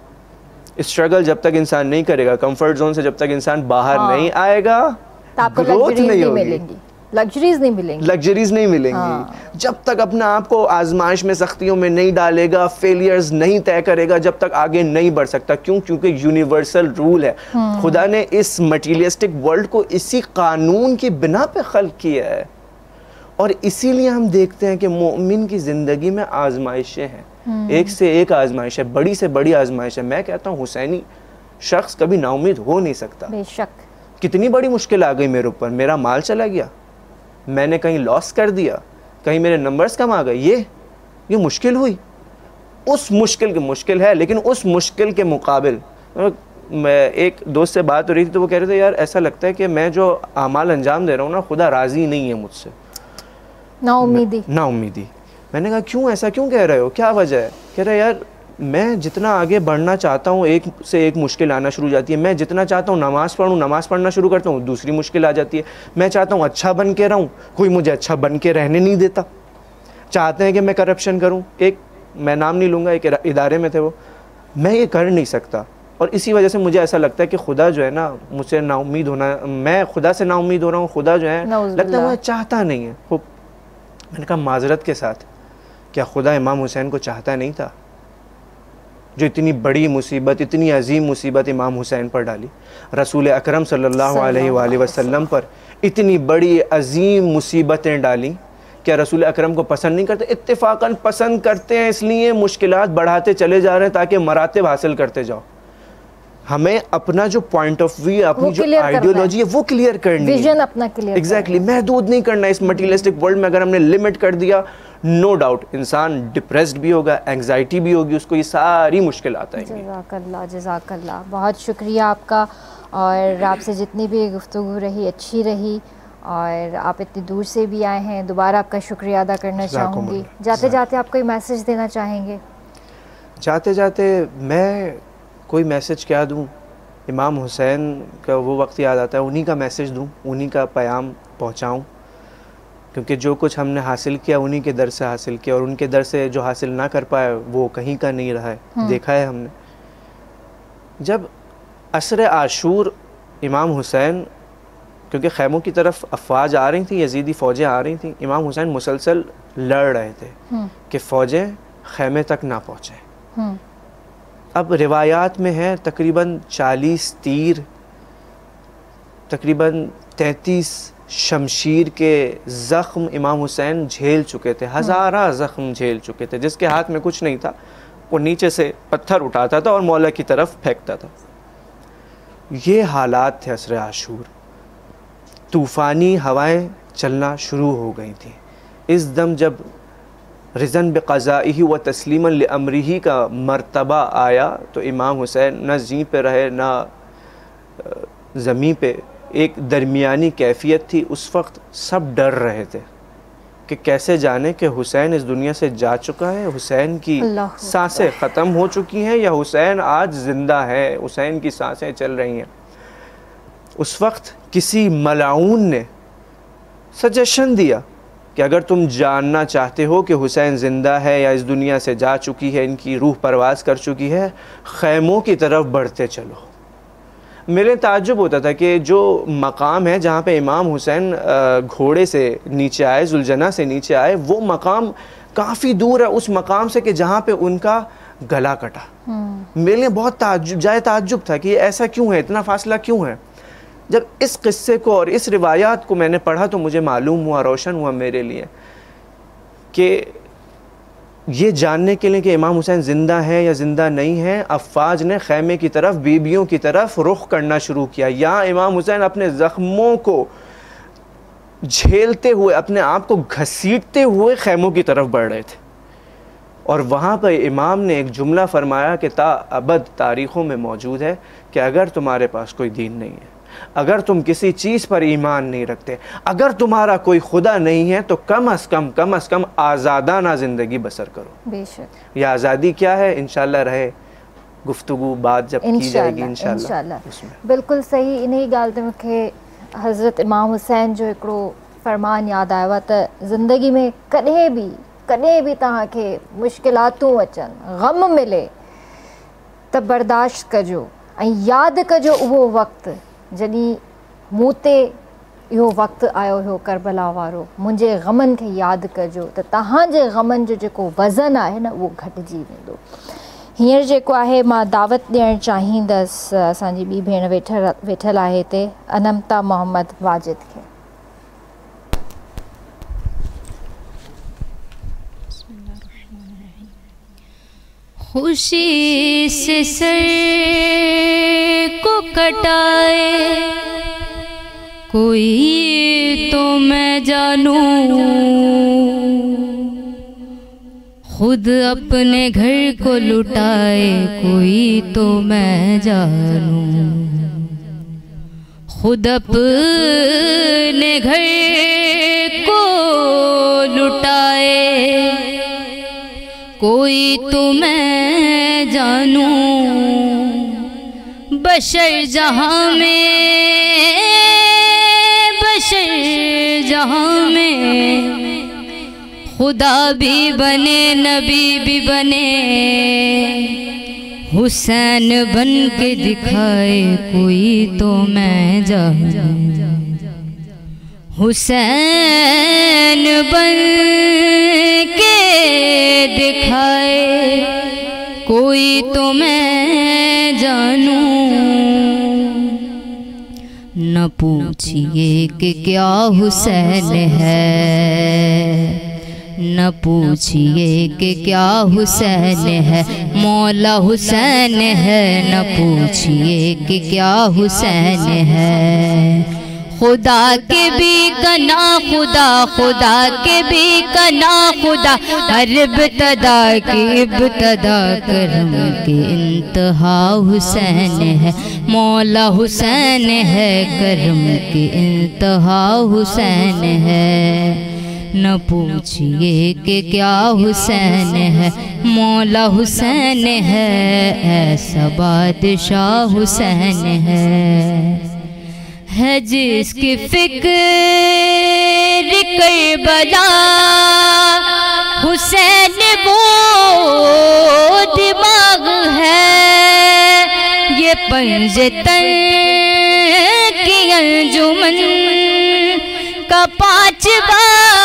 स्ट्रगल जब तक इंसान नहीं करेगा, कंफर्ट जोन से जब तक इंसान बाहर हाँ। नहीं आएगा, ग्रोथ नहीं होगी, लग्जरीज नहीं मिलेंगी लग्जरीज नहीं मिलेंगी हाँ। जब तक अपने आप को आजमाइश में, सख्तियों में नहीं डालेगा, फेलियर्स नहीं तय करेगा, जब तक आगे नहीं बढ़ सकता। क्यों? क्योंकि यूनिवर्सल रूल है। खुदा ने इस मटीरियलिस्टिक वर्ल्ड को इसी कानून की बिना पे खल्क किया है, और इसीलिए हम देखते हैं कि मोमिन की ज़िंदगी में आजमाइशें हैं, एक से एक आजमाइश है, बड़ी से बड़ी आजमाइश है। मैं कहता हूँ हुसैनी शख्स कभी नाउमीद हो नहीं सकता। बेशक। कितनी बड़ी मुश्किल आ गई मेरे ऊपर, मेरा माल चला गया, मैंने कहीं लॉस कर दिया, कहीं मेरे नंबर्स कम आ गए, ये ये मुश्किल हुई। उस मुश्किल की मुश्किल है, लेकिन उस मुश्किल के मुकाबिल मैं, एक दोस्त से बात हो रही थी तो वो कह रहे थे, यार ऐसा लगता है कि मैं जो अमाल अंजाम दे रहा हूँ ना, खुदा राज़ी नहीं है मुझसे, ना उम्मीदी ना उम्मीदी। मैंने कहा क्यों, ऐसा क्यों कह रहे हो, क्या वजह है? कह रहे यार मैं जितना आगे बढ़ना चाहता हूँ, एक से एक मुश्किल आना शुरू हो जाती है। मैं जितना चाहता हूँ नमाज़ पढ़ूँ, नमाज़ पढ़ना शुरू करता हूँ, दूसरी मुश्किल आ जाती है। मैं चाहता हूँ अच्छा बन के रहूँ, कोई मुझे अच्छा बन के रहने नहीं देता। चाहते हैं कि मैं करप्शन करूँ, एक मैं नाम नहीं लूँगा, एक इदारे में थे वो, मैं ये कर नहीं सकता। और इसी वजह से मुझे ऐसा लगता है कि खुदा जो है ना, मुझसे नाउम्मीद होना, मैं खुदा से नाउम्मीद हो रहा हूँ। खुदा जो है लगता है वो चाहता नहीं है। मैंने कहा माजरत के साथ, क्या खुदा इमाम हुसैन को चाहता नहीं था? जो इतनी बड़ी मुसीबत, इतनी अजीम मुसीबत इमाम हुसैन पर डाली, रसूल अकरम सल्लल्लाहु अलैहि वसल्लम पर इतनी बड़ी अजीम मुसीबतें डाली, क्या रसूल अकरम को पसंद नहीं करते? इत्तेफाकन पसंद करते हैं, इसलिए मुश्किलात बढ़ाते चले जा रहे हैं ताकि मरातब हासिल करते जाओ। हमें अपना जो पॉइंट ऑफ व्यू, अपनी जो आइडियोलॉजी है वो क्लियर करनी है, विजन अपना क्लियर, एग्जैक्टली महदूद नहीं करना। इस मटीरियलिस्टिक वर्ल्ड में अगर हमने लिमिट कर दिया, नो डाउट इंसान डिप्रेस्ड भी होगा, एंग्जाइटी भी होगी, उसको ये सारी मुश्किल आता है। जज़ाकल्लाह जज़ाकल्लाह, बहुत शुक्रिया आपका, और आपसे जितनी भी गुफ्तगू रही अच्छी रही, और आप इतनी दूर से भी आए हैं, दोबारा आपका शुक्रिया अदा करना चाहूँगी। जाते जाते आप कोई मैसेज देना चाहेंगे? जाते जाते मैं कोई मैसेज क्या दूँ, इमाम हुसैन का वो वक्त याद आता है, उन्हीं का मैसेज दूँ, उन्हीं का पैगाम पहुँचाऊँ, क्योंकि जो कुछ हमने हासिल किया उन्हीं के दर से हासिल किया, और उनके दर से जो हासिल ना कर पाए वो कहीं का नहीं रहा है। देखा है हमने, जब असर आशूर इमाम हुसैन, क्योंकि खैमों की तरफ अफवाज आ रही थी, यजीदी फ़ौजें आ रही थी, इमाम हुसैन मुसलसल लड़ रहे थे कि फ़ौजें खैमे तक ना पहुँचें। अब रिवायात में है तकरीबन चालीस तीर, तकरीबन तैंतीस शमशीर के ज़ख्म इमाम हुसैन झेल चुके थे, हज़ारा ज़ख्म झेल चुके थे। जिसके हाथ में कुछ नहीं था वो नीचे से पत्थर उठाता था और मौला की तरफ फेंकता था। ये हालात थे असर आशूर। तूफ़ानी हवाएं चलना शुरू हो गई थी। इस दम जब रिज़न बिक़ज़ाइही व तस्लीमन लिअम्रिही का मर्तबा आया तो इमाम हुसैन न जी पे रहे ना ज़मीं पे, एक दरमियानी कैफियत थी। उस वक्त सब डर रहे थे कि कैसे जाने कि हुसैन इस दुनिया से जा चुका है, हुसैन की सांसें ख़त्म हो चुकी हैं या हुसैन आज ज़िंदा है, हुसैन की सांसें चल रही हैं। उस वक्त किसी मलाऊन ने सजेशन दिया कि अगर तुम जानना चाहते हो कि हुसैन ज़िंदा है या इस दुनिया से जा चुकी है, इनकी रूह परवाज़ कर चुकी है, खैमों की तरफ बढ़ते चलो। मेरे ताज्जुब होता था कि जो मकाम है जहाँ पे इमाम हुसैन घोड़े से नीचे आए, जुलजना से नीचे आए, वो मकाम काफ़ी दूर है उस मकाम से कि जहाँ पे उनका गला कटा। मेरे लिए बहुत ताज्जुब जाए ताज्जुब था कि ऐसा क्यों है, इतना फासला क्यों है। जब इस किस्से को और इस रिवायात को मैंने पढ़ा तो मुझे मालूम हुआ, रोशन हुआ मेरे लिए कि ये जानने के लिए कि इमाम हुसैन ज़िंदा है या ज़िंदा नहीं है, अफ़वाज ने ख़ैमे की तरफ, बीबियों की तरफ रुख करना शुरू किया। यहाँ इमाम हुसैन अपने ज़ख्मों को झेलते हुए, अपने आप को घसीटते हुए ख़ैमों की तरफ बढ़ रहे थे। और वहाँ पर इमाम ने एक जुमला फरमाया कि ता अबद तारीख़ों में मौजूद है कि अगर तुम्हारे पास कोई दीन नहीं है, अगर तुम किसी चीज़ पर ईमान नहीं रखते, अगर तुम्हारा कोई खुदा नहीं है, तो कम अज़ कम कम अज़ कम आज़ादाना ज़िंदगी बसर करो। बेशक यह आज़ादी क्या है, इंशाल्लाह रहे गुफ्तगू बात जब की जाएगी इंशाल्लाह। इंशाल्लाह बिल्कुल सही। इन्ही ॻाल्हि ते मूंखे हज़रत इमाम हुसैन जो हिकिड़ो फ़रमान यादि आयो आहे त ज़िंदगी में कॾहिं बि कॾहिं बि तव्हांखे मुश्किलातूं अचनि, गम मिले त बर्दाश्त कजो ऐं यादि कजो उहो वक़्तु जॾहिं मूं ते इहो वक़्तु आयो हुयो करबला वारो। मुंहिंजे ग़मनि खे यादि कजो त तव्हांजे ग़मनि जो जेको वज़न आहे न उहो घटिजी वेंदो। हींअर जेको आहे मां दावत ॾियणु चाहींदसि असांजी ॿी भेण वेठल वेठल आहे हिते, अनमता मोहम्मद वाजिद खे। खुशी से सर को कटाए कोई तो मैं जानूं, खुद अपने घर को लुटाए कोई तो मैं जानूं, खुद अपने घर को लुटाए कोई तो मैं जानूं, बशर जहाँ में बशर जहाँ में खुदा भी बने नबी भी बने, हुसैन बन के दिखाए कोई तो मैं जानूं, हुसैन बन के दिखाए कोई तो मैं जानूं। न पूछिए कि क्या हुसैन है, न पूछिए कि क्या हुसैन है, मौला हुसैन है। न पूछिए कि क्या हुसैन है, खुदा के भी कना खुदा, खुदा के भी कना खुदा, हर इब्तदा की इब्तदा करम की इंतहा हुसैन है, मौला हुसैन है, करम की इंतहा हुसैन है। न पूछिए कि क्या हुसैन है, मौला हुसैन है, ऐसा बादशाह हुसैन है, है जिसकी फिक्र करबला हुसैन वो दिमाग है, ये पंजतन की अंजुमन का पांचवा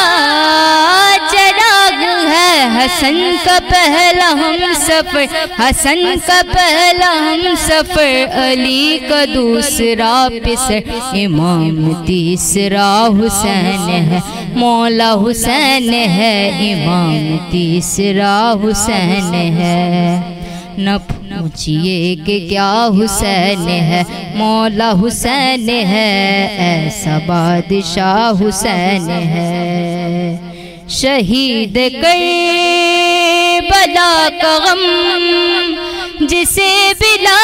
चिराग है, हसन का पहला हम सफर, हसन का पहला हम सफर, अली का दूसरा पिसर, इमाम तीसरा हुसैन है, मौला हुसैन है, इमाम तीसरा हुसैन है। न पूछिए कि क्या हुसैन है, मौला हुसैन है, ऐसा बादशाह हुसैन है। शहीद करबला का गम जिसे बिला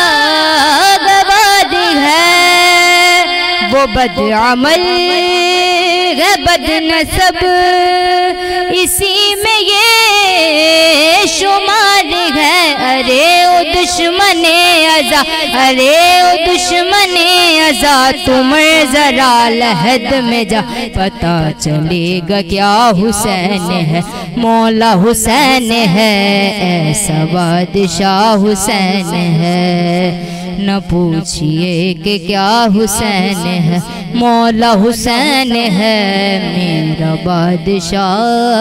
गवाद है, वो बदअमल है बदनसब, इसी में ये शुमार है। अरे ओ दुश्मने अज़ा, अरे ओ दुश्मने अज़ा, तुम जरा लहद में जा, पता चलेगा क्या हुसैन है, मौला हुसैन है, ऐसा बादशाह हुसैन है। न पूछिए कि क्या हुसैन है, मौला हुसैन है, मेरा बादशाह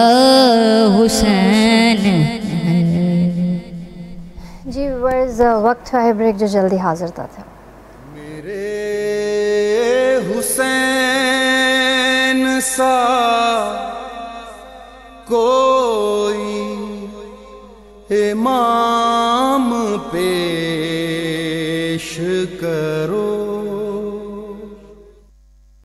हुसैन है। जी व्यूअर्स, वक्त है ब्रेक जो जल्दी हाजिर था। मेरे हुसैन सा कोई इमाम पेश करो।